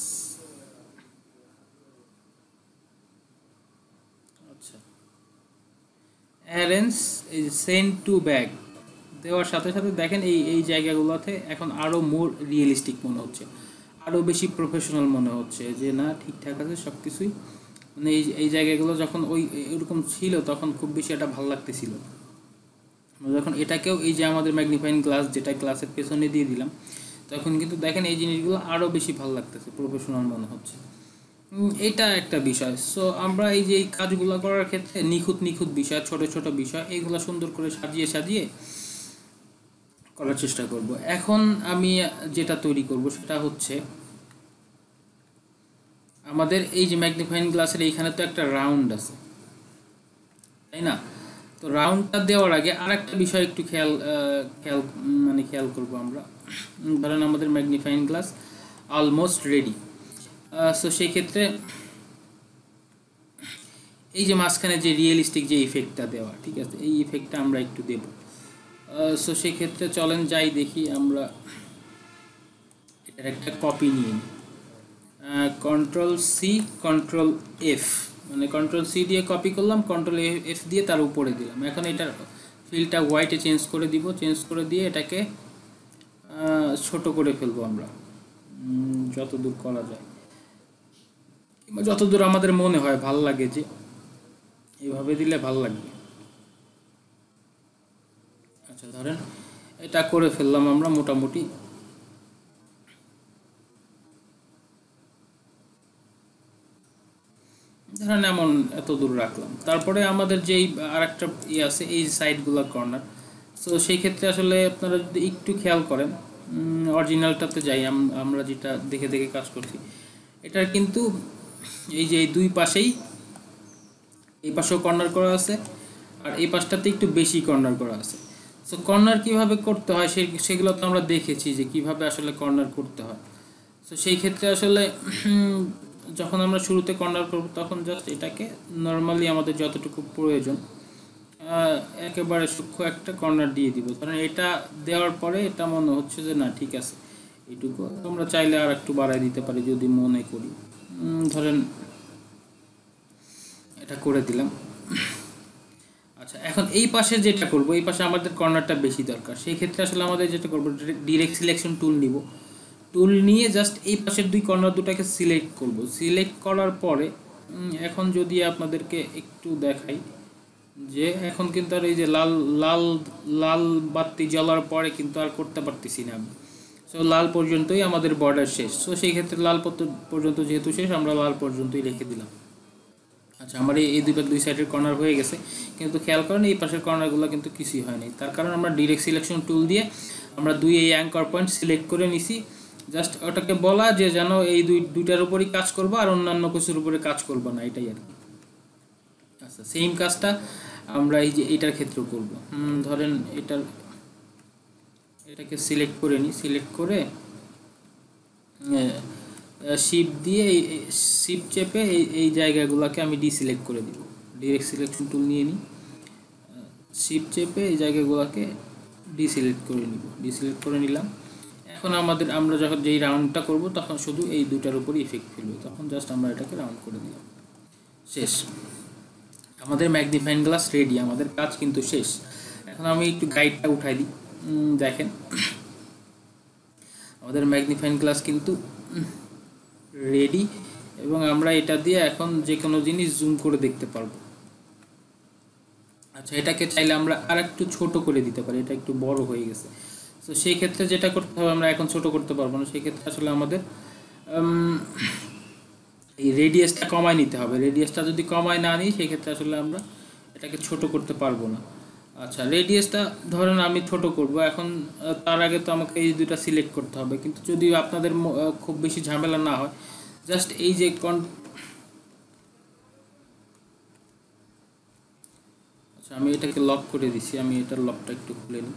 সেন্ড টু ব্যাক দেওয়ার সাথে সাথে দেখেন এই জায়গাগুলোতে এখন আরও মোর রিয়েলিস্টিক মনে হচ্ছে, আরও বেশি প্রফেশনাল মনে হচ্ছে যে না ঠিকঠাক আছে সব কিছুই। মানে এই জায়গাগুলো যখন এরকম ছিল তখন খুব বেশি এটা ভালো লাগতেছিল। যখন এটাকেও এই যে আমাদের ম্যাগনিফাইং গ্লাস যেটা গ্লাসের পেছনে দিয়ে দিলাম, তখন কিন্তু দেখেন এই জিনিসগুলো আরও বেশি ভালো লাগতেছে, প্রফেশনাল মনে হচ্ছে। এটা একটা বিষয়। সো আমরা এই যে এই কাজগুলো করার ক্ষেত্রে নিখুঁত বিষয়, ছোট ছোট বিষয়, এইগুলো সুন্দর করে সাজিয়ে করার চেষ্টা করব। এখন আমি যেটা তৈরি করব সেটা হচ্ছে আমাদের এই যে ম্যাগনিফাইং গ্লাসের এইখানে তো একটা রাউন্ড আছে, তাই না? তো রাউন্ডটা দেওয়ার আগে আর একটা বিষয় একটু খেয়াল করব আমরা। ধরেন আমাদের magnifying glass almost ready. So সেই ক্ষেত্রে এই যে মাঝখানে যে রিয়েলিস্টিক যে ইফেক্টটা দেওয়া, ঠিক আছে, এই ইফেক্টটা আমরা একটু দেব। সো সেই ক্ষেত্রে চলেন যাই দেখি আমরা এটার একটা কপি নিয়ে নিই। কন্ট্রোল সি কন্ট্রোল এফ, মানে কন্ট্রোল সি দিয়ে কপি করলাম, কন্ট্রোল এফ দিয়ে তার উপরে দিলাম। এখন এটার ফিলটা হোয়াইটে চেঞ্জ করে দিব, চেঞ্জ করে দিয়ে এটাকে ছোট করে ফেলবো আমরা যতদূর করা যায়, কিংবা যতদূর আমাদের মনে হয় ভাল লাগে যে এইভাবে দিলে ভাল লাগবে। আচ্ছা ধরেন এটা করে ফেললাম আমরা মোটামুটি। ধরেন এমন এত দূর রাখলাম। তারপরে আমাদের যেই আরেকটা আছে এই সাইডগুলো কর্নার। সো সেই ক্ষেত্রে আসলে আপনারা যদি একটু খেয়াল করেন, অরিজিনালটাতে যাই, আমরা যেটা দেখে দেখে কাজ করছি, এটার কিন্তু এই যে দুই পাশেই, এই পাশেও কর্নার করা আছে আর এই পাশটাতে একটু বেশি কর্নার করা আছে। সো কর্নার কিভাবে করতে হয় সেগুলো তো আমরা দেখেছি যে কিভাবে আসলে কর্নার করতে হয়। সো সেই ক্ষেত্রে আসলে যখন আমরা শুরুতে কর্নার করব তখন জাস্ট এটাকে নর্মালি আমাদের যতটুকু প্রয়োজন একেবারে সূক্ষ্ম একটা কর্নার দিয়ে দিব। কারণ এটা দেওয়ার পরে এটা মনে হচ্ছে যে না ঠিক আছে এইটুকু, আমরা চাইলে আর একটু বাড়াই দিতে পারি যদি মনে করি। ধরেন এটা করে দিলাম। আচ্ছা এখন এই পাশে যেটা করব, এই পাশে আমাদের কর্নারটা বেশি দরকার। সেই ক্ষেত্রে আসলে আমাদের যেটা করব, ডিরেক্ট সিলেকশন টুল নিব, টুল নিয়ে জাস্ট এই পাশের দুই কর্নার দুটাকে সিলেক্ট করব। সিলেক্ট করার পরে এখন যদি আপনাদেরকে একটু দেখাই যে এখন কিন্তু আর এই যে লাল লাল লাল বাতি জ্বলার পরে কিন্তু আর করতে পারতেছি না আমি। সো লাল পর্যন্তই আমাদের বর্ডার শেষ। সো সেই ক্ষেত্রে লাল পর্যন্ত যেহেতু শেষ, আমরা লাল পর্যন্তই রেখে দিলাম। আচ্ছা আমার এই দুই সাইডের কর্নার হয়ে গেছে, কিন্তু খেয়াল করেন এই পাশের কর্নারগুলো কিন্তু কিছুই হয়নি। তার কারণ আমরা ডিরেক্ট সিলেকশন টুল দিয়ে আমরা এই অ্যাঙ্কর পয়েন্ট সিলেক্ট করে নিছি। জাস্ট ওটাকে বলা যে যেন এই দুইটার উপরই কাজ করবো আর অন্যান্য কিছুর উপরে কাজ করবো না, এটাই আর কি। আচ্ছা সেম কাজটা আমরা এই যে এটার ক্ষেত্রেও করব। ধরেন এটাকে সিলেক্ট করে নিই, সিলেক্ট করে শিফট দিয়ে শিফট চেপে এই জায়গাগুলোকে আমি ডিসিলেক্ট করে দিব। ডিরেক্ট সিলেকশন টুল নিয়ে নিই, শিফট চেপে এই জায়গাগুলোকে ডিসিলেক্ট করে নিব। ডিসিলেক্ট করে নিলাম। এখন আমরা যখন যেই রাউন্ডটা করব তখন শুধু এই দুটার উপরই ইফেক্ট ফেলবে, তখন জাস্ট আমরা এটাকে রাউন্ড করে দিলাম, শেষ। আমাদের ম্যাগনিফাইং গ্লাস রেডি, আমাদের কাজ কিন্তু শেষ। এখন আমি একটু গাইডটা উঠাই দিই, দেখেন আমাদের ম্যাগনিফাইং গ্লাস কিন্তু রেডি এবং আমরা এটা দিয়ে এখন যে কোনো জিনিস জুম করে দেখতে পারবো। আচ্ছা এটাকে চাইলে আমরা আর একটু ছোট করে দিতে পারি, এটা একটু বড় হয়ে গেছে। তো সেই ক্ষেত্রে যেটা করতে হবে, আমরা এখন ছোট করতে পারবো না, সেই ক্ষেত্রে আসলে আমাদের এই রেডিয়াসটা কমায় নিতে হবে। রেডিয়াসটা যদি কমায় না নিই সেই ক্ষেত্রে আসলে আমরা এটাকে ছোট করতে পারবো না। আচ্ছা রেডিয়াসটা ধরেন আমি ছোট করব, এখন তার আগে তো আমাকে এই দুটো সিলেক্ট করতে হবে। কিন্তু যদি আপনাদের খুব বেশি ঝামেলা না হয়, জাস্ট এই যে আচ্ছা আমি এটাকে লক করে দিছি, আমি এটার লকটা একটু খুলে নিই।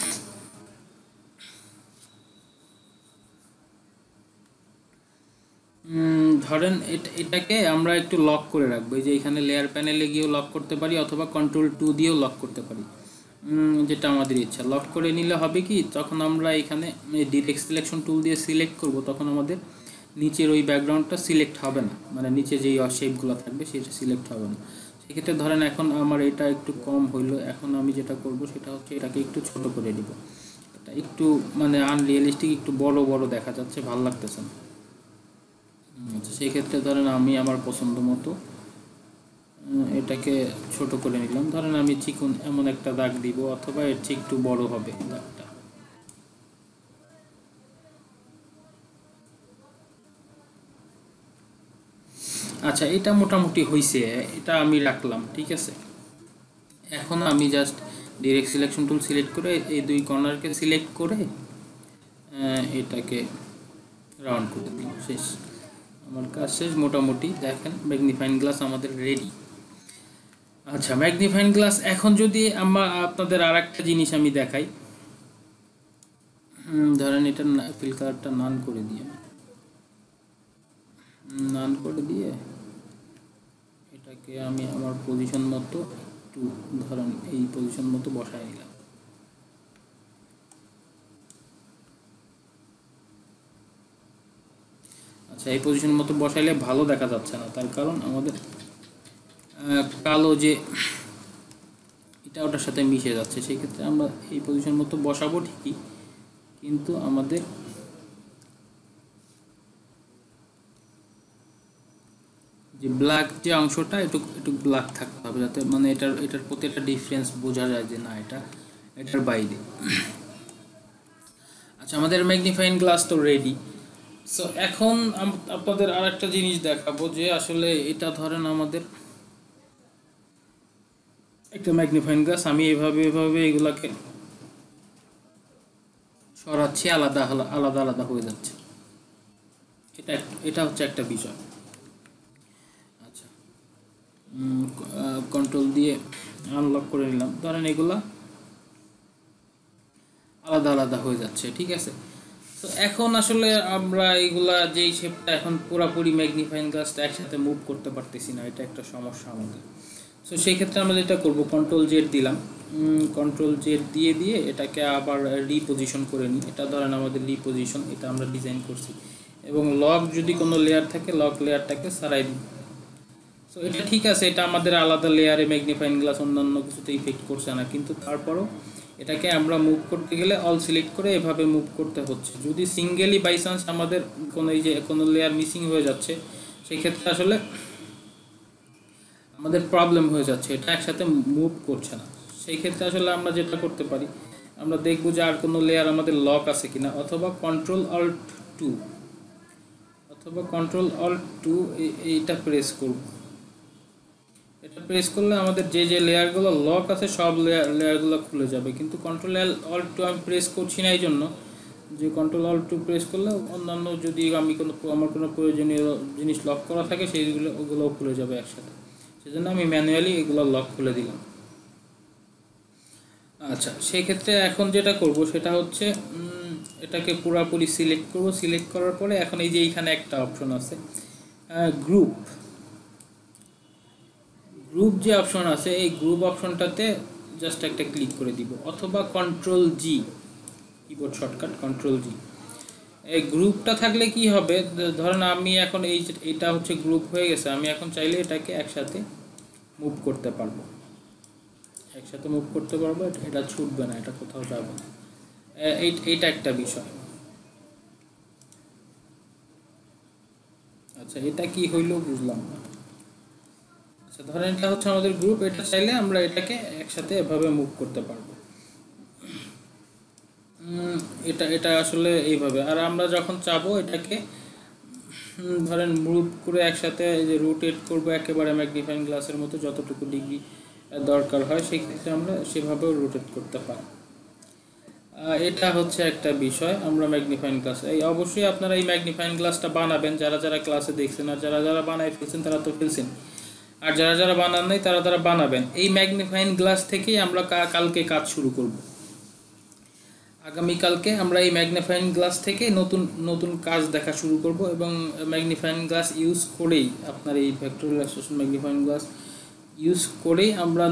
ধরেন এটাকে আমরা একটু লক করে রাখবো, এই যে এখানে লেয়ার প্যানেলে গিয়েও লক করতে পারি অথবা কন্ট্রোল 2 দিয়েও লক করতে পারি, যেটা আমাদের ইচ্ছা। লক করে নিলে হবে কি, তখন আমরা এখানে ডিরেক্ট সিলেকশন টুল দিয়ে সিলেক্ট করব, তখন আমাদের নিচের ওই ব্যাকগ্রাউন্ডটা সিলেক্ট হবে না, মানে নিচে যেই শেপগুলো থাকবে সেটা সিলেক্ট হবে না। সেক্ষেত্রে ধরেন এখন আমার এটা একটু কম হইলো, এখন আমি যেটা করব সেটা হচ্ছে এটাকে একটু ছোট করে দিব। এটা একটু মানে আনরিয়েলিস্টিক, একটু বড় বড় দেখা যাচ্ছে, ভালো লাগতেছে না। আচ্ছা সেই ক্ষেত্রে ধরেন আমি আমার পছন্দ মতো এটাকে ছোট করে নিলাম। ধরেন আমি চিকন এমন একটা দাগ দিব, অথবা এর চেয়ে একটু বড় হবে দাগটা। আচ্ছা এটা মোটামুটি হয়েছে, এটা আমি রাখলাম, ঠিক আছে। এখন আমি just direct selection tool select করে এই দুই কর্নারকে সিলেক্ট করে এটাকে রাউন্ড করে দিলাম, শেষ। আমার কাজ শেষ মোটামুটি। দেখেন ম্যাগনিফাইং গ্লাস আমাদের রেডি। আচ্ছা ম্যাগনিফাইং গ্লাস এখন যদি আপনাদের আর একটা জিনিস আমি দেখাই, ধরেন এটা ফিল কালারটা নান করে দিয়ে এটাকে আমি আমার পজিশন মতো একটু ধরেন এই পজিশন মতো বসায় নিলাম। আচ্ছা, এই পজিশন মতো বসাইলে ভালো দেখা যাচ্ছে না, তার কারণ আমাদের কালো যে এটা ওটার সাথে মিশে যাচ্ছে। সেই ক্ষেত্রে আমরা এই পজিশন মতো বসাবো ঠিকই, কিন্তু আমাদের যে ব্ল্যাক যে অংশটা একটু ব্ল্যাক থাকতে হবে, যাতে মানে এটার প্রতি একটা ডিফারেন্স বোঝা যায় যে না এটার বাইরে। আচ্ছা, আমাদের ম্যাগনিফাইং গ্লাস তো রেডি। সো এখন আপনাদের আর একটা জিনিস দেখাবো যে আসলে এটা ধরেন আমাদের একটা ম্যাগনিফাইং গ্লাস, আমি এভাবে এগুলাকে সরাচ্ছি, আলাদা আলাদা হয়ে যাচ্ছে। এটা হচ্ছে একটা বিষয়। আচ্ছা, কন্ট্রোল দিয়ে আনলক করে নিলাম, ধরেন এগুলা আলাদা হয়ে যাচ্ছে, ঠিক আছে। তো এখন আসলে আমরা এইগুলা যেই শেপটা এখন পুরোপুরি ম্যাগনিফাইং গ্লাসটা একসাথে মুভ করতে পারতেছি না, এটা একটা সমস্যা আমাদের। সো সেই ক্ষেত্রে আমরা যেটা করবো, কন্ট্রোল জেড দিলাম, কন্ট্রোল জেড দিয়ে এটাকে আবার রিপোজিশন করে নিই। এটা ধরেন আমাদের রিপোজিশন, এটা আমরা ডিজাইন করছি, এবং লক যদি কোনো লেয়ার থাকে লক লেয়ারটাকে সারাই দিই। সো এটা ঠিক আছে, এটা আমাদের আলাদা লেয়ারে ম্যাগনিফাইং গ্লাস অন্যান্য কিছুতে ইফেক্ট করছে না, কিন্তু তারপরও এটাকে আমরা মুভ করতে গেলে অল সিলেক্ট করে এভাবে মুভ করতে হচ্ছে। যদি সিঙ্গেলি বাই চান্স আমাদের কোনো লেয়ার মিসিং হয়ে যাচ্ছে, সেই ক্ষেত্রে আসলে আমাদের প্রবলেম হয়ে যাচ্ছে, এটা একসাথে মুভ করছে না। সেই ক্ষেত্রে আসলে আমরা যেটা করতে পারি, আমরা দেখব যে আর কোনো লেয়ার আমাদের লক আছে কিনা, অথবা কন্ট্রোল অল্ট টু এইটা প্রেস করব। এটা প্রেস করলে আমাদের যে লেয়ারগুলো লক আছে সব লেয়ারগুলো খুলে যাবে, কিন্তু কন্ট্রোল অল্ট টু আমি প্রেস করছি না, এই জন্য যে কন্ট্রোল অল্ট টু প্রেস করলে অন্যান্য যদি আমার কোনো প্রয়োজনীয় জিনিস লক করা থাকে ওগুলোও খুলে যাবে একসাথে। সেজন্য আমি ম্যানুয়ালি এগুলো লক খুলে দিলাম। আচ্ছা, সেই ক্ষেত্রে এখন যেটা করব সেটা হচ্ছে এটাকে পুরোপুরি সিলেক্ট করব। সিলেক্ট করার পরে এখন এই যে এইখানে একটা অপশন আছে গ্রুপ যে অপশন আছে, এই গ্রুপ অপশনটাতে জাস্ট একটা ক্লিক করে দিব, অথবা control G, keyboard shortcut control G. এই গ্রুপটা থাকলে কি হবে, ধরেন আমি এখন এইটা হচ্ছে গ্রুপ হয়ে গেছে, আমি এখন চাইলে এটাকে একসাথে মুভ করতে পারবো, এটা ছুটবে না, এটা কোথাও যাবে না। এইটা একটা বিষয়। আচ্ছা, এটা কি হইলো বুঝলাম না। আচ্ছা, ধরেন এটা হচ্ছে আমাদের গ্রুপ, এটা চাইলে আমরা এটাকে একসাথে এভাবে মুভ করতে পারবো। এটা আসলে এইভাবে। আর আমরা যখন চাবো এটাকে ধরেন মুভ করে একসাথে যে রোটেট করব একেবারে ম্যাগনিফাইং গ্লাসের মতো, যতটুকু ডিগ্রি দরকার হয় সেই ক্ষেত্রে আমরা সেভাবেও রোটেট করতে পারি। এটা হচ্ছে একটা বিষয়। আমরা ম্যাগনিফাইং গ্লাস অবশ্যই আপনারা এই ম্যাগনিফাইং গ্লাসটা বানাবেন, যারা ক্লাসে দেখছেন, আর যারা বানায় ফেলছেন তারা তো ফেলছেন, আর যারা বানান নাই তারা বানাবেন। এই ম্যাগনিফাইং গ্লাস থেকেই আমরা কালকে কাজ শুরু করব। আগামীকালকে আমরা এই ম্যাগনিফাইং গ্লাস থেকে নতুন কাজ দেখা শুরু করব, এবং ম্যাগনিফাইং গ্লাস ইউজ করেই আপনার এই vector illustration magnifying glass use করেই আমরা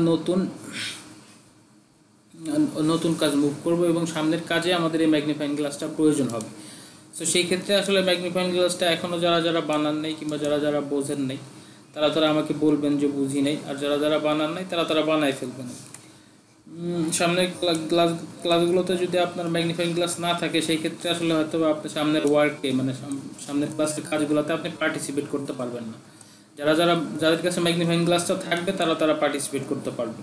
নতুন কাজ মুভ করব, এবং সামনের কাজে আমাদের এই ম্যাগনিফাইং গ্লাসটা প্রয়োজন হবে। সো সেই ক্ষেত্রে আসলে ম্যাগনিফাইং গ্লাসটা এখনও যারা বানান নেই কিংবা যারা বোঝেন নেই তারা আমাকে বলবেন যে বুঝি নেই, আর যারা বানান নাই তারা বানাই ফেলবেন। সামনের ক্লাসগুলোতে যদি আপনার ম্যাগনিফাইং গ্লাস না থাকে, সেই ক্ষেত্রে আসলে হয়তো আপনি সামনের ওয়ার্কে মানে সামনের ক্লাসের কাজগুলোতে আপনি পার্টিসিপেট করতে পারবেন না। যাদের কাছে ম্যাগনিফাইং গ্লাসটা থাকবে তারা পার্টিসিপেট করতে পারবে।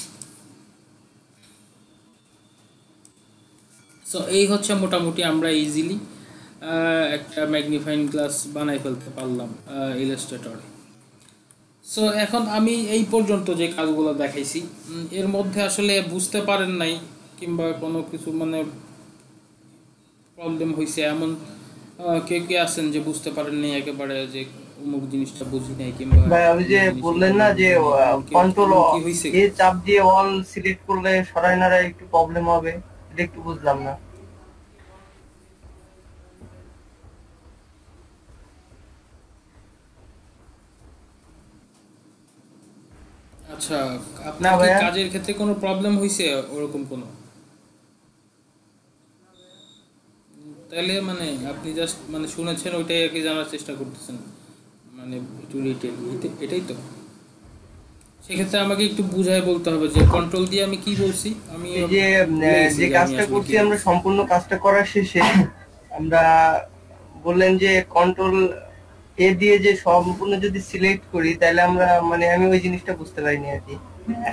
সো এই হচ্ছে মোটামুটি আমরা ইজিলি একটা ম্যাগনিফাইং গ্লাস বানাই ফেলতে পারলাম ইলাস্ট্রেটরে। সো এখন আমি এই পর্যন্ত যে কাজগুলো দেখাইছি, এর মধ্যে আসলে বুঝতে পারেন নাই কিংবা কোনো কিছু মানে প্রবলেম হয়েছে এমন কে আছেন যে বুঝতে পারেন নাই একেবারে, যে অমুক জিনিসটা বুঝি নাই, কিংবা ভাই আপনি যে বললেন না যে কন্ট্রোল এ চাপ দিয়ে অল সিলেক্ট করলে সরাই নাড়াই একটু প্রবলেম হবে, এটা একটু বুঝলাম না। আচ্ছা, না আপনার কি ভাইয়া। কাজের ক্ষেত্রে কোনো প্রবলেম হয়েছে ওরকম কোনো? তাহলে মানে আপনি জাস্ট মানে শুনেছেন ওইটাই আর কি জানার চেষ্টা করতেছেন, মানে একটু ডিটেল, এটাই তো। সেক্ষেত্রে আমাকে একটু বুঝায় বলতে হবে যে কন্ট্রোল দিয়ে আমি কি বলছি। আমি এই যে ভুলে গেছি যে যে আমি কাজটা আসলে করছি কি আমরা, বলছি। সম্পূর্ণ কাজটা করার শেষে আমরা বললেন যে কন্ট্রোল এ দিয়ে যে সম্পূর্ণ যদি সিলেক্ট করি তাহলে আমরা, মানে আমি ওই জিনিসটা বুঝতে পারিনি আর কি।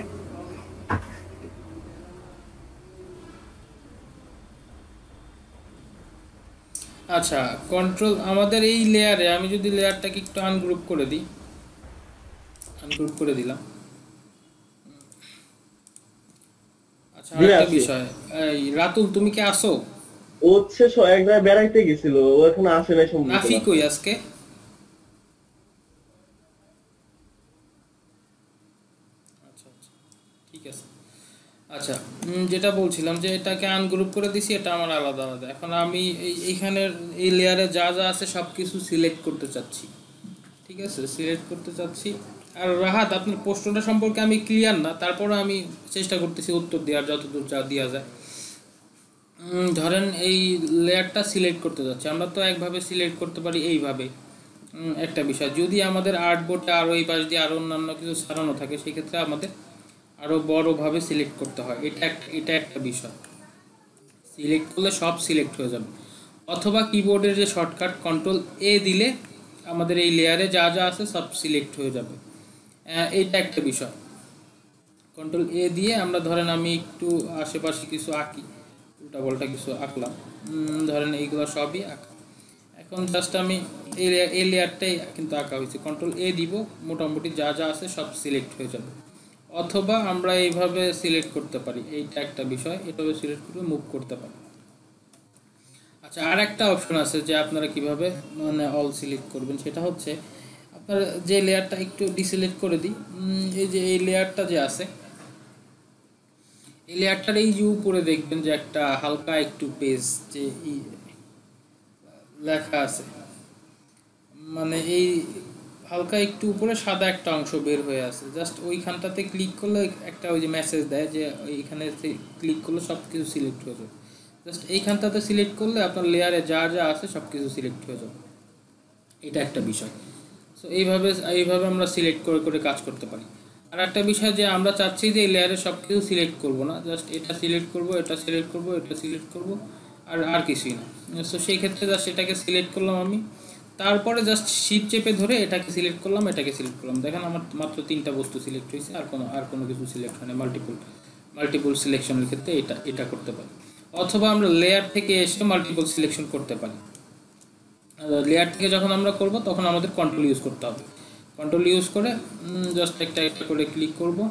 আচ্ছা, কন্ট্রোল আমাদের এই লেয়ারে, আমি যদি লেয়ারটাকে একটু আনগ্রুপ করে দিই, আনগ্রুপ করে দিলাম। আচ্ছা, জি আরেকটা আছি। বিষয়, এই রাতুল তুমি কি আসো? ও হচ্ছে এক জায়গায় বেড়াইতে গেছিল, ও এখন আসে নাই সম্ভবত নাফি না। কই আজকে? আচ্ছা আচ্ছা, ঠিক আছে। আচ্ছা, যেটা বলছিলাম যে এটাকে আনগ্রুপ করে দিছি, এটা আমার আলাদা আলাদা। এখন আমি এইখানের এই লেয়ারে যা যা আছে সব কিছু সিলেক্ট করতে চাচ্ছি, ঠিক আছে, সিলেক্ট করতে চাচ্ছি। আর রাহাত, আপনার প্রশ্নটা সম্পর্কে আমি ক্লিয়ার না, তারপরে আমি চেষ্টা করতেছি উত্তর দেওয়ার যতদূর যা দেওয়া যায়। ধরেন এই লেয়ারটা সিলেক্ট করতে যাচ্ছে, আমরা তো একভাবে সিলেক্ট করতে পারি এইভাবে। একটা বিষয়, যদি আমাদের আর্টবোর্ডটা আরও এই পাশ দিয়ে আরও অন্যান্য কিছু সারানো থাকে, সেক্ষেত্রে আমাদের আরও বড়োভাবে সিলেক্ট করতে হয়। এটা একটা বিষয়। সিলেক্ট করলে সব সিলেক্ট হয়ে যাবে, অথবা কিবোর্ডের যে শর্টকাট কন্ট্রোল এ দিলে আমাদের এই লেয়ারে যা যা আছে সব সিলেক্ট হয়ে যাবে। এইটা একটা বিষয়। কন্ট্রোল এ দিয়ে আমরা ধরেন আমি একটু আশেপাশে কিছু আঁকি, উল্টাপাল্টা কিছু আঁকলাম, ধরেন এইগুলো সবই আঁকা। এখন জাস্ট আমি এই লেয়ারটাই কিন্তু আঁকা হয়েছে, কন্ট্রোল এ দিব, মোটামুটি যা যা আছে সব সিলেক্ট হয়ে যাবে। অথবা আমরা এইভাবে সিলেক্ট করতে পারি, এইটা একটা বিষয়, এভাবে সিলেক্ট করে মুভ করতে পারি। আচ্ছা, আর একটা অপশন আছে যে আপনারা কিভাবে মানে অল সিলেক্ট করবেন, সেটা হচ্ছে আপনারা যে লেয়ারটা একটু ডিসিলেক্ট করে দিই, এই যে এই লেয়ারটা যে আছে, এই লেয়ারটার এই যে উপরে দেখবেন যে একটা হালকা একটু পেজ যে লেখা আছে, মানে এই হালকা একটু উপরে সাদা একটা অংশ বের হয়ে আছে, জাস্ট ওইখানটাতে ক্লিক করলে একটা ওই যে মেসেজ দেয় যে এইখানে ক্লিক করলে সব কিছু সিলেক্ট হয়ে যাবে। জাস্ট এইখানটাতে সিলেক্ট করলে আপনার লেয়ারে যা যা আছে সব কিছু সিলেক্ট হয়ে যাবে। এটা একটা বিষয়। সো এইভাবে আমরা সিলেক্ট করে করে কাজ করতে পারি। আর একটা বিষয় যে আমরা চাচ্ছি যে এই লেয়ারে সব কিছু সিলেক্ট করবো না, জাস্ট এটা সিলেক্ট করব, এটা সিলেক্ট করব, এটা সিলেক্ট করব, আর কিছুই না। সো সেই ক্ষেত্রে জাস্ট এটাকে সিলেক্ট করলাম আমি, তারপরে জাস্ট শিফট চেপে ধরে এটাকে সিলেক্ট করলাম, এটাকে সিলেক্ট করলাম। দেখেন আমার মাত্র 3টা বস্তু সিলেক্ট হয়েছে, আর কোনো কিছু সিলেক্ট হয় না। মাল্টিপল সিলেকশনের ক্ষেত্রে এটা করতে পারি। অথবা আমরা লেয়ার থেকে এসে মাল্টিপল সিলেকশন করতে পারি। লেয়ার থেকে যখন আমরা করব তখন আমাদের কন্ট্রোল ইউজ করতে হবে। কন্ট্রোল ইউজ করে জাস্ট একটা একটা করে ক্লিক করব,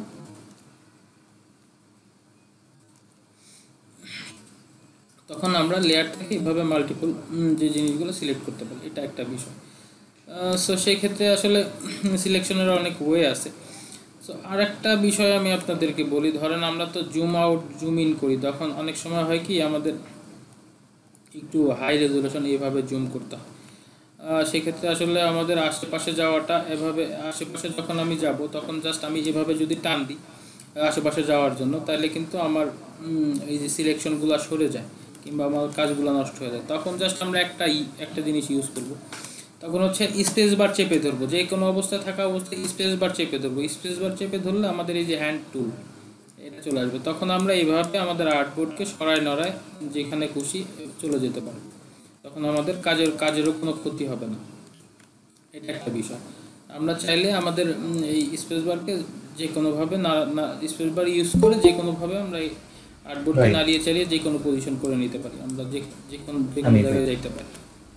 তখন আমরা লেয়ার থেকে এভাবে মাল্টিপল যে জিনিসগুলো সিলেক্ট করতে পারি। এটা একটা বিষয়। সো সেই ক্ষেত্রে আসলে সিলেকশনের অনেক ওয়ে আছে। সো আর একটা বিষয় আমি আপনাদেরকে বলি, ধরেন আমরা তো জুম আউট জুম ইন করি, তখন অনেক সময় হয় কি আমাদের একটু হাই রেজুলেশন এইভাবে জুম করতে হয়। সেক্ষেত্রে আসলে আমাদের আশেপাশে যাওয়াটা এভাবে, আশেপাশে যখন আমি যাব তখন জাস্ট আমি এভাবে যদি টান দিই আশেপাশে যাওয়ার জন্য, তাহলে কিন্তু আমার এই যে সিলেকশনগুলো সরে যায় কিংবা আমার কাজগুলো নষ্ট হয়ে যায়। তখন জাস্ট আমরা একটা জিনিস ইউজ করব, তখন হচ্ছে স্পেস বার চেপে ধরবো, যে কোনো অবস্থায় থাকা অবস্থায় স্পেস বার চেপে ধরবো। স্পেস বার চেপে ধরলে আমাদের এই যে হ্যান্ড টুল এটা চলে আসবে, তখন আমরা এইভাবে আমাদের আর্টবোর্ডকে সরায় নড়ায় যেখানে খুশি চলে যেতে পারবো, তখন আমাদের কাজেরও কোনো ক্ষতি হবে না। এটা একটা বিষয়। আমরা চাইলে আমাদের এই স্পেস বারকে যে কোনোভাবে স্পেস বার ইউজ করে যে কোনোভাবে আমরা এই আর্টবোর্ডকে নাড়িয়ে চালিয়ে যে কোনো পজিশন করে নিতে পারি, আমরা যে কোনো জায়গায় যাইতে পারি।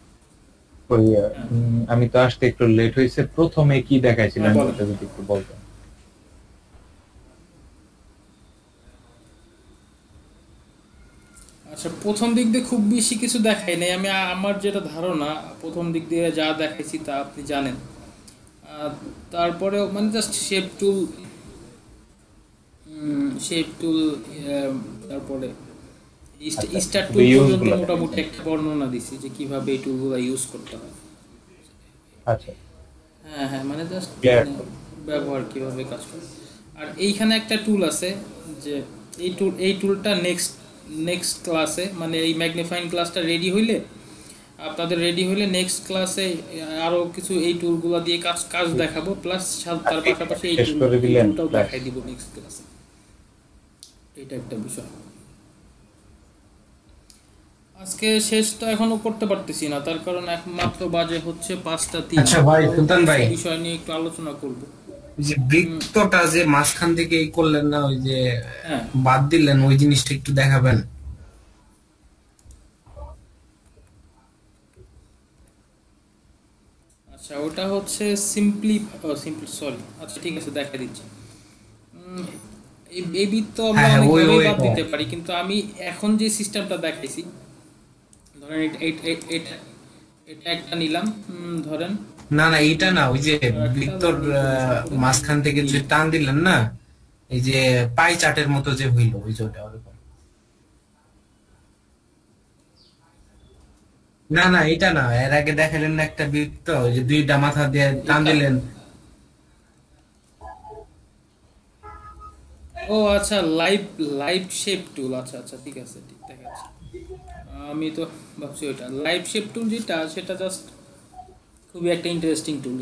আমি তো আসতে একটু লেট হয়েছে, প্রথমে কি দেখাইছিলেন বলেন। সেটা যদি একটু বলতেন। আচ্ছা, প্রথম দিক দিয়ে খুব বেশি কিছু দেখাই নাই আমি, আমার যেটা ধারণা প্রথম দিক দিয়ে যা দেখাইছি তা আপনি জানেন। তারপরে মানে জাস্ট শেপ টুল, তারপরে স্টার টুল পর্যন্ত মোটামুটি একটা বর্ণনা দিছি যে কিভাবে এই টুলগুলো ইউজ করতে হয়। আচ্ছা, হ্যাঁ, মানে জাস্ট ব্যবহার কিভাবে কাজ করে। আর এইখানে একটা টুল আছে, যে এই টুলটা নেক্সট ক্লাসে, মানে এই ম্যাগনিফাইং ক্লাসটা রেডি হইলে, আপনাদের রেডি হলে নেক্সট ক্লাসে আরো কিছু এই টুলগুলো দিয়ে কাজ দেখাবো, প্লাস তার পাশাপাশি এই টুলটাও দেখাই দিব নেক্সট ক্লাসে। এটা একটা বিষয়। আজকে শেষ তো এখনো করতে পারতেছি না, তার কারণ একমাত্র বাজে হচ্ছে 5টা3। আচ্ছা ভাই, সুলতান ভাই, বিষয় নিয়ে একটু আলোচনা করব। যে বৃত্তটা যে মাঝখান থেকে এই করলেন না, ওই যে হ্যাঁ, বাদ দিলেন, ওই জিনিসটা একটু দেখাবেন। আচ্ছা ওটা হচ্ছে সিম্পলি সরি, আচ্ছা ঠিক আছে দেখা দিচ্ছি। এই বৃত্ত আমরা হ্যাঁ, ওই অনেকভাবেই ওই বাদ দিতে পারি, কিন্তু আমি এখন যে সিস্টেমটা দেখাইছি, ধরেন এটা একটা নিলাম, ধরেন না না, এটা না, ওই যে বৃত্তর মাঝখান থেকে যে টান দিলেন না, এই যে পাই চার্টের মতো যে হইলো, ওই যে ওটা ওরকম। না না, এটা না, এর আগে দেখালেন না একটা বৃত্ত, ওই যে দুইটা মাথা দিয়ে টান দিলেন। ও আচ্ছা, লাইভ শেপ টুল, আচ্ছা আচ্ছা ঠিক আছে, ঠিক দেখাচ্ছি। আমি তো ভাবছি ওইটা লাইভ শেপ টুল, যেটা সেটা জাস্ট খুবই একটা ইন্টারেস্টিং টুল।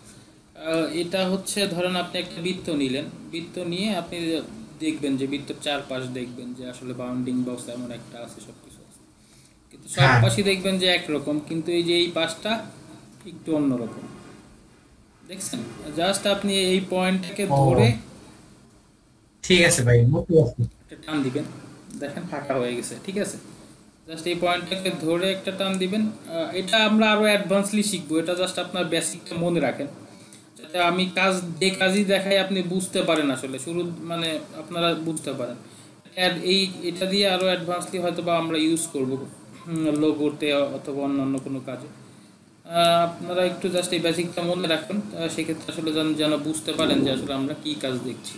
এটা হচ্ছে ধরেন আপনি একটা বৃত্ত নিলেন, বৃত্ত নিয়ে আপনি দেখবেন যে বৃত্তের চারপাশ দেখবেন যে আসলে বাউন্ডিং বক্স এমন একটা আছে, সবকিছু আছে, কিন্তু সব পাশই দেখবেন যে একরকম, কিন্তু এই যে এই পাশটা একটু অন্যরকম, দেখছেন? জাস্ট আপনি এই পয়েন্টটাকে ধরে ঠিক আছে ভাই, একটা টান দিবেন, দেখেন ফাঁকা হয়ে গেছে, ঠিক আছে? জাস্ট এই পয়েন্টটাকে ধরে একটা টান দিবেন। এটা আমরা আরো অ্যাডভান্সলি শিখবো, এটা জাস্ট আপনার বেসিকটা মনে রাখেন, যাতে আমি কাজই দেখাই আপনি বুঝতে পারেন, আসলে শুরু মানে আপনারা বুঝতে পারেন। এটা দিয়ে আরো অ্যাডভান্সলি হয়তো বা আমরা ইউজ করব লোগোতে অথবা অন্যান্য কোনো কাজে। আপনারা একটু জাস্ট এই বেসিকটা মনে রাখবেন, সেক্ষেত্রে আসলে যেন বুঝতে পারেন যে আসলে আমরা কি কাজ দেখছি।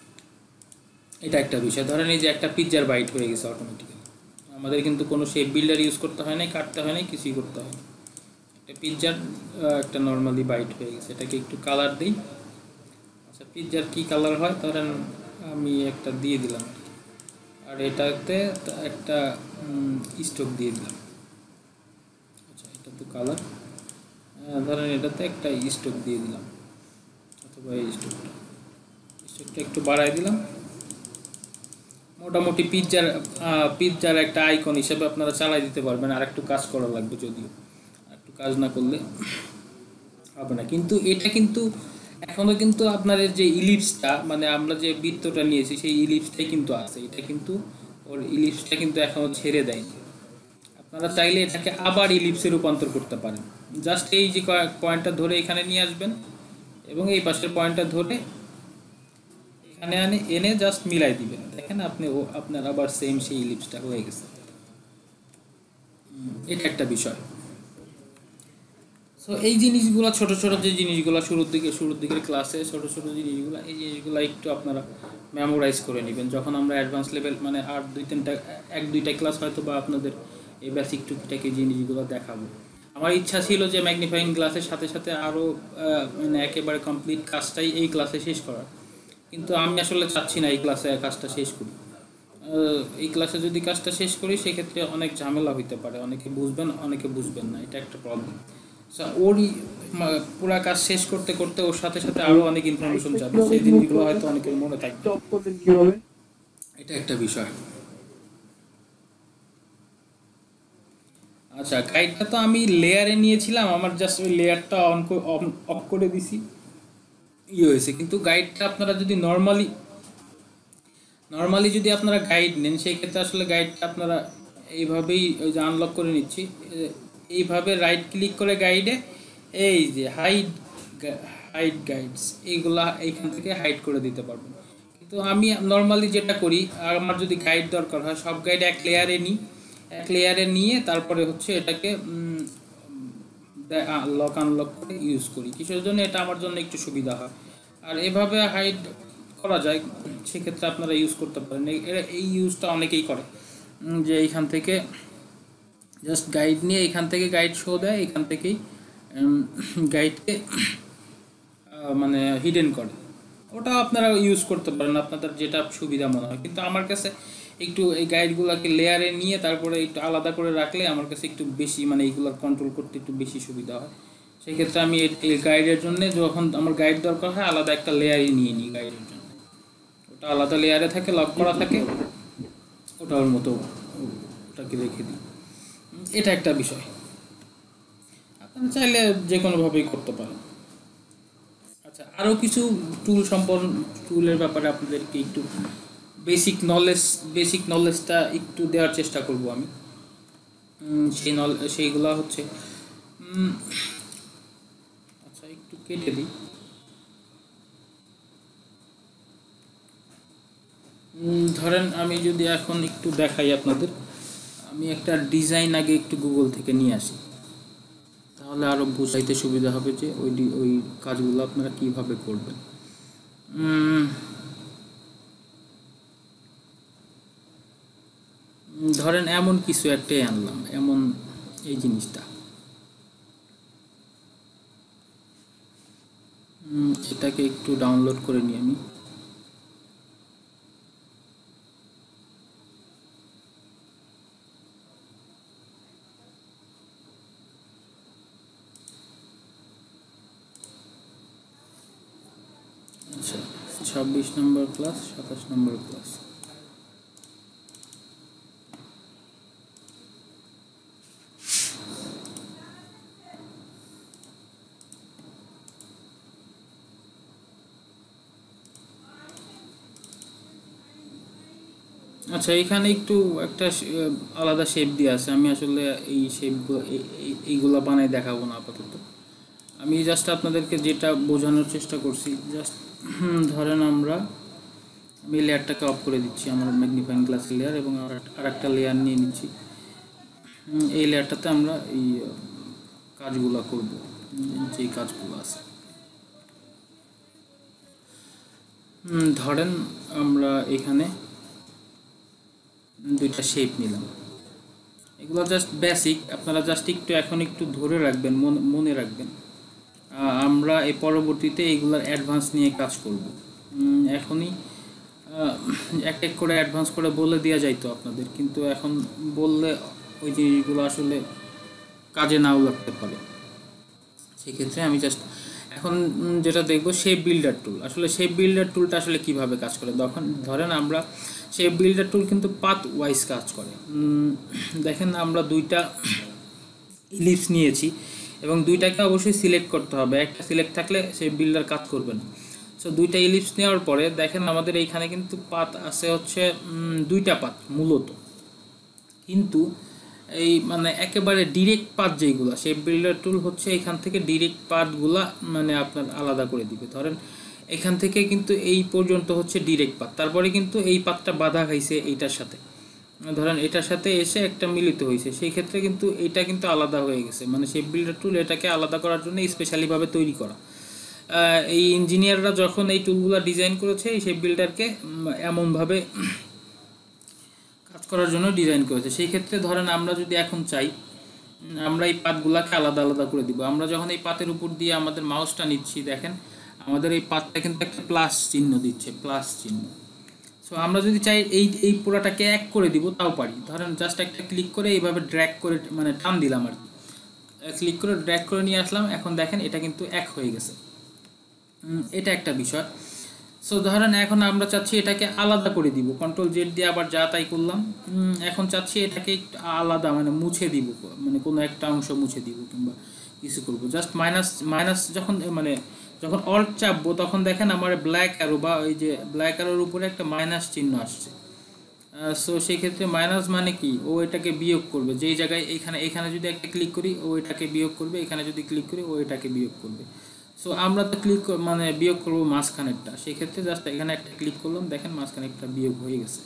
এটা একটা বিষয়। ধরেন এই যে একটা পিৎজার বাইট হয়ে গেছে অটোমেটিক্যালি, আমাদের কিন্তু কোনো শেপ বিল্ডার ইউজ করতে হয় নাই, কাটতে হয় নাই, কিছুই করতে হয় না। একটা পিৎজার একটা নর্মালি বাইট হয়ে গেছে, এটাকে একটু কালার দিই। আচ্ছা পিৎজার কি কালার হয়, ধরেন আমি একটা দিয়ে দিলাম, আর এটাতে একটা স্টোক দিয়ে দিলাম। আচ্ছা এটা তো কালার, ধরেন এটাতে একটা স্টোক দিয়ে দিলাম, অথবা এই স্টোকটা একটু বাড়াই দিলাম। মোটামুটি পিৎজার একটা আইকন হিসেবে আপনারা চালাই দিতে পারবেন। আর একটু কাজ করা লাগবে, যদিও একটু কাজ না করলে হবে না। কিন্তু এটা কিন্তু এখনো কিন্তু আপনার যে ইলিপসটা, মানে আমরা যে বৃত্তটা নিয়েছি সেই ইলিপসটাই কিন্তু আছে, এটা কিন্তু ওর ইলিপসটা কিন্তু এখনো ছেড়ে দেয়নি। আপনারা চাইলে এটাকে আবার ইলিপসে রূপান্তর করতে পারেন। জাস্ট এই যে পয়েন্টটা ধরে এখানে নিয়ে আসবেন এবং এই পাশের পয়েন্টটা ধরে এখানে এনে জাস্ট মিলাই দিবেন, দেখেন আপনার আবার সেম সেই ইলিপসটা হয়ে গেছে। এটা একটা বিষয়। সো এই জিনিসগুলো ছোট যে জিনিসগুলো শুরুর দিকের ক্লাসে ছোট জিনিসগুলো, এই জিনিসগুলো একটু আপনারা মেমোরাইজ করে নেবেন। যখন আমরা অ্যাডভান্স লেভেল মানে আর দুইটা ক্লাস হয়তো বা আপনাদের এই বেসিক টুকিটাকি জিনিসগুলো দেখাবো। আমার ইচ্ছা ছিল যে ম্যাগনিফাইং গ্লাসের সাথে সাথে আরও মানে একেবারে কমপ্লিট কাজটাই এই ক্লাসে শেষ করার, কিন্তু আমি আসলে চাচ্ছি না এই ক্লাসে কাজটা শেষ করি। এই ক্লাসে যদি কাজটা শেষ করি সেক্ষেত্রে অনেক ঝামেলা হইতে পারে, অনেকে বুঝবেন অনেকে বুঝবেন না, এটা একটা প্রবলেম। ওরই পুরা কাজ শেষ করতে করতে ওর সাথে সাথে আরো অনেক ইনফরমেশন যাবে, সেই জিনিসগুলো হয়তো অনেকের মনে থাকবে, এটা একটা বিষয়। আচ্ছা গাইডটা তো আমি লেয়ারে নিয়েছিলাম, আমার জাস্ট ওই লেয়ারটা অফ করে দিছি, হয়েছে। কিন্তু গাইডটা আপনারা যদি নর্মালি যদি আপনারা গাইড নেন, সেই ক্ষেত্রে আসলে গাইডটা আপনারা এইভাবেই ওই যে আনলক করে নিচ্ছি, এইভাবে রাইট ক্লিক করে গাইডে এই যে হাইড গাইডস এইগুলা এইখান থেকে হাইড করে দিতে পারবেন। কিন্তু আমি নর্মালি যেটা করি, আর আমার যদি গাইড দরকার হয় সব গাইড এক লেয়ারে নিয়ে তারপরে হচ্ছে এটাকে আনলক করে ইউজ করি। কিসের জন্য? এটা আমার জন্য একটু সুবিধা হয়। আর এভাবে হাইড করা যায়, সেক্ষেত্রে আপনারা ইউজ করতে পারেন। এই ইউজটা অনেকেই করে, যে এইখান থেকে জাস্ট গাইড নিয়ে এখান থেকে গাইড শো দেয়, এখান থেকেই গাইডকে মানে হিডেন করে, ওটা আপনারা ইউজ করতে পারেন আপনাদের যেটা সুবিধা মনে হয়, কিন্তু আমার কাছে একটু এই গাইডগুলোকে লেয়ারে নিয়ে তারপরে একটু আলাদা করে রাখলে আমার কাছে একটু বেশি মানে এইগুলো কন্ট্রোল করতে একটু বেশি সুবিধা হয়। সেই ক্ষেত্রে আমি এই গাইডের জন্য যখন আমার গাইড দরকার হয় আলাদা একটা লেয়ারই নিয়ে নিই গাইডের জন্য, ওটা আলাদা লেয়ারে থাকে, লক করা থাকে, ওটা ওর মতো ওটাকে রেখে দিই। এটা একটা বিষয়, আপনারা চাইলে যে কোনোভাবেই করতে পারেন। আচ্ছা, আরও কিছু টুলের ব্যাপারে আপনাদেরকে একটু বেসিক নলেজটা একটু দেওয়ার চেষ্টা করব আমি। সেইগুলো হচ্ছে আচ্ছা একটু কেটে দিই। ধরেন আমি যদি এখন একটু দেখাই আপনাদের, আমি একটা ডিজাইন আগে একটু গুগল থেকে নিয়ে আসি, তাহলে আরও বুঝাইতে সুবিধা হবে যে ওই কাজগুলো আপনারা কিভাবে করবেন। ধরেন এমন কিছু একটাই আনলাম, এমন এই জিনিসটা, এটাকে একটু ডাউনলোড করে নিই আমি। আচ্ছা, 26 নম্বর ক্লাস, 27 নম্বর ক্লাস। আচ্ছা, এখানে একটু একটা আলাদা শেপ দিয়ে আছে, আমি আসলে এই শেপগুলো এইগুলো বানাই দেখাবো না আপাতত। আমি জাস্ট আপনাদেরকে যেটা বোঝানোর চেষ্টা করছি, জাস্ট ধরেন আমি লেয়ারটাকে অফ করে দিচ্ছি, আমার ম্যাগনিফাইং গ্লাসের লেয়ার, এবং আর একটা লেয়ার নিয়ে নিচ্ছি। এই লেয়ারটাতে আমরা এই কাজগুলো করব, যেই কাজগুলো আছে। ধরেন আমরা এখানে দুইটা শেপ নিলাম, এগুলো জাস্ট বেসিক, আপনারা জাস্ট এখন একটু ধরে রাখবেন, মনে রাখবেন। আমরা এই পরবর্তীতে এইগুলোর অ্যাডভান্স নিয়ে কাজ করব। এখনই এক এক করে অ্যাডভান্স করে বলে দেওয়া যাইতো আপনাদের, কিন্তু এখন বললে ওই জিনিসগুলো আসলে কাজে নাও লাগতে পারে। সেক্ষেত্রে আমি জাস্ট এখন যেটা দেখব শেপ বিল্ডার টুল। আসলে শেপ বিল্ডার টুলটা আসলে কিভাবে কাজ করে, ধরেন আমরা শেপ বিল্ডার টুল কিন্তু পাথ ওয়াইজ কাজ করে। দেখেন আমরা দুইটা ইলিপস নিয়েছি এবং দুইটাকে অবশ্যই সিলেক্ট করতে হবে, একটা সিলেক্ট থাকলে শেপ বিল্ডার কাজ করবে না। সো দুইটা ইলিপস নেওয়ার পরে দেখেন আমাদের এইখানে কিন্তু পাথ আছে হচ্ছে দুইটা পাথ মূলত, কিন্তু এই মানে একেবারে ডিরেক্ট পাথ যেগুলো শেপ বিল্ডার টুল হচ্ছে এখান থেকে ডিরেক্ট পাথগুলা মানে আপনার আলাদা করে দিবে। ধরেন এখান থেকে কিন্তু এই পর্যন্ত হচ্ছে ডিরেক্ট পাথ, তারপরে কিন্তু এই পাথটা বাধা খাইছে এইটার সাথে, ধরেন এটার সাথে এসে একটা মিলিত হয়েছে, সেই ক্ষেত্রে কিন্তু এটা কিন্তু আলাদা হয়ে গেছে। মানে শেপ বিল্ডার টুল এটাকে আলাদা করার জন্য স্পেশালিভাবে তৈরি করা। এই ইঞ্জিনিয়াররা যখন এই টুলগুলো ডিজাইন করেছে এই শেপ বিল্ডারকে এমনভাবে কাজ করার জন্য ডিজাইন করেছে। সেই ক্ষেত্রে ধরেন আমরা যদি এখন চাই আমরা এই পাতগুলাকে আলাদা আলাদা করে দিব, আমরা যখন এই পাতের উপর দিয়ে আমাদের মাউসটা নিচ্ছি দেখেন আমাদের এই পাতটা কিন্তু একটা প্লাস চিহ্ন দিচ্ছে, প্লাস চিহ্ন। সো আমরা যদি চাই এই পুরাটাকে এক করে দিব তাও পারি। ধরেন জাস্ট একটা ক্লিক করে এইভাবে ড্র্যাগ করে মানে টান দিলাম আর কি, ক্লিক করে ড্র্যাগ করে নিয়ে আসলাম, এখন দেখেন এটা কিন্তু এক হয়ে গেছে। এটা একটা বিষয়। সো ধরেন এখন আমরা চাচ্ছি এটাকে আলাদা করে দিব, কন্ট্রোল জেড দিয়ে আবার যা তাই করলাম। এখন চাচ্ছি এটাকে একটু আলাদা মানে মুছে দিব, মানে কোনো একটা অংশ মুছে দিব কিংবা কিছু করব। জাস্ট মাইনাস যখন অল্ট চাপবো তখন দেখেন আমার ব্ল্যাক অ্যারো বা ওই যে ব্ল্যাক অ্যারোর উপরে একটা মাইনাস চিহ্ন আসছে। সো সেই ক্ষেত্রে মাইনাস মানে কি, ও এটাকে বিয়োগ করবে, যেই জায়গায় এখানে যদি একটা ক্লিক করি ও এটাকে বিয়োগ করবে, এখানে যদি ক্লিক করি ও এটাকে বিয়োগ করবে। সো আমরা তো বিয়োগ করবো মাঝখানেরটা, সেই ক্ষেত্রে জাস্ট এখানে একটা ক্লিক করলাম, দেখেন মাঝখানেরটা বিয়োগ হয়ে গেছে।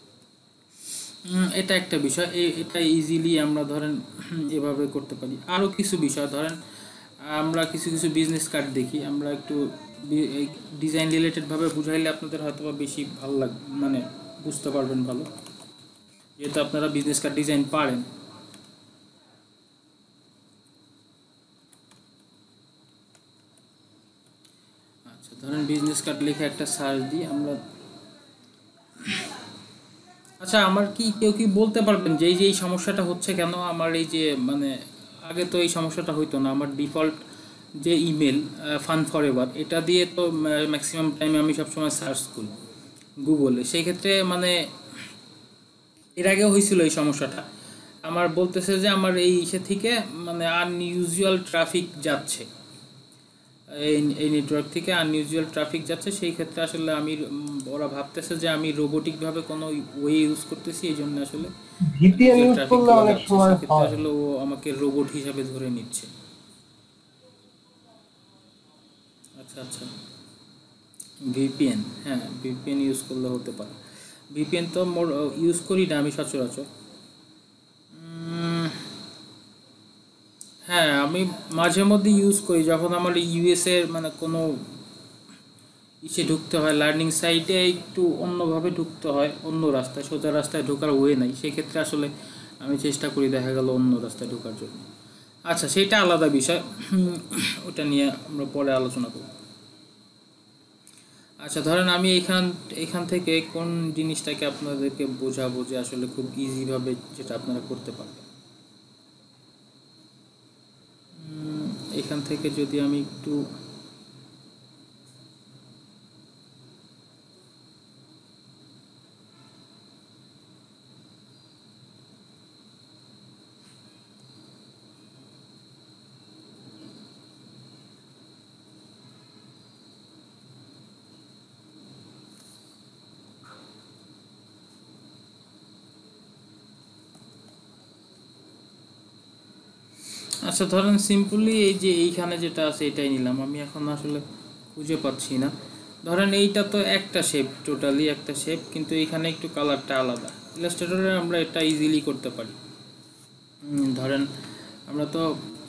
এটা একটা বিষয়, এটা ইজিলি আমরা ধরেন এভাবে করতে পারি। আরও কিছু বিষয় ধরেন আমরা কিছু বিজনেস কার্ড দেখি, আমরা একটু ডিজাইন রিলেটেডভাবে বুঝাইলে আপনাদের হয়তো বা বেশি ভালো লাগবে, মানে বুঝতে পারবেন ভালো, যেহেতু আপনারা বিজনেস কার্ড ডিজাইন পারেন। আচ্ছা ধরেন বিজনেস কার্ড লিখে একটা সার্চ দিই আমরা। আচ্ছা, আমার কি কেউ কি বলতে পারবেন যে এই সমস্যাটা হচ্ছে কেন? আমার এই যে মানে আগে তো এই সমস্যাটা হইতো না। আমার ডিফল্ট যে ইমেল ফান ফরএভার, এটা দিয়ে তো ম্যাক্সিমাম টাইমে আমি সবসময় সার্চ করি গুগলে। সেই ক্ষেত্রে মানে এর আগেও হয়েছিল এই সমস্যাটা। আমার বলতেছে যে আমার এই ইসে থেকে মানে আনইউজুয়াল ট্রাফিক যাচ্ছে, এই নেটওয়ার্ক থেকে আনইউজুয়াল ট্রাফিক যাচ্ছে। সেই ক্ষেত্রে আসলে আমি ওরা ভাবতেছে যে আমি রোবোটিকভাবে কোনো ওয়ে ইউজ করতেছি, এই জন্য আসলে ভিপিএন ইউজ করলে অনেক সময় হয়। আসলে ও আমাকে রোবট হিসাবে ধরে নিচ্ছে। আচ্ছা আচ্ছা, ভিপিএন, হ্যাঁ ভিপিএন ইউজ করলে হতে পারে। ভিপিএন তো মোর ইউজ করি না আমি সচরাচর। হ্যাঁ, আমি মাঝে মধ্যে ইউজ করি যখন আমার ইউএসএর মানে কোনো ইসে ঢুকতে হয়, লার্নিং সাইটে একটু অন্যভাবে ঢুকতে হয়, অন্য রাস্তায়, সোজা রাস্তায় ঢোকার ওয়ে নাই, সেক্ষেত্রে আসলে আমি চেষ্টা করি দেখা গেল অন্য রাস্তায় ঢোকার জন্য। আচ্ছা, সেটা আলাদা বিষয়, ওটা নিয়ে আমরা পরে আলোচনা করব। আচ্ছা, ধরেন আমি এখান থেকে কোন জিনিসটাকে আপনাদেরকে বোঝাবো যে আসলে খুব ইজিভাবে যেটা আপনারা করতে পারবেন। এখান থেকে যদি আমি একটু আচ্ছা ধরেন সিম্পলি এই যে এইখানে যেটা আছে এটাই নিলাম, আমি এখন আসলে খুঁজে পাচ্ছি না। ধরেন এইটা তো একটা শেপ, টোটালি একটা শেপ, কিন্তু এইখানে একটু কালারটা আলাদা। ইলাস্ট্রেটরে আমরা এটা ইজিলি করতে পারি। ধরেন আমরা তো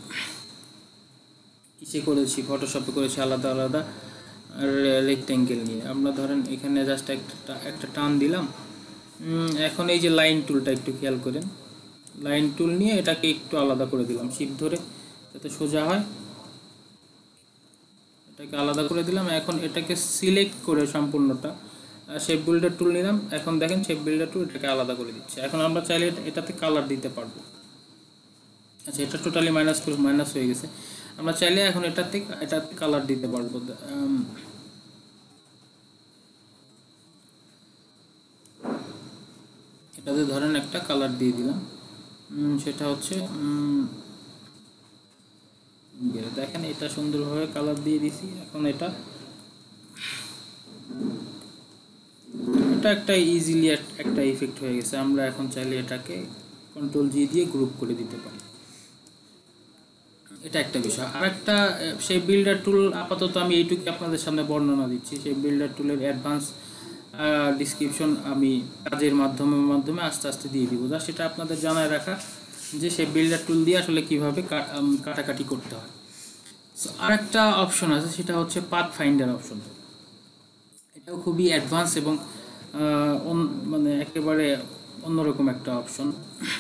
কিসে করেছি, ফটোশপে করেছি আলাদা আলাদা রেক্টেঙ্গেল নিয়ে। আমরা ধরেন এখানে জাস্ট একটা টান দিলাম। এখন এই যে লাইন টুলটা একটু খেয়াল করেন, লাইন টুল নিয়ে এটাকে একটু আলাদা করে দিলাম শিপ ধরে, যাতে সোজা হয়। এটাকে আলাদা করে দিলাম। এখন এটাকে সিলেক্ট করে সম্পূর্ণটা শেপ বিল্ডার টুল নিলাম। এখন দেখেন শেপ বিল্ডার টুল এটাকে আলাদা করে দিচ্ছে। এখন আমরা চাইলে এটাতে কালার দিতে পারবো। আচ্ছা, এটা টোটালি মাইনাস হয়ে গেছে। আমরা চাইলে এখন এটাতে কালার দিতে পারবো। এটাতে ধরেন একটা কালার দিয়ে দিলাম, সেটা হচ্ছে দেখেন এটা সুন্দরভাবে কালার দিয়ে দিছি। এখন এটা একটা ইজিলি একটা ইফেক্ট হয়ে গেছে। আমরা এখন চাইলে এটাকে কন্ট্রোল জি দিয়ে গ্রুপ করে দিতে পারি। এটা একটা বিষয়। আর একটা সেই বিল্ডার টুল, আপাতত আমি এইটুকু আপনাদের সামনে বর্ণনা দিচ্ছি। সেই বিল্ডার টুলের অ্যাডভান্স ডিসক্রিপশন আমি কাজের মাধ্যমে আস্তে আস্তে দিয়ে দিব। যা সেটা আপনাদের জানায় রাখা যে সেই বিল্ডার টুল দিয়ে আসলে কীভাবে কাটাকাটি করতে হয়। সো আর একটা অপশন আছে, সেটা হচ্ছে পাথ ফাইন্ডার অপশন। এটাও খুবই অ্যাডভান্স এবং মানে একেবারে অন্যরকম একটা অপশন।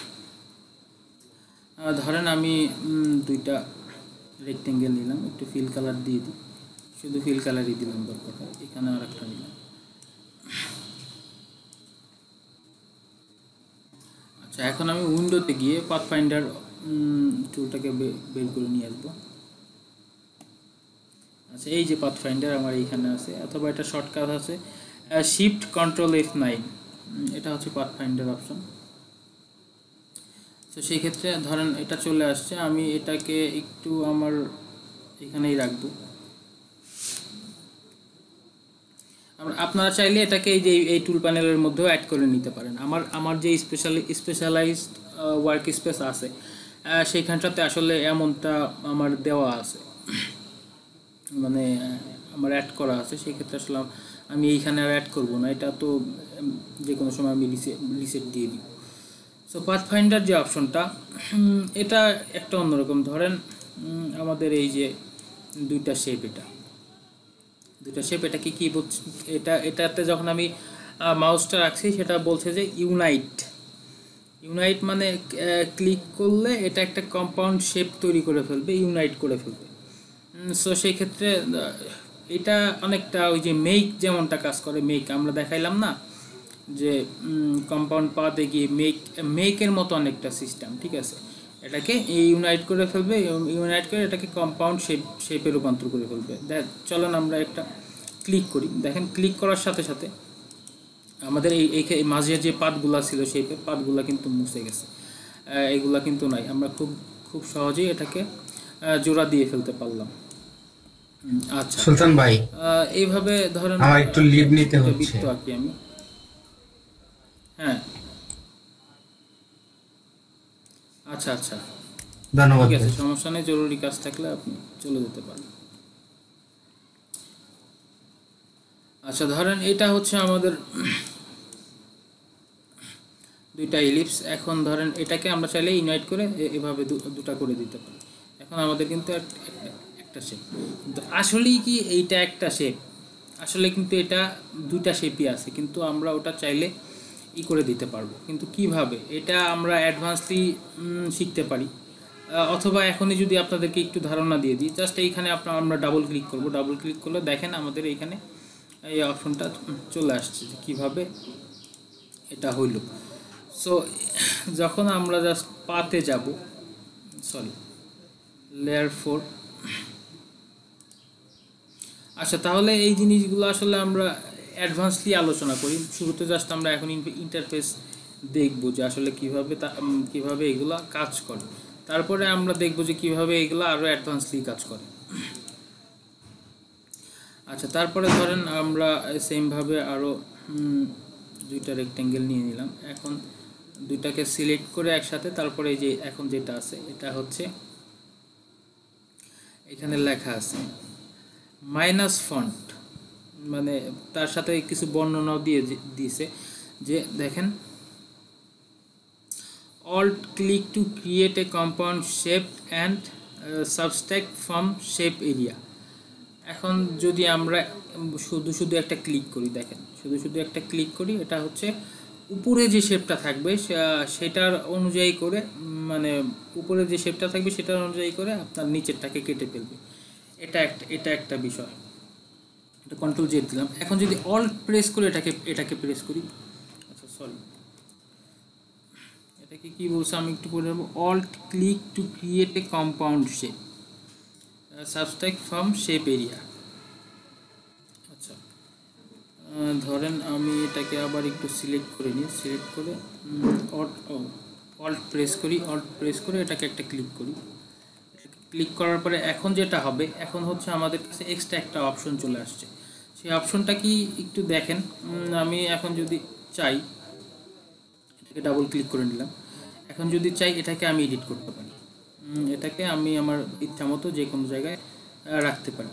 ধরেন আমি দুইটা রেক্টেঙ্গেল নিলাম, একটু ফিল কালার দিয়ে দিই, শুধু ফিল কালারই দিলাম দরকার হয়। এখানে আর একটা নিলাম। আচ্ছা, এখন আমি উইন্ডোতে গিয়ে পাথ ফাইন্ডার টুলটাকে বের করে নিয়ে আসবো। আচ্ছা, এই যে পাথ ফাইন্ডার আমার এইখানে আছে, অথবা এটা শর্টকাট আছে শিফট কন্ট্রোল F9, এটা হচ্ছে পাথ ফাইন্ডার অপশন। তো সেই ক্ষেত্রে ধরেন এটা চলে আসছে, আমি এটাকে একটু আমার এখানেই রাখবো। আপনারা চাইলে এটাকে এই যে এই টুল প্যানেলের মধ্যেও অ্যাড করে নিতে পারেন। আমার যে স্পেশালাইজড ওয়ার্ক স্পেস আছে সেইখানটাতে আসলে এমনটা আমার দেওয়া আছে, মানে আমার অ্যাড করা আছে। সেই ক্ষেত্রে আসলে আমি এইখানে আর অ্যাড করব না, এটা তো যে কোনো সময় আমি রিসেট দিয়ে দিব। সো পাথ ফাইন্ডার যে অপশনটা, এটা একটা অন্যরকম। ধরেন আমাদের এই যে দুইটা শেপ, এটাকে কি বলছে, এটাতে যখন আমি মাউসটা রাখছি সেটা বলছে যে ইউনাইট মানে ক্লিক করলে এটা একটা কম্পাউন্ড শেপ তৈরি করে ফেলবে, ইউনাইট করে ফেলবে। সো সেই ক্ষেত্রে এটা অনেকটা ওই যে মেক যেমনটা কাজ করে, মেক আমরা দেখাইলাম না যে কম্পাউন্ড পাতে গিয়ে মেকের মতো অনেকটা সিস্টেম, ঠিক আছে। এটাকে ইউনাইট করে ফেলবে, ইউনাইট করে এটাকে কম্পাউন্ড শেপে রূপান্তর করে ফেলবে। চলুন আমরা একটা ক্লিক করি। দেখেন ক্লিক করার সাথে সাথে আমাদের এই মাঝে যে পাতগুলা ছিল শেপের পাতগুলা কিন্তু মুছে গেছে, এগুলা কিন্তু নাই। আমরা খুব সহজেই এটাকে জোড়া দিয়ে ফেলতে পারলাম। আচ্ছা সুলতান ভাই, এইভাবে ধরেন আমার একটু লিড নিতে হচ্ছে। বৃত্ত আঁকি আমি, হ্যাঁ আচ্ছা আচ্ছা ধন্যবাদ ঠিক আছে, ভাই। সমস্যা নেই। জরুরি কাজ থাকলে আপনি চলে যেতে পারেন। আচ্ছা ধরেন এটা হচ্ছে আমাদের দুইটা ইলিপস। এখন ধরেন এটাকে আমরা চাইলে ইউনাইট করে এভাবে দুটা করে দিতে পারি। এখন আমাদের কিন্তু একটা শেপ, কিন্তু আসলেই কি এইটা একটা শেপ? আসলে কিন্তু এটা দুইটা শেপই আছে, কিন্তু আমরা ওটা চাইলে করে দিতে পারবো। কিন্তু কিভাবে এটা আমরা অ্যাডভান্সলি শিখতে পারি, অথবা এখনই যদি আপনাদেরকে একটু ধারণা দিয়ে দিই। জাস্ট এইখানে আমরা ডাবল ক্লিক করব। ডাবল ক্লিক করলে দেখেন আমাদের এইখানে এই অপশনটা চলে আসছে যে কীভাবে এটা হইল। সো যখন আমরা জাস্ট পাতে যাব, সরি লেয়ার 4, আচ্ছা তাহলে এই জিনিসগুলো আসলে আমরা অ্যাডভান্সলি আলোচনা করি। শুরুতে জাস্ট আমরা এখন ইন্টারফেস দেখব যে আসলে কিভাবে এগুলো কাজ করে, তারপরে আমরা দেখব যে কিভাবে এগুলো আরও অ্যাডভান্সলি কাজ করে। আচ্ছা তারপরে ধরেন আমরা সেমভাবে আরও দুইটা রেক্ট্যাঙ্গেল নিয়ে নিলাম। এখন দুইটাকে সিলেক্ট করে একসাথে, তারপরে এই যে এখন যেটা আছে এটা হচ্ছে এখানে লেখা আছে মাইনাস ফন্ট, মানে তার সাথে কিছু বর্ণনাও দিয়েছে যে দেখেন alt click to create a compound shape and subtract from shape area. এখন যদি আমরা শুধু একটা ক্লিক করি, দেখেন শুধু একটা ক্লিক করি, এটা হচ্ছে উপরে যে শেপটা থাকবে সেটার অনুযায়ী করে, মানে উপরে যে শেপটা থাকবে সেটার অনুযায়ী করে আপনার নিচেরটাকে কেটে ফেলবে। এটা একটা বিষয়। এটা কন্ট্রোল জেড দিলাম। এখন যদি অল্ট প্রেস করে এটাকে প্রেস করি, আচ্ছা সরি এটাকে কি বলছে আমি একটু পড়ে নেব। Alt click to create a compound shape subtract from shape area. আচ্ছা ধরেন আমি এটাকে আবার একটু সিলেক্ট করে নিই, সিলেক্ট করে অল্ট প্রেস করে এটাকে একটা ক্লিক করি। ক্লিক করার পরে এখন যেটা হবে, এখন হচ্ছে আমাদের কাছে এক্সট্রা একটা অপশন চলে আসছে। সেই অপশনটা কি একটু দেখেন। আমি এখন যদি চাই এটাকে ডাবল ক্লিক করে নিলাম। এখন যদি চাই এটাকে আমি এডিট করতে পারি, এটাকে আমি আমার ইচ্ছা মতো যে কোনো জায়গায় রাখতে পারি।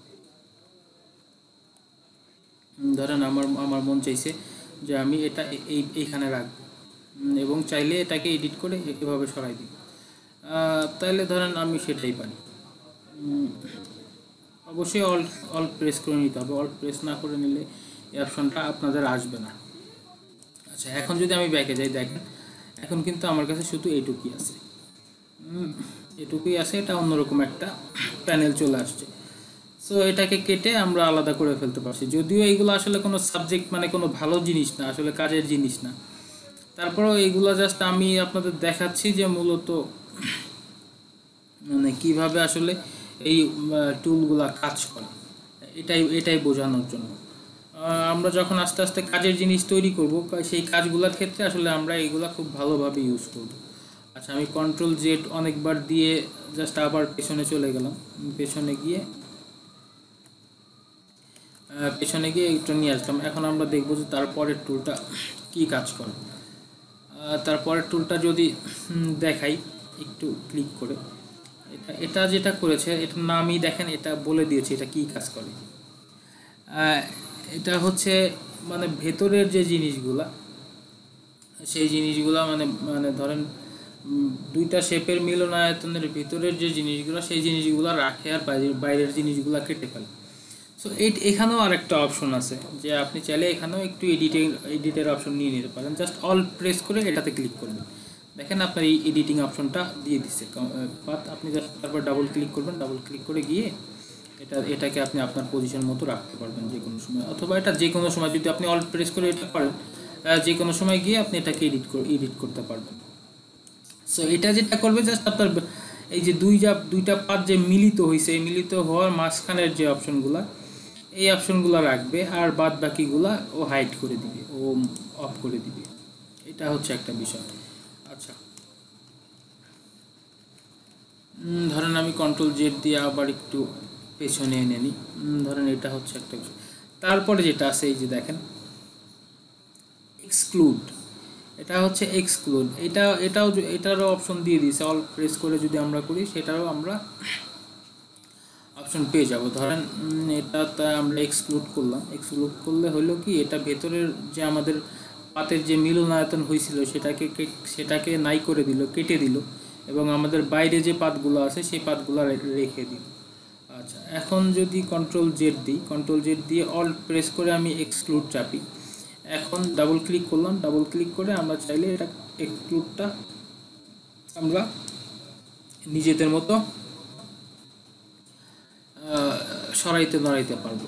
ধরেন আমার মন চাইছে যে আমি এটা এইখানে রাখবো, এবং চাইলে এটাকে এডিট করে এভাবে সরাই দিই, তাহলে ধরেন আমি সেটাই পারি। অবশ্যই অল্ট প্রেস করে নিতে হবে। অল্ট প্রেস না করে নিলে এই অপশনটা আপনাদের আসবে না। আচ্ছা এখন যদি আমি ব্যাকে যাই, দেখেন এখন কিন্তু আমার কাছে শুধু এটুকুই আছে, এটা অন্যরকম একটা প্যানেল চলে আসছে। সো এটাকে কেটে আমরা আলাদা করে ফেলতে পারছি। যদিও এইগুলো আসলে কোনো সাবজেক্ট, মানে কোনো ভালো জিনিস না, আসলে কাজের জিনিস না, তারপরেও এইগুলো জাস্ট আমি আপনাদের দেখাচ্ছি যে মূলত মানে কিভাবে আসলে এই টুলগুলা কাজ করে, এটাই বোঝানোর জন্য। আমরা যখন আস্তে আস্তে কাজের জিনিস তৈরি করব, সেই কাজগুলোর ক্ষেত্রে আসলে আমরা এইগুলা খুব ভালোভাবে ইউজ করব। আচ্ছা আমি কন্ট্রোল জেড অনেকবার দিয়ে জাস্ট আবার পেছনে চলে গেলাম। পেছনে গিয়ে একটু নিয়ে আসলাম। এখন আমরা দেখবো যে তারপরের টুলটা কি কাজ করে। তারপরের টুলটা যদি দেখাই একটু ক্লিক করে, এটা যেটা করেছে এটার নামই দেখেন, এটা বলে দিয়েছে এটা কি কাজ করে। এটা হচ্ছে মানে ভেতরের যে জিনিসগুলা, সেই জিনিসগুলা মানে ধরেন দুইটা শেপের মিলনায়তনের ভিতরের যে জিনিসগুলো, সেই জিনিসগুলো রাখে আর বাইরের জিনিসগুলো কেটে ফেলে। সো এখানেও আরেকটা অপশন আছে যে আপনি চাইলে এখানেও একটু এডিটের অপশন নিয়ে নিতে পারেন। জাস্ট অল প্রেস করে এটাতে ক্লিক করবেন, দেখেন আপনার এই এডিটিং অপশনটা দিয়ে দিচ্ছে। আপনি জাস্ট তারপর ডাবল ক্লিক করবেন, ডাবল ক্লিক করে গিয়ে এটাকে আপনি আপনার পজিশন মতো রাখতে পারবেন যে কোনো সময়, অথবা এটা যে কোনো সময় যদি আপনি অল্ট প্রেস করে এটা করেন যে কোনো সময় গিয়ে আপনি এটাকে এডিট করতে পারবেন। সো এটা যেটা করবে জাস্ট আপনার এই যে দুইটা পাত যে মিলিত হয়েছে, এই মিলিত হওয়ার মাঝখানের যে অপশনগুলো, এই অপশনগুলো রাখবে, আর বাদ বাকিগুলা ও হাইড করে দিবে, ও অফ করে দিবে। এটা হচ্ছে একটা বিষয়। আচ্ছা, ধরেন আমি কন্ট্রোল জেড দিয়ে আবার একটু পেছনে এনে নিই। ধরেন এটা হচ্ছে একটা বিষয়। তারপরে যেটা আছে এই যে দেখেন এক্সক্লুড, এটা হচ্ছে এক্সক্লুড। এটারও অপশন দিয়ে দিয়েছে, অল প্রেস করে যদি আমরা করি সেটারও আমরা অপশন পেয়ে যাব। ধরেন এটা আমরা এক্সক্লুড করলাম, এক্সক্লুড করলে হলো কি, এটা ভেতরের যে আমাদের পাতের যে মিলনায়তন হয়েছিল সেটাকে নাই করে দিল, কেটে দিল, এবং আমাদের বাইরে যে পাতগুলো আছে সেই পাতগুলো রেখে দিল। আচ্ছা, এখন যদি কন্ট্রোল জেড দিই, কন্ট্রোল জেড দিয়ে অল্ট প্রেস করে আমি এক্সক্লুড চাপি, এখন ডাবল ক্লিক করলাম, ডাবল ক্লিক করে আমরা চাইলে এটা এক্সক্লুডটা আমরা নিজেদের মতো সরাইতে নড়াইতে পারবো।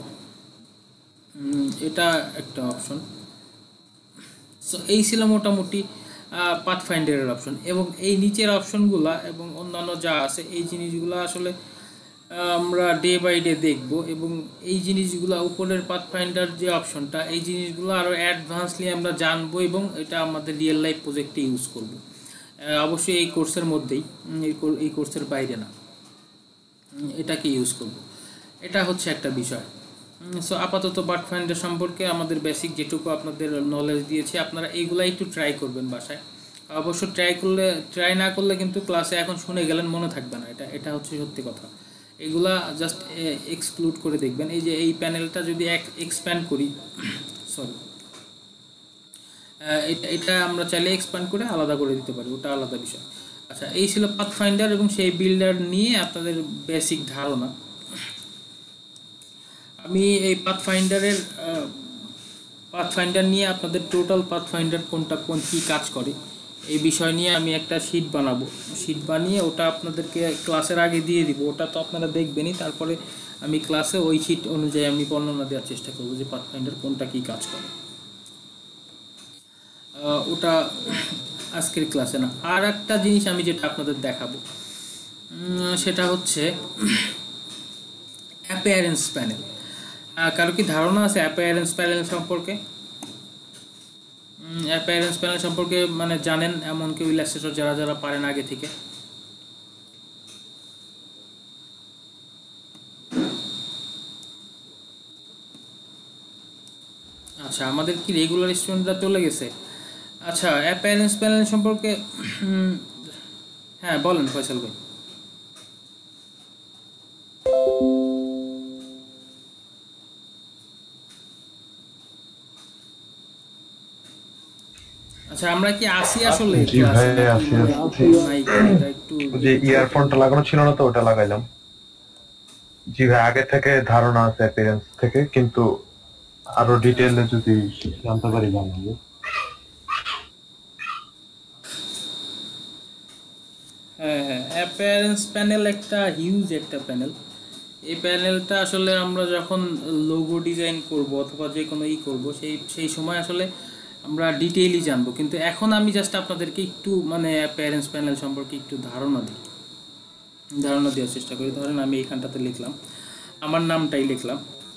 এটা একটা অপশন। সো এই ছিল মোটামুটি পাথফাইন্ডারের অপশন, এবং এই নিচের অপশনগুলা এবং অন্যান্য যা আছে এই জিনিসগুলো আসলে আমরা ডে বাই ডে দেখব, এবং এই জিনিসগুলো উপরের পাথফাইন্ডার যে অপশনটা, এই জিনিসগুলো আরও অ্যাডভান্সলি আমরা জানবো, এবং এটা আমাদের রিয়েল লাইফ প্রজেক্টে ইউজ করব। অবশ্যই এই কোর্সের মধ্যেই, এই কোর্সের বাইরে না, এটাকে ইউজ করব। এটা হচ্ছে একটা বিষয়। সো আপাতত পাথফাইন্ডার সম্পর্কে আমাদের বেসিক যেটুকু আপনাদের নলেজ দিয়েছি, আপনারা এইগুলা একটু ট্রাই করবেন বাসায়। অবশ্য ট্রাই না করলে কিন্তু ক্লাসে এখন শুনে গেলেন মনে থাকবে না, এটা হচ্ছে সত্যি কথা। এগুলা জাস্ট এক্সক্লুড করে দেখবেন। এই যে এই প্যানেলটা যদি এক্সপ্যান্ড করি, সরি, এটা আমরা চাইলে এক্সপ্যান্ড করে আলাদা করে দিতে পারি, ওটা আলাদা বিষয়। আচ্ছা, এই ছিল পাথফাইন্ডার এবং সেই বিল্ডার নিয়ে আপনাদের বেসিক ধারণা। আমি এই পাথফাইন্ডার নিয়ে আপনাদের টোটাল পাথফাইন্ডার কোন কী কাজ করে এই বিষয় নিয়ে আমি একটা শিট বানাবো। শিট বানিয়ে ওটা আপনাদেরকে ক্লাসের আগে দিয়ে দিব, ওটা তো আপনারা দেখবেনই। তারপরে আমি ক্লাসে ওই শিট অনুযায়ী আমি বর্ণনা দেওয়ার চেষ্টা করব যে পাথফাইন্ডার কোনটা কী কাজ করে। ওটা আজকের ক্লাসে না। আর একটা জিনিস আমি যেটা আপনাদের দেখাবো সেটা হচ্ছে অ্যাপিয়ারেন্স প্যানেল। কারো কি ধারণা আছে অ্যাপিয়ারেন্স প্যানেল সম্পর্কে? অ্যাপিয়ারেন্স প্যানেল সম্পর্কে মানে জানেন এমন কেউ ইলাস্ট্রেটর যারা পারেন আগে থেকে? আচ্ছা, আমাদের কি রেগুলার স্টুডেন্টরা চলে গেছে? আচ্ছা, অ্যাপিয়ারেন্স প্যানেল সম্পর্কে হ্যাঁ বলেন ফয়সাল ভাই। আচ্ছা, আমরা কি আসি আসলে? জি ভাই, আসি। যে ইয়ারফোনটা লাগানো ছিল না তো ওটা লাগাইলাম। জি ভাই, আগে থেকে ধারণা আছে অ্যাপিয়ারেন্স থেকে, কিন্তু আরো ডিটেইলে যদি জানতে পারি জানাবো। হ্যাঁ, অ্যাপিয়ারেন্স প্যানেল একটা হিউজ একটা প্যানেল। এই প্যানেলটা আসলে আমরা যখন লোগো ডিজাইন করব অথবা যে কোনো করব সেই সময় আসলে আমরা ডিটেইলি জানবো, কিন্তু এখন আমি জাস্ট আপনাদেরকে একটু মানে অ্যাপিয়ারেন্স প্যানেল সম্পর্কে একটু ধারণা দেওয়ার চেষ্টা করি। ধরেন আমি এইখানটাতে লিখলাম, আমার নামটাই লিখলাম,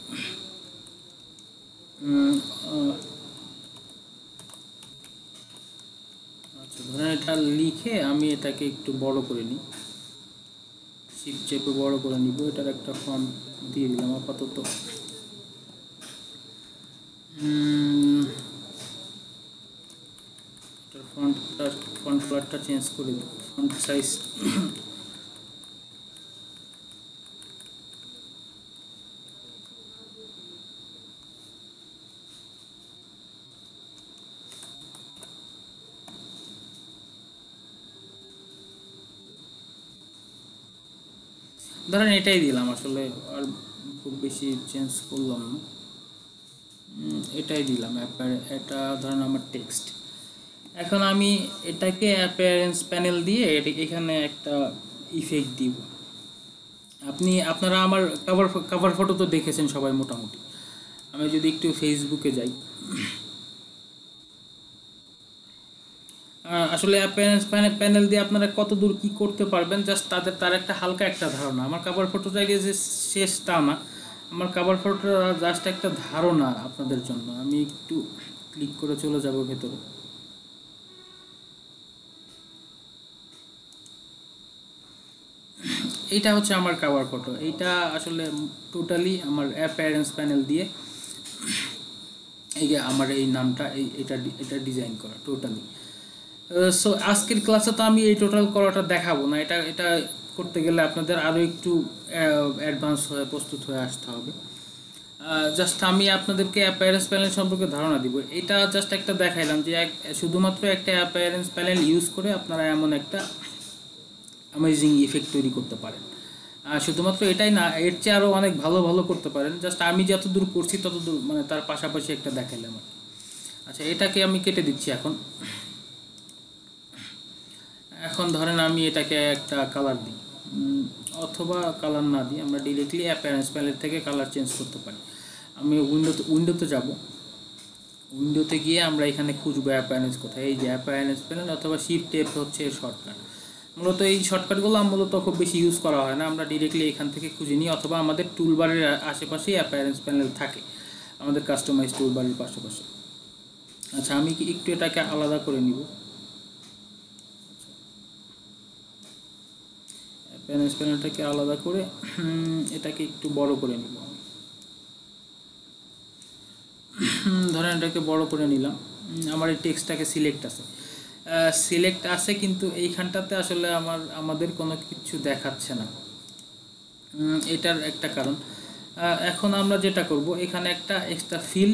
আচ্ছা ধরেন এটা লিখে আমি এটাকে একটু বড় করে নিই, শিফট চেপে বড় করে নিব। এটার একটা ফন্ট দিয়ে দিলাম আপাতত। ফন্ট কালারটা চেঞ্জ করে দেব, ফন্ট সাইজ ধরেন এটাই দিলাম, আসলে আর খুব বেশি চেঞ্জ করলাম না, এটাই দিলাম। এটা ধরেন আমার টেক্সট। এখন আমি এটাকে অ্যাপিয়ারেন্স প্যানেল দিয়ে এখানে একটা ইফেক্ট দিব। আপনারা আমার কভার ফটো তো দেখেছেন সবাই মোটামুটি। আমি যদি একটু ফেসবুকে যাই, আসলে অ্যাপিয়ারেন্স প্যানেল দিয়ে আপনারা কত দূর কি করতে পারবেন জাস্ট তার একটা হালকা একটা ধারণা। আমার কভার ফটো চাইলে যে শেষ তা না, আমার কভার ফটো জাস্ট একটা ধারণা আপনাদের জন্য। আমি একটু ক্লিক করে চলে যাব ভেতরে। এইটা হচ্ছে আমার কভার ফটো। এইটা আসলে টোটালি আমার অ্যাপিয়ারেন্স প্যানেল দিয়ে এই যে আমার এই নামটা এটা ডিজাইন করা টোটালি। সো আজকের ক্লাসে তো আমি এই টোটাল করাটা দেখাবো না, এটা করতে গেলে আপনাদের আরও একটু অ্যাডভান্স হয়ে প্রস্তুত হয়ে আসতে হবে। জাস্ট আমি আপনাদেরকে অ্যাপিয়ারেন্স প্যানেল সম্পর্কে ধারণা দিব। এটা জাস্ট একটা দেখাইলাম যে শুধুমাত্র একটা অ্যাপিয়ারেন্স প্যানেল ইউজ করে আপনারা এমন একটা অ্যামেজিং ইফেক্ট তৈরি করতে পারেন। শুধুমাত্র এটাই না, এর চেয়ে আরও অনেক ভালো ভালো করতে পারেন। জাস্ট আমি যতদূর করছি ততদূর মানে তার পাশাপাশি একটা দেখাইলাম আর কি। আচ্ছা, এটাকে আমি কেটে দিচ্ছি এখন ধরেন আমি এটাকে একটা কালার দিই, অথবা কালার না দিই, আমরা ডিরেক্টলি অ্যাপিয়ারেন্স প্যানেল থেকে কালার চেঞ্জ করতে পারি। আমি উইন্ডোতে যাব, উইন্ডোতে গিয়ে আমরা এখানে খুঁজবো অ্যাপিয়ারেন্স কোথায়। এই যে অ্যাপিয়ারেন্স প্যানেল অথবা শিফট টেপ হচ্ছে এর শর্টকাট। মূলত এই শর্টকাটগুলো মূলত খুব বেশি ইউজ করা হয় না, আমরা ডিরেক্টলি এখান থেকে খুঁজে নিই, অথবা আমাদের টুলবারের আশেপাশেই অ্যাপিয়ারেন্স প্যানেল থাকে, আমাদের কাস্টমাইজ টুলবারের পাশাপাশি। আচ্ছা, আমি একটু এটাকে আলাদা করে নিব, অ্যাপিয়ারেন্স প্যানেলটাকে আলাদা করে এটাকে একটু বড় করে নিব। ধরেন এটাকে বড় করে নিলাম। আমার এই টেক্সটটাকে সিলেক্ট আছে কিন্তু এইখানটাতে আসলে আমাদের কোনো কিছু দেখাচ্ছে না, এটার একটা কারণ। এখন আমরা যেটা করব, এখানে একটা এক্সট্রা ফিল।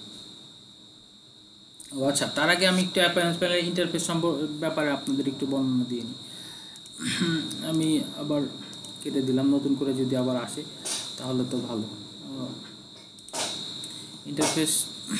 আচ্ছা, তার আগে আমি একটু অ্যাপিয়ারেন্স প্যানেলের ইন্টারফেস ব্যাপারে আপনাদের একটু বর্ণনা দিয়ে নিই। আমি আবার কেটে দিলাম, নতুন করে যদি আবার আসে তাহলে তো ভালো। ইন্টারফেস,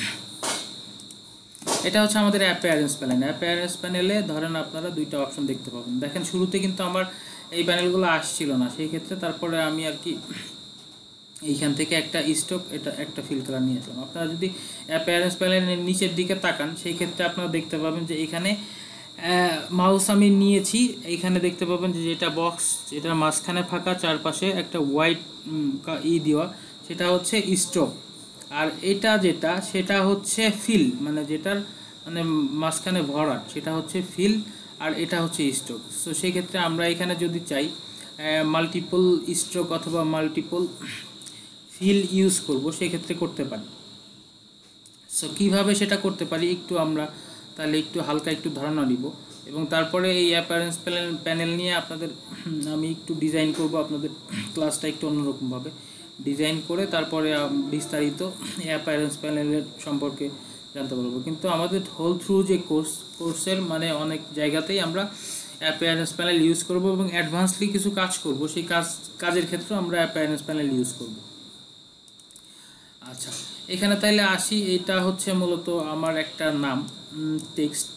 এটা হচ্ছে আমাদের অ্যাপিয়ারেন্স প্যানেল। অ্যাপিয়ারেন্স প্যানেলে ধরেন আপনারা দুইটা অপশন দেখতে পাবেন। দেখেন শুরুতে কিন্তু আমার এই প্যানেলগুলো আসছিল না, সেই ক্ষেত্রে তারপরে আমি আর কি এইখান থেকে একটা স্টক একটা ফিল কালার নিয়ে আসলাম। আপনারা যদি অ্যাপিয়ারেন্স প্যানেলের নিচের দিকে তাকান, সেই ক্ষেত্রে আপনারা দেখতে পাবেন যে এখানে মাউস আমি নিয়েছি, এইখানে দেখতে পাবেন যে যেটা বক্স, যেটার মাঝখানে ফাঁকা, চারপাশে একটা হোয়াইট দেওয়া, সেটা হচ্ছে স্ট্রোক। আর এটা সেটা হচ্ছে ফিল, মানে যেটার মানে মাঝখানে ভরাট, সেটা হচ্ছে ফিল, আর এটা হচ্ছে স্ট্রোক। সো সেই ক্ষেত্রে আমরা এখানে যদি চাই মাল্টিপল স্ট্রোক অথবা মাল্টিপল ফিল ইউজ করব, সেই ক্ষেত্রে করতে পারি। সো কীভাবে সেটা করতে পারি একটু আমরা তাহলে একটু হালকা একটু ধারণা নিব, এবং তারপরে এই অ্যাপিয়ারেন্স প্যানেল নিয়ে আপনাদের আমি একটু ডিজাইন করব, আপনাদের ক্লাসটা একটু অন্যরকমভাবে ডিজাইন করে তারপরে বিস্তারিত অ্যাপিয়ারেন্স প্যানেলের সম্পর্কে জানতে পারবো। কিন্তু আমাদের হোল থ্রু যে কোর্সের মানে অনেক জায়গাতেই আমরা অ্যাপিয়ারেন্স প্যানেল ইউজ করব, এবং অ্যাডভান্সলি কিছু কাজ করব, সেই কাজের ক্ষেত্রে আমরা অ্যাপিয়ারেন্স প্যানেল ইউজ করব। আচ্ছা, এখানে তাইলে আসি। এটা হচ্ছে মূলত আমার একটা নাম, টেক্সট।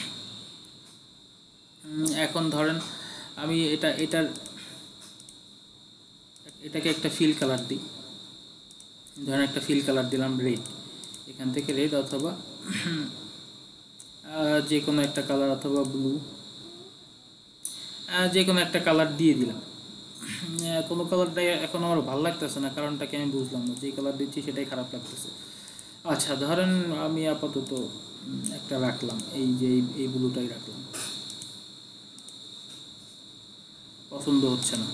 এখন ধরেন আমি এটাকে একটা ফিল কালার দিই। ধরেন একটা ফিল কালার দিলাম রেড, এখান থেকে রেড অথবা যে কোনো একটা কালার, অথবা ব্লু, যে কোনো একটা কালার দিয়ে দিলাম। কোনো কালারটা এখন আমার ভালো লাগতেছে না, কারণটাকে আমি বুঝলাম না, যে কালার দিচ্ছি সেটাই খারাপ লাগতেছে। আচ্ছা, ধরেন আমি আপাতত একটা রাখলাম, এই যে এই ব্লুটাই রাখলাম, পছন্দ হচ্ছে না।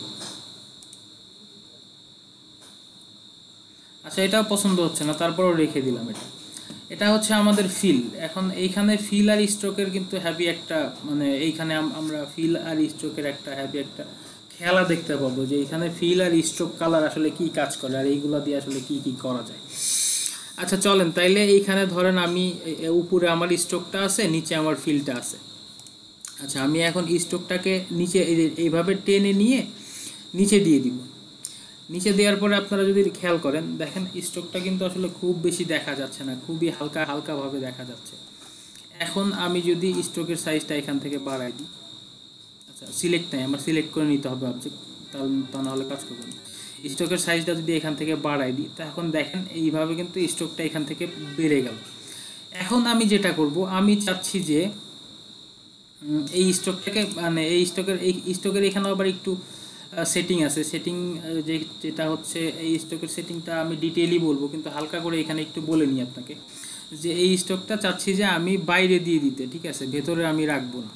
আচ্ছা, এটাও পছন্দ হচ্ছে না, তারপরও রেখে দিলাম। এটা হচ্ছে আমাদের ফিল। এখন এইখানে ফিল আর স্ট্রোকের কিন্তু হ্যাপি একটা মানে এইখানে আমরা ফিল আর স্ট্রোকের একটা হ্যাপি একটা খেলা দেখতে পাবো, যে এখানে ফিল আর স্ট্রোক কালার আসলে কি কাজ করে আর এইগুলা দিয়ে আসলে কি করা যায়। আচ্ছা চলেন, তাইলে এইখানে ধরেন আমি উপরে আমার স্ট্রোকটা আছে, নিচে আমার ফিলটা আছে। আচ্ছা, আমি এখন স্ট্রোকটাকে নিচে এইভাবে টেনে নিয়ে নিচে দিয়ে দিব। নিচে দেওয়ার পরে আপনারা যদি খেয়াল করেন, দেখেন স্ট্রোকটা কিন্তু আসলে খুব বেশি দেখা যাচ্ছে না, খুবই হালকাভাবে দেখা যাচ্ছে। এখন আমি যদি স্ট্রোকের সাইজটা এখান থেকে বাড়াই দিই, আচ্ছা সিলেক্ট নাই, আমার সিলেক্ট করে নিতে হবে অবজেক্ট, তা না হলে কাজ করবে না। স্টকের সাইজটা যদি এখান থেকে বাড়াই দিই, তখন দেখেন এইভাবে কিন্তু স্টকটা এখান থেকে বেড়ে গেল। এখন আমি যেটা করব, আমি চাচ্ছি যে এই স্টকটাকে মানে এই স্টকের এখানে আবার একটু সেটিং আছে। সেটিং যেটা হচ্ছে এই স্টকের সেটিংটা আমি ডিটেইলি বলবো, কিন্তু হালকা করে এখানে একটু বলে নিই আপনাকে যে এই স্টকটা চাচ্ছি যে আমি বাইরে দিয়ে দিতে, ঠিক আছে, ভেতরে আমি রাখবো না।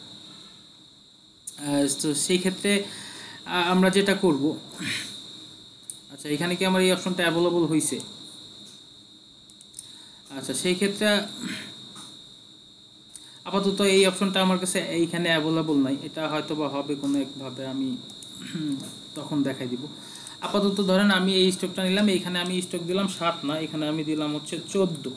তো সেই ক্ষেত্রে আমরা যেটা করব, আচ্ছা এখানে কি আমার এই অপশনটা অ্যাভেলেবল হয়েছে? আচ্ছা সেই ক্ষেত্রে আপাতত এই অপশনটা আমার কাছে এইখানে অ্যাভেলেবল নাই, এটা হয়তো বা হবে কোনো একভাবে, আমি তখন দেখাই দিব। আপাতত ধরেন আমি এই স্টকটা নিলাম, এইখানে আমি স্টক দিলাম 7 না, এখানে আমি দিলাম হচ্ছে 14।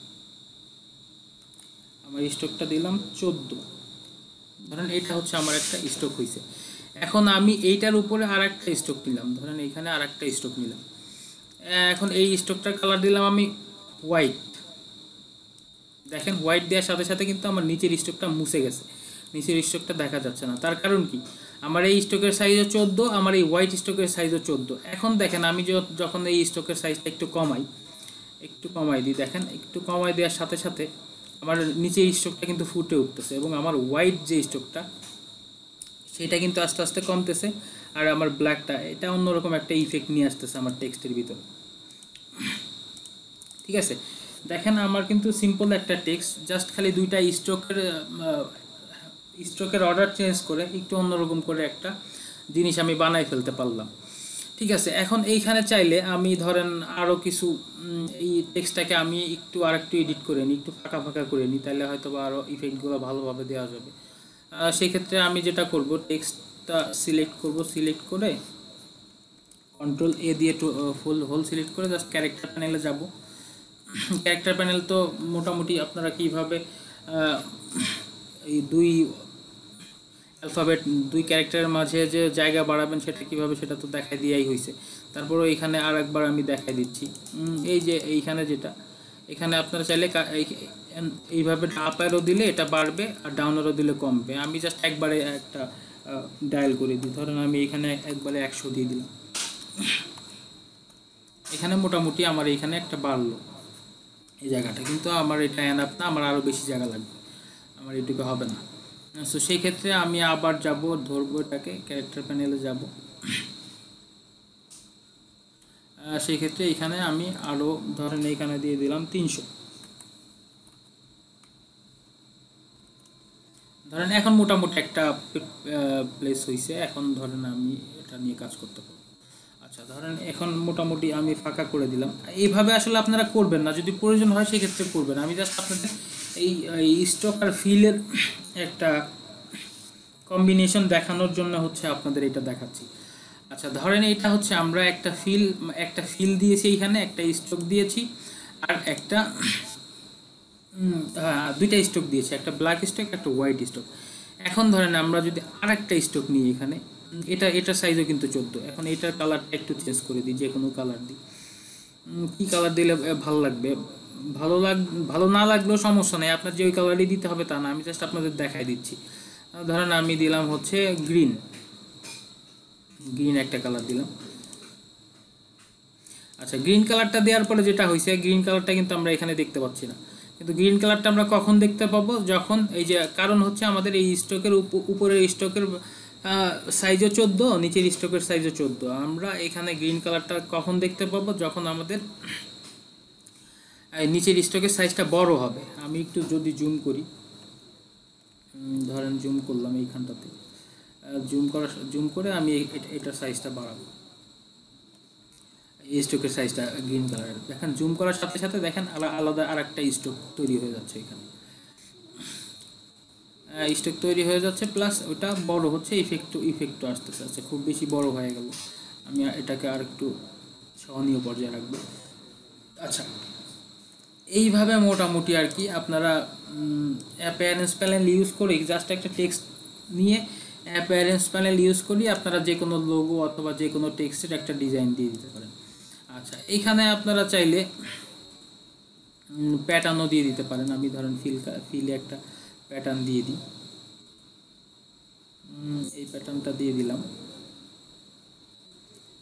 আমার স্টকটা দিলাম 14, ধরেন এটা হচ্ছে আমার একটা স্টক হয়েছে। এখন আমি এইটার উপরে আর একটা স্টক নিলাম, ধরেন এইখানে আর একটা স্টক নিলাম। এখন এই স্টকটার কালার দিলাম আমি হোয়াইট। দেখেন হোয়াইট দেওয়ার সাথে সাথে কিন্তু আমার নিচের স্টকটা মুছে গেছে, নিচের স্টকটা দেখা যাচ্ছে না। তার কারণ কি, আমার এই স্টকের সাইজও 14, আমার এই হোয়াইট স্টকের সাইজও 14। এখন দেখেন আমি যখন এই স্টকের সাইজটা একটু কমাই দিই, দেখেন একটু কমাই দেওয়ার সাথে সাথে আমার নিচের স্টকটা কিন্তু ফুটে উঠতেছে, এবং আমার হোয়াইট যে স্টকটা সেটা কিন্তু আস্তে আস্তে কমতেছে, আর আমার ব্ল্যাকটা এটা অন্যরকম একটা ইফেক্ট নিয়ে আসতেছে আমার টেক্সটের ভিতরে, ঠিক আছে। দেখেন আমার কিন্তু সিম্পল একটা টেক্সট, জাস্ট খালি দুইটা স্ট্রোকের অর্ডার চেঞ্জ করে একটু অন্যরকম করে একটা জিনিস আমি বানাই ফেলতে পারলাম, ঠিক আছে। এখন এইখানে চাইলে আমি ধরেন আরও কিছু এই টেক্সটটাকে আমি আরেকটু এডিট করে নিই, একটু ফাঁকা ফাঁকা করে নিই, তাহলে হয়তো বা আরও ইফেক্টগুলো ভালোভাবে দেওয়া যাবে। সেই ক্ষেত্রে আমি যেটা করব, টেক্সটটা সিলেক্ট করে কন্ট্রোল এ দিয়ে হোল সিলেক্ট করে জাস্ট ক্যারেক্টার প্যানেলে যাব। ক্যারেক্টার প্যানেল তো মোটামুটি আপনারা কিভাবে এই দুই ক্যারেক্টারের মাঝে যে জায়গা বাড়াবেন সেটা তো দেখাই দিয়েই হয়েছে। তারপরে এখানে আর একবার আমি দেখাই দিচ্ছি, এই যে এখানে আপনারা চাইলে এইভাবে আপ অ্যারো দিলে এটা বাড়বে, আর ডাউন অ্যারো দিলে কমবে। আমি জাস্ট একবারে একটা ডায়াল করে দিই, ধরেন আমি এখানে একবারে 100 দিয়ে দিলাম, এখানে মোটামুটি আমার এখানে একটা বাড়লো এই জায়গাটা, কিন্তু আমার এটা এনাফ না, আমার আরও বেশি জায়গা লাগবে, আমার এটুকু হবে না। সো সেই ক্ষেত্রে আমি আবার ধরবো এটাকে, ক্যারেক্টার প্যানেলে যাব। সেই ক্ষেত্রে এখানে আমি আরও ধরেন এখানে দিয়ে দিলাম 300। ধরেন এখন মোটামুটি একটা প্লেস হয়েছে, এখন ধরেন আমি এটা নিয়ে কাজ করতে পারবো। আচ্ছা ধরেন এখন মোটামুটি আমি ফাঁকা করে দিলাম। এইভাবে আসলে আপনারা করবেন না, যদি প্রয়োজন হয় সেক্ষেত্রে করবেন। আমি জাস্ট আপনাদের এই স্টক আর ফিলের একটা কম্বিনেশন দেখানোর জন্য হচ্ছে আপনাদের এটা দেখাচ্ছি। আচ্ছা ধরেন এটা হচ্ছে আমরা একটা ফিল দিয়েছি, এখানে একটা স্টক দিয়েছি, আর একটা দুইটা স্টক দিয়েছি, একটা ব্ল্যাক স্টক একটা হোয়াইট স্টক। এখন ধরেন আমরা যদি আর একটা স্টক নিই, এখানে এটার সাইজও কিন্তু 14। এখন এটার কালারটা একটু চেঞ্জ করে দিই, যে কোনো কালার দিই। কী কালার দিলে ভালো লাগবে? ভালো না লাগলেও সমস্যা নেই, আপনার যে ওই কালারই দিতে হবে তা না, আমি জাস্ট আপনাদের দেখাই দিচ্ছি। ধরেন আমি দিলাম হচ্ছে গ্রিন একটা কালার দিলাম। আচ্ছা গ্রিন কালারটা দেওয়ার পরে যেটা হয়েছে, গ্রিন কালারটা কিন্তু আমরা এখানে দেখতে পাচ্ছি না, কিন্তু গ্রিন কালারটা আমরা কখন দেখতে পাবো, যখন এই যে কারণ হচ্ছে আমাদের এই স্টকের উপরের স্টকের সাইজও 14, নিচের স্টকের সাইজও 14। আমরা এখানে গ্রিন কালারটা কখন দেখতে পাবো, যখন আমাদের নিচের স্টকের সাইজটা বড় হবে। আমি একটু যদি জুম করি, ধরেন জুম করলাম এইখানটাতে, জুম করে আমি এটার সাইজটা বাড়াবো, এই স্টকের সাইজটা গ্রিন কালারের। দেখেন জুম করার সাথে সাথে দেখেন আলাদা আর একটা স্টক তৈরি হয়ে যাচ্ছে, এখানে স্টক তৈরি হয়ে যাচ্ছে, প্লাস ওটা বড় হচ্ছে, ইফেক্টও আসতেছে। আচ্ছা খুব বেশি বড় হয়ে গেল, আমি এটাকে আর একটু সহনীয় পর্যায়ে রাখবো। আচ্ছা এইভাবে মোটামুটি আর কি আপনারা অ্যাপিয়ারেন্স প্যানেল ইউজ করে জাস্ট একটা টেক্সট নিয়ে অ্যাপিয়ারেন্স প্যানেল ইউজ করি আপনারা যে কোনো লোগো অথবা যে কোনো টেক্সটের একটা ডিজাইন দিয়ে দিতে পারেন। আচ্ছা এইখানে আপনারা চাইলে প্যাটার্নও দিয়ে দিতে পারেন। আমি ধরেন ফিলে একটা প্যাটার্ন দিয়ে দিই, এই প্যাটার্নটা দিয়ে দিলাম।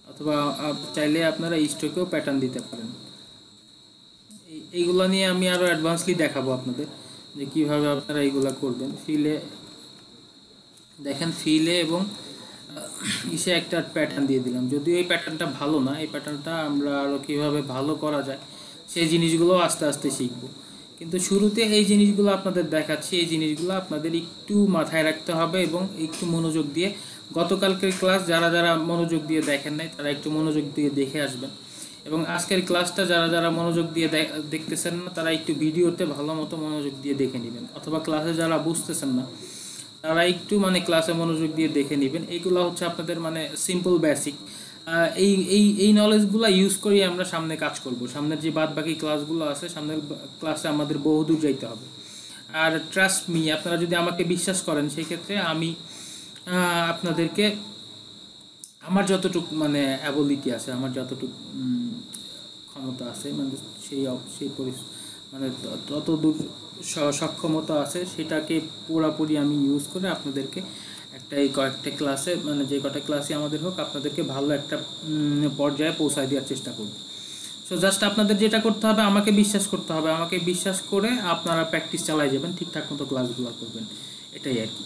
অথবা চাইলে আপনারা স্ট্রোকেও প্যাটার্ন দিতে পারেন। এইগুলো নিয়ে আমি আরও অ্যাডভান্সলি দেখাবো আপনাদের যে কীভাবে আপনারা এইগুলো করবেন। ফিলে দেখেন, ফিলে এবং ইসে একটা প্যাটার্ন দিয়ে দিলাম, যদিও এই প্যাটার্নটা ভালো না। এই প্যাটার্নটা আমরা আরও কীভাবে ভালো করা যায় সেই জিনিসগুলো আস্তে আস্তে শিখব, কিন্তু শুরুতে এই জিনিসগুলো আপনাদের দেখাচ্ছি। এই জিনিসগুলো আপনাদের একটু মাথায় রাখতে হবে এবং একটু মনোযোগ দিয়ে, গতকালকের ক্লাস যারা যারা মনোযোগ দিয়ে দেখেন নাই তারা একটু মনোযোগ দিয়ে দেখে আসবেন, এবং আজকের ক্লাসটা যারা যারা মনোযোগ দিয়ে দেখতেছেন না তারা একটু ভিডিওতে ভালো মতো মনোযোগ দিয়ে দেখে নেবেন, অথবা ক্লাসে যারা বুঝতেছেন না তারা একটু মানে ক্লাসে মনোযোগ দিয়ে দেখে নেবেন। এইগুলো হচ্ছে আপনাদের মানে সিম্পল বেসিক। এই এই এই নলেজগুলো ইউজ করি আমরা সামনে কাজ করব। সামনের যে বাদ বাকি ক্লাসগুলো আছে, সামনের ক্লাসে আমাদের বহুদূর যাইতে হবে। আর ট্রাস্ট মি, আপনারা যদি আমাকে বিশ্বাস করেন সেই ক্ষেত্রে আমি আপনাদেরকে আমার যতটুকু মানে অ্যাবিলিটি আছে, আমার যতটুকু ক্ষমতা আছে, মানে সেই মানে ততদূর সক্ষমতা আছে সেটাকে পুরোপুরি আমি ইউজ করে আপনাদেরকে একটা এই কয়েকটা ক্লাসে মানে যে কটা ক্লাসে আমাদের হোক আপনাদেরকে ভালো একটা পর্যায়ে পৌঁছায় দেওয়ার চেষ্টা করব। সো জাস্ট আপনাদের যেটা করতে হবে, আমাকে বিশ্বাস করতে হবে। আমাকে বিশ্বাস করে আপনারা প্র্যাকটিস চালাই যাবেন, ঠিকঠাক মতো ক্লাসগুলো করবেন, এটাই আর কি।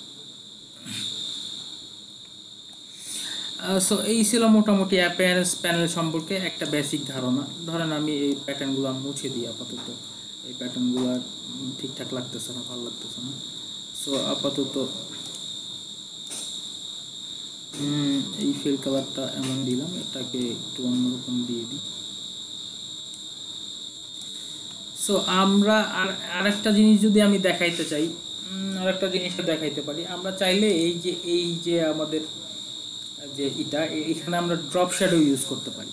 সো এই ছিল মোটামুটি অ্যাপিয়ারেন্স প্যানেল সম্পর্কে একটা বেসিক ধারণা। ধরেন আমি এই প্যাটার্নগুলো মুছে দিই আপাতত, এই প্যাটার্নগুলো ঠিকঠাক লাগতেছে না, ভালো লাগতেছে না। সো আপাতত এই ফিল কালারটা এমন দিলাম, এটাকে একটু অন্যরকম দিয়ে দিই। সো আমরা আরেকটা জিনিস যদি আমি দেখাইতে চাই, আরেকটা জিনিসটা দেখাইতে পারি। আমরা চাইলে এই যে আমাদের যে এখানে আমরা ড্রপ শ্যাডো ইউজ করতে পারি,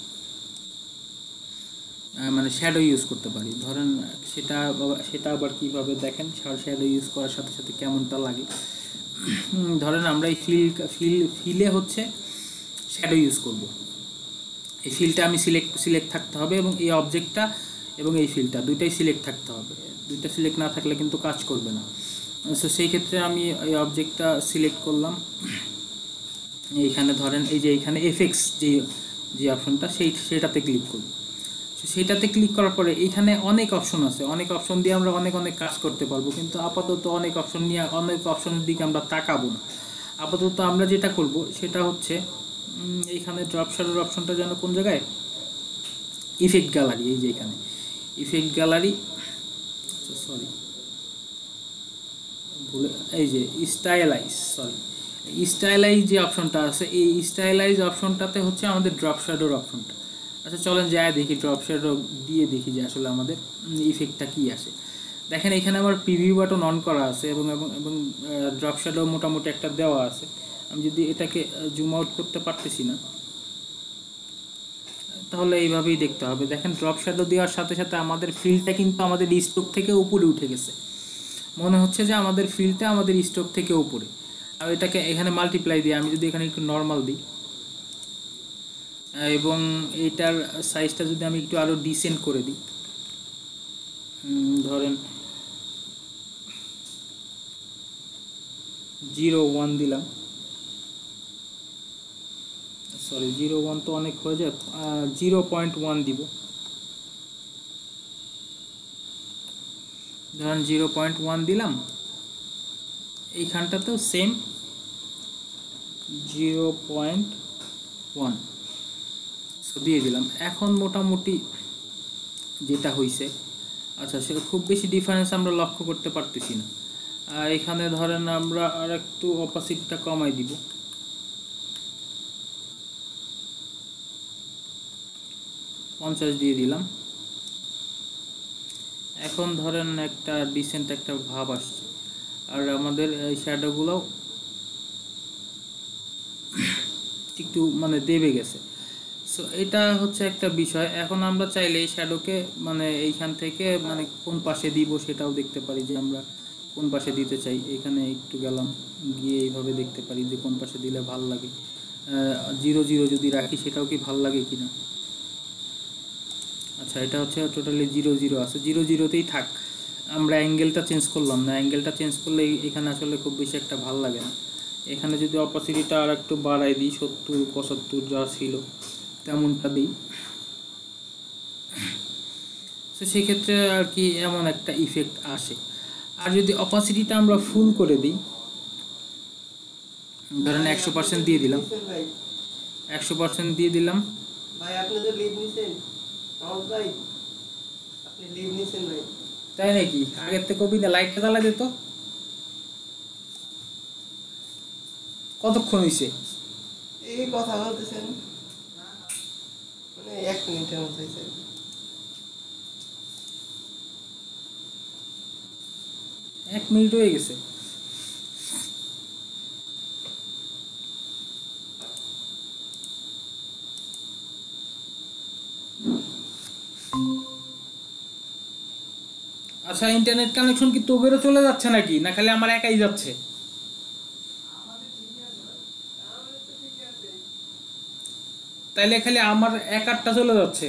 মানে শ্যাডো ইউজ করতে পারি। ধরেন সেটা আবার কিভাবে দেখেন, শ্যাডো ইউজ করার সাথে সাথে কেমনটা লাগে। ধরেন আমরা এই ফিলে হচ্ছে শ্যাডো ইউজ করব। এই ফিলটা আমি সিলেক্ট থাকতে হবে, এবং এই অবজেক্টটা এবং এই ফিলটা দুইটাই সিলেক্ট থাকতে হবে। দুইটা সিলেক্ট না থাকলে কিন্তু কাজ করবে না। সো সেই ক্ষেত্রে আমি এই অবজেক্টটা সিলেক্ট করলাম। এইখানে ধরেন এই যে এইখানে এফএক্স যে অপশনটা সেটাতে ক্লিক করব। সেটাতে ক্লিক করার পরে এইখানে অনেক অপশন আছে, অনেক অপশন দিয়ে আমরা অনেক কাজ করতে পারবো, কিন্তু আপাতত অনেক অপশনের দিকে আমরা তাকাবো না। আপাতত আমরা যেটা করব সেটা হচ্ছে এইখানে ড্রপ শ্যাডোর অপশনটা যেন কোন জায়গায়, ইফেক্ট গ্যালারি, এই যে এখানে ইফেক্ট গ্যালারি, সরি ভুলে, এই যে স্টাইলাইজ যে অপশনটা আছে, এই স্টাইলাইজ অপশনটাতে হচ্ছে আমাদের ড্রপ শ্যাডোর অপশনটা। আচ্ছা চলেন যাই দেখি, ড্রপ শ্যাডো দিয়ে দেখি যে আসলে আমাদের ইফেক্টটা কি আসে। দেখেন এখানে আমার প্রিভিউ বাটন অন করা আছে এবং ড্রপ শ্যাডো মোটামুটি একটা দেওয়া আছে। আমি যদি এটাকে জুম আউট করতে পারতেছি না, তাহলে এইভাবেই দেখতে হবে। দেখেন ড্রপ শ্যাডো দেওয়ার সাথে সাথে আমাদের ফিল্ডটা কিন্তু আমাদের স্ট্রোক থেকে উপরে উঠে গেছে, মনে হচ্ছে যে আমাদের ফিল্ডটা আমাদের স্ট্রোক থেকে উপরে। আর এটাকে এখানে মাল্টিপ্লাই দিয়ে আমি যদি এখানে একটু নর্মাল দিই এবং এইটার সাইজটা যদি আমি একটু আরো ডিসেন্ট করে দিই, ধরেন 0.1 দিলাম, সরি 0.1 তো অনেক হয়ে যায়, 0.1 দিব। ধরেন 0.1 দিলাম, এইখানটাতেও সেম 0.1 দিয়ে দিলাম। এখন মোটামুটি যেটা হয়েছে, আচ্ছা সে খুব বেশি ডিফারেন্স আমরা লক্ষ্য করতে পারতেছি না। এখানে ধরেন আমরা আর একটু অপাসিটিটা কমাই দিব, 50 দিয়ে দিলাম। এখন ধরেন একটা ডিসেন্ট একটা ভাব আসছে, আর আমাদের এই শ্যাডোগুলো একটু মানে দেবে গেছে। সো এটা হচ্ছে একটা বিষয়। এখন আমরা চাইলে এই শ্যাডোকে মানে এইখান থেকে মানে কোন পাশে দিব সেটাও দেখতে পারি, যে আমরা কোন পাশে দিতে চাই। এখানে একটু গেলাম, গিয়ে এইভাবে দেখতে পারি যে কোন পাশে দিলে ভাল লাগে। 0.0 যদি রাখি সেটাও কি ভাল লাগে কিনা। আচ্ছা এটা হচ্ছে টোটালি 0.0 আছে, 0.0তেই থাক। আমরা অ্যাঙ্গেলটা চেঞ্জ করলাম না, অ্যাঙ্গেলটা চেঞ্জ করলে এখানে আসলে খুব বেশি একটা ভাল লাগে না। এখানে যদি অপাসিটিটা আর একটু বাড়াই দিই 70-75 যা ছিল তেমনটা দিই, তো সেক্ষেত্রে আর কি এমন একটা ইফেক্ট আসে। আর যদি অপাসিটিটা আমরা ফুল করে দিই, ধরেন 100% দিয়ে দিলাম, 100% দিয়ে দিলাম, ভাই আপনি তো লিভ নিছেন মাহমুদ ভাই, আপনি লিভ নিছেন ভাই? তাই নাকি? আগের থেকে কবি না লাইটটা জ্বালা দিত। কতক্ষণ হয়েছে? এই কথা বলতেছেন মানে 1 মিনিটের মতো হয়েছে। 1 মিনিট হয়ে গেছে। আচ্ছা, ইন্টারনেট কানেকশন কি তোদেরও চলে যাচ্ছে নাকি, না খালি আমার একাই যাচ্ছে? তাইলে খালি আমার একারটা চলে যাচ্ছে।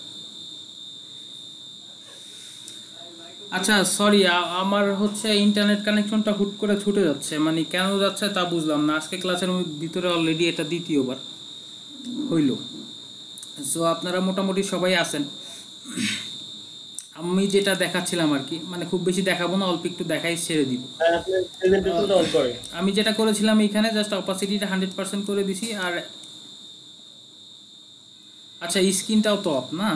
আচ্ছা সরি, আমার হচ্ছে ইন্টারনেট কানেকশনটা হুট করে ছুটে যাচ্ছে, মানে কেন যাচ্ছে তা বুঝলাম না। আজকে ক্লাসের ভিতরে অলরেডি এটা দ্বিতীয়বার হইল। সো আপনারা মোটামুটি সবাই আছেন। আমি যেটা দেখাচ্ছিলাম আর কি, মানে খুব বেশি দেখাবো না, অল্প একটু দেখাই ছেড়ে দিব। আমি যেটা করেছিলাম এখানে জাস্ট অপাসিটিটা 100% করে দিছি। আর আচ্ছা, স্ক্রিনটাও তো অফ না?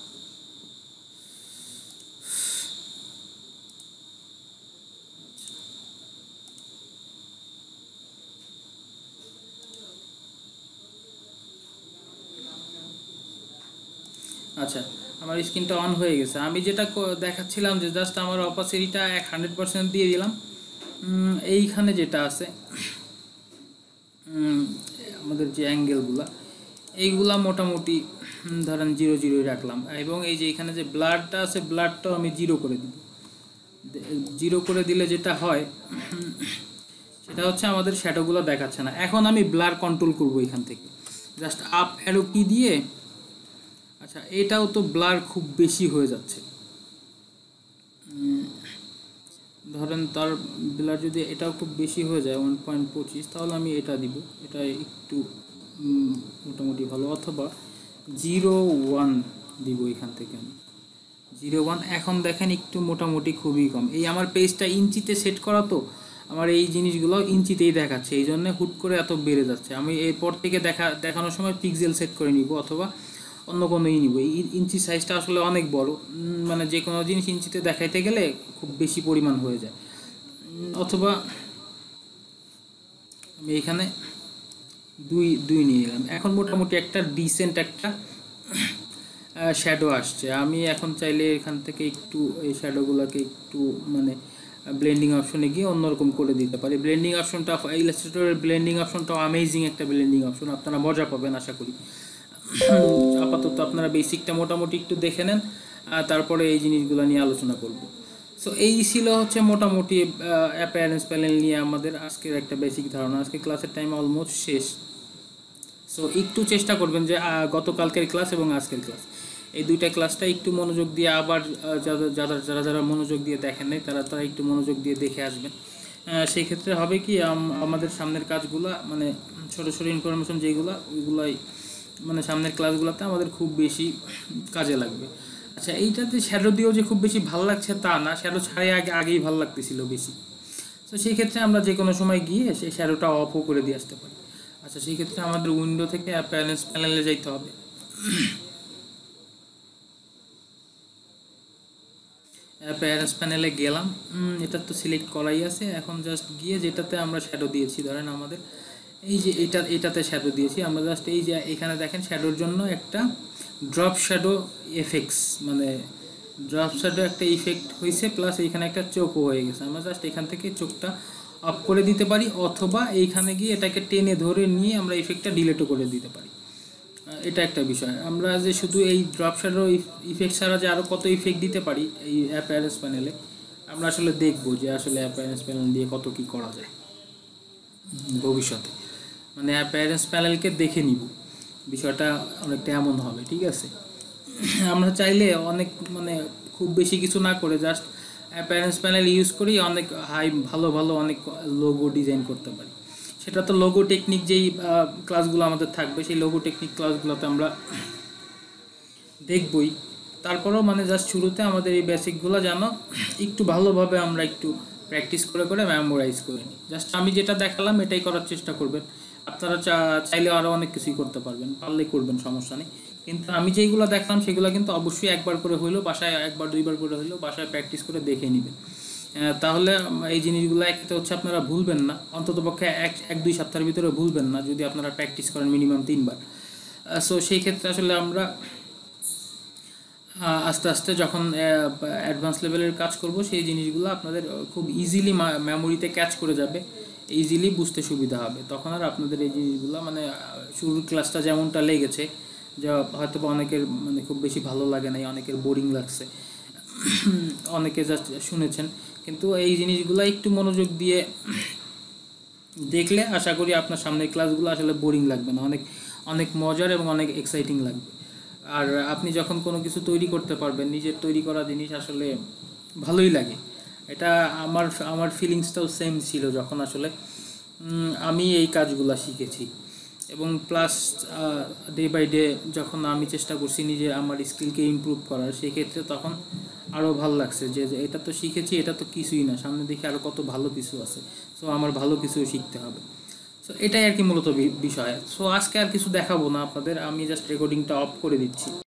আচ্ছা, আমার স্ক্রিনটা অন হয়ে গেছে। আমি যেটা দেখাচ্ছিলাম যে জাস্ট আমার অপাসিটিটা 100% দিয়ে দিলাম। এইখানে যেটা আছে আমাদের যে অ্যাঙ্গেলগুলা, এইগুলা মোটামুটি ধরেন 0 রাখলাম। এবং এই যে এখানে যে ব্লাডটা আছে, ব্লাডটাও আমি 0 করে দিব। 0 করে দিলে যেটা হয় সেটা হচ্ছে আমাদের শ্যাডোগুলো দেখাচ্ছে না। এখন আমি ব্লার কন্ট্রোল করব এখান থেকে জাস্ট আপ অ্যারো কি দিয়ে। আচ্ছা, এটাও তো ব্লার খুব বেশি হয়ে যাচ্ছে। ধরেন তার ব্লার যদি এটাও খুব বেশি হয়ে যায় 1.25, তাহলে আমি এটা দিব। এটা একটু মোটামুটি ভালো, অথবা 0.1 দিব এখান থেকে আমি 0.1। এখন দেখেন একটু মোটামুটি খুবই কম। এই আমার পেজটা ইঞ্চিতে সেট করা, তো আমার এই জিনিসগুলো ইঞ্চিতেই দেখাচ্ছে, এই জন্য হুট করে এত বেড়ে যাচ্ছে। আমি এরপর থেকে দেখানোর সময় পিক্সেল সেট করে নিব, অথবা অন্য কোনো নিব। এই ইঞ্চি সাইজটা আসলে অনেক বড়, মানে যে কোনো জিনিস ইঞ্চিতে দেখাইতে গেলে খুব বেশি পরিমাণ হয়ে যায়। অথবা আমি এখানে 2 নিয়ে নিলাম। এখন মোটামুটি একটা ডিসেন্ট একটা শ্যাডো আসছে। আমি এখন চাইলে এখান থেকে একটু এই শ্যাডোগুলোকে একটু মানে ব্লেন্ডিং অপশনে গিয়ে অন্যরকম করে দিতে পারি। ব্লেন্ডিং অপশনটা, ইলাস্ট্রেটরের ব্লেন্ডিং অপশনটাও অ্যামেজিং একটা ব্লেন্ডিং অপশন, আপনারা মজা পাবেন আশা করি। আপাতত আপনারা বেসিকটা মোটামুটি একটু দেখে নেন, তারপরে এই জিনিসগুলো নিয়ে আলোচনা করব। সো এই ছিল হচ্ছে মোটামুটি অ্যাপিয়ারেন্স প্যানেল নিয়ে আমাদের আজকের একটা বেসিক ধারণা। আজকে ক্লাসের টাইম অলমোস্ট শেষ। সো একটু চেষ্টা করবেন যে গতকালকের ক্লাস এবং আজকের ক্লাস, এই দুইটা ক্লাসটা একটু মনোযোগ দিয়ে, আবার যারা মনোযোগ দিয়ে দেখেন নাই তারা একটু মনোযোগ দিয়ে দেখে আসবেন। সেই ক্ষেত্রে হবে কি, আমাদের সামনের কাজগুলো মানে ছোটো ছোটো ইনফরমেশন যেগুলো, ওইগুলাই মানে সামনের ক্লাসগুলোতে আমাদের খুব বেশি কাজে লাগবে। আচ্ছা, এইটাতে শ্যাডো দিয়েও যে খুব বেশি ভালো লাগছে তা না, শ্যাডো ছাড়াই আগেই ভালো লাগতেছিল বেশি। তো সেই ক্ষেত্রে আমরা যে কোনো সময় গিয়ে সেই শ্যাডোটা অফও করে দিয়ে আসতে পারি। আচ্ছা, সেই ক্ষেত্রে আমাদের উইন্ডো থেকে অ্যাপিয়ারেন্স প্যানেলে যাইতে হবে। অ্যাপিয়ারেন্স প্যানেলে গেলাম, এটা তো সিলেক্ট করাই আছে। এখন জাস্ট গিয়ে যেটাতে আমরা শ্যাডো দিয়েছি, ধরেন আমাদের এই যে এটাতে শ্যাডো দিয়েছি আমরা, জাস্ট এই যে এখানে দেখেন শ্যাডোর জন্য একটা ড্রপ শ্যাডো এফেক্টস, মানে ড্রপ শ্যাডো একটা ইফেক্ট হয়েছে, প্লাস এইখানে একটা চোখও হয়ে গেছে। আমরা জাস্ট এখান থেকে চোখটা অফ করে দিতে পারি, অথবা এইখানে গিয়ে এটাকে টেনে ধরে নিয়ে আমরা ইফেক্টটা ডিলিটও করে দিতে পারি। এটা একটা বিষয়। আমরা যে শুধু এই ড্রপ শ্যাডো ইফেক্ট ছাড়া যে আরও কত ইফেক্ট দিতে পারি এই অ্যাপিয়ারেন্স প্যানেলে, আমরা আসলে দেখবো যে আসলে অ্যাপিয়ারেন্স প্যানেল দিয়ে কত কি করা যায় ভবিষ্যতে। মানে অ্যাপিয়ারেন্স প্যানেলকে দেখে নিব, বিষয়টা অনেকটা এমন হবে, ঠিক আছে? আমরা চাইলে অনেক মানে খুব বেশি কিছু না করে জাস্ট অ্যাপিয়ারেন্স প্যানেল ইউজ করি অনেক ভালো অনেক লোগো ডিজাইন করতে পারি। সেটা তো লোগো টেকনিক যেই ক্লাসগুলো আমাদের থাকবে, সেই লোগো টেকনিক ক্লাসগুলোতে আমরা দেখবই। তারপরেও মানে জাস্ট শুরুতে আমাদের এই বেসিকগুলো যেন একটু ভালোভাবে আমরা একটু প্র্যাকটিস করে করে মেমোরাইজ করে নিই। জাস্ট আমি যেটা দেখালাম এটাই করার চেষ্টা করবেন। আপনারা চাইলে আরও অনেক কিছুই করতে পারবেন, পারলে করবেন, সমস্যা নেই। কিন্তু আমি যেইগুলো দেখলাম সেগুলো কিন্তু অবশ্যই একবার করে হইলেও বাসায়, একবার দুইবার করে হইলেও বাসায় প্র্যাকটিস করে দেখে নেবেন। তাহলে এই জিনিসগুলো একটা হচ্ছে আপনারা ভুলবেন না, অন্ততপক্ষে এক দুই সপ্তাহের ভিতরে ভুলবেন না যদি আপনারা প্র্যাকটিস করেন মিনিমাম 3 বার। সো সেই ক্ষেত্রে আসলে আমরা আস্তে আস্তে যখন অ্যাডভান্স লেভেলের কাজ করব সেই জিনিসগুলো আপনাদের খুব ইজিলি মেমোরিতে ক্যাচ করে যাবে, ইজিলি বুঝতে সুবিধা হবে। তখন আর আপনাদের এই জিনিসগুলো মানে শুরুর ক্লাসটা যেমনটা লেগেছে, যা হয়তো বা অনেকের মানে খুব বেশি ভালো লাগে নাই, অনেকের বোরিং লাগছে, অনেকে জাস্ট শুনেছেন, কিন্তু এই জিনিসগুলো একটু মনোযোগ দিয়ে দেখলে আশা করি আপনার সামনের ক্লাসগুলো আসলে বোরিং লাগবে না, অনেক অনেক মজার এবং অনেক এক্সাইটিং লাগবে। আর আপনি যখন কোনো কিছু তৈরি করতে পারবেন, নিজের তৈরি করা জিনিস আসলে ভালোই লাগে। এটা আমার ফিলিংসটাও সেম ছিল যখন আসলে আমি এই কাজগুলো শিখেছি। এবং প্লাস ডে বাই ডে যখন আমি চেষ্টা করছি নিজে আমার স্কিলকে ইমপ্রুভ করার, সেই ক্ষেত্রে তখন আরও ভালো লাগছে যে এটা তো শিখেছি, এটা তো কিছুই না, সামনে দেখে আরও কত ভালো কিছু আছে। সো আমার ভালো কিছু শিখতে হবে। সো এটাই আর কি মূলত বিষয়। সো আজকে আর কিছু দেখাবো না আপনাদের, আমি জাস্ট রেকর্ডিংটা অফ করে দিচ্ছি।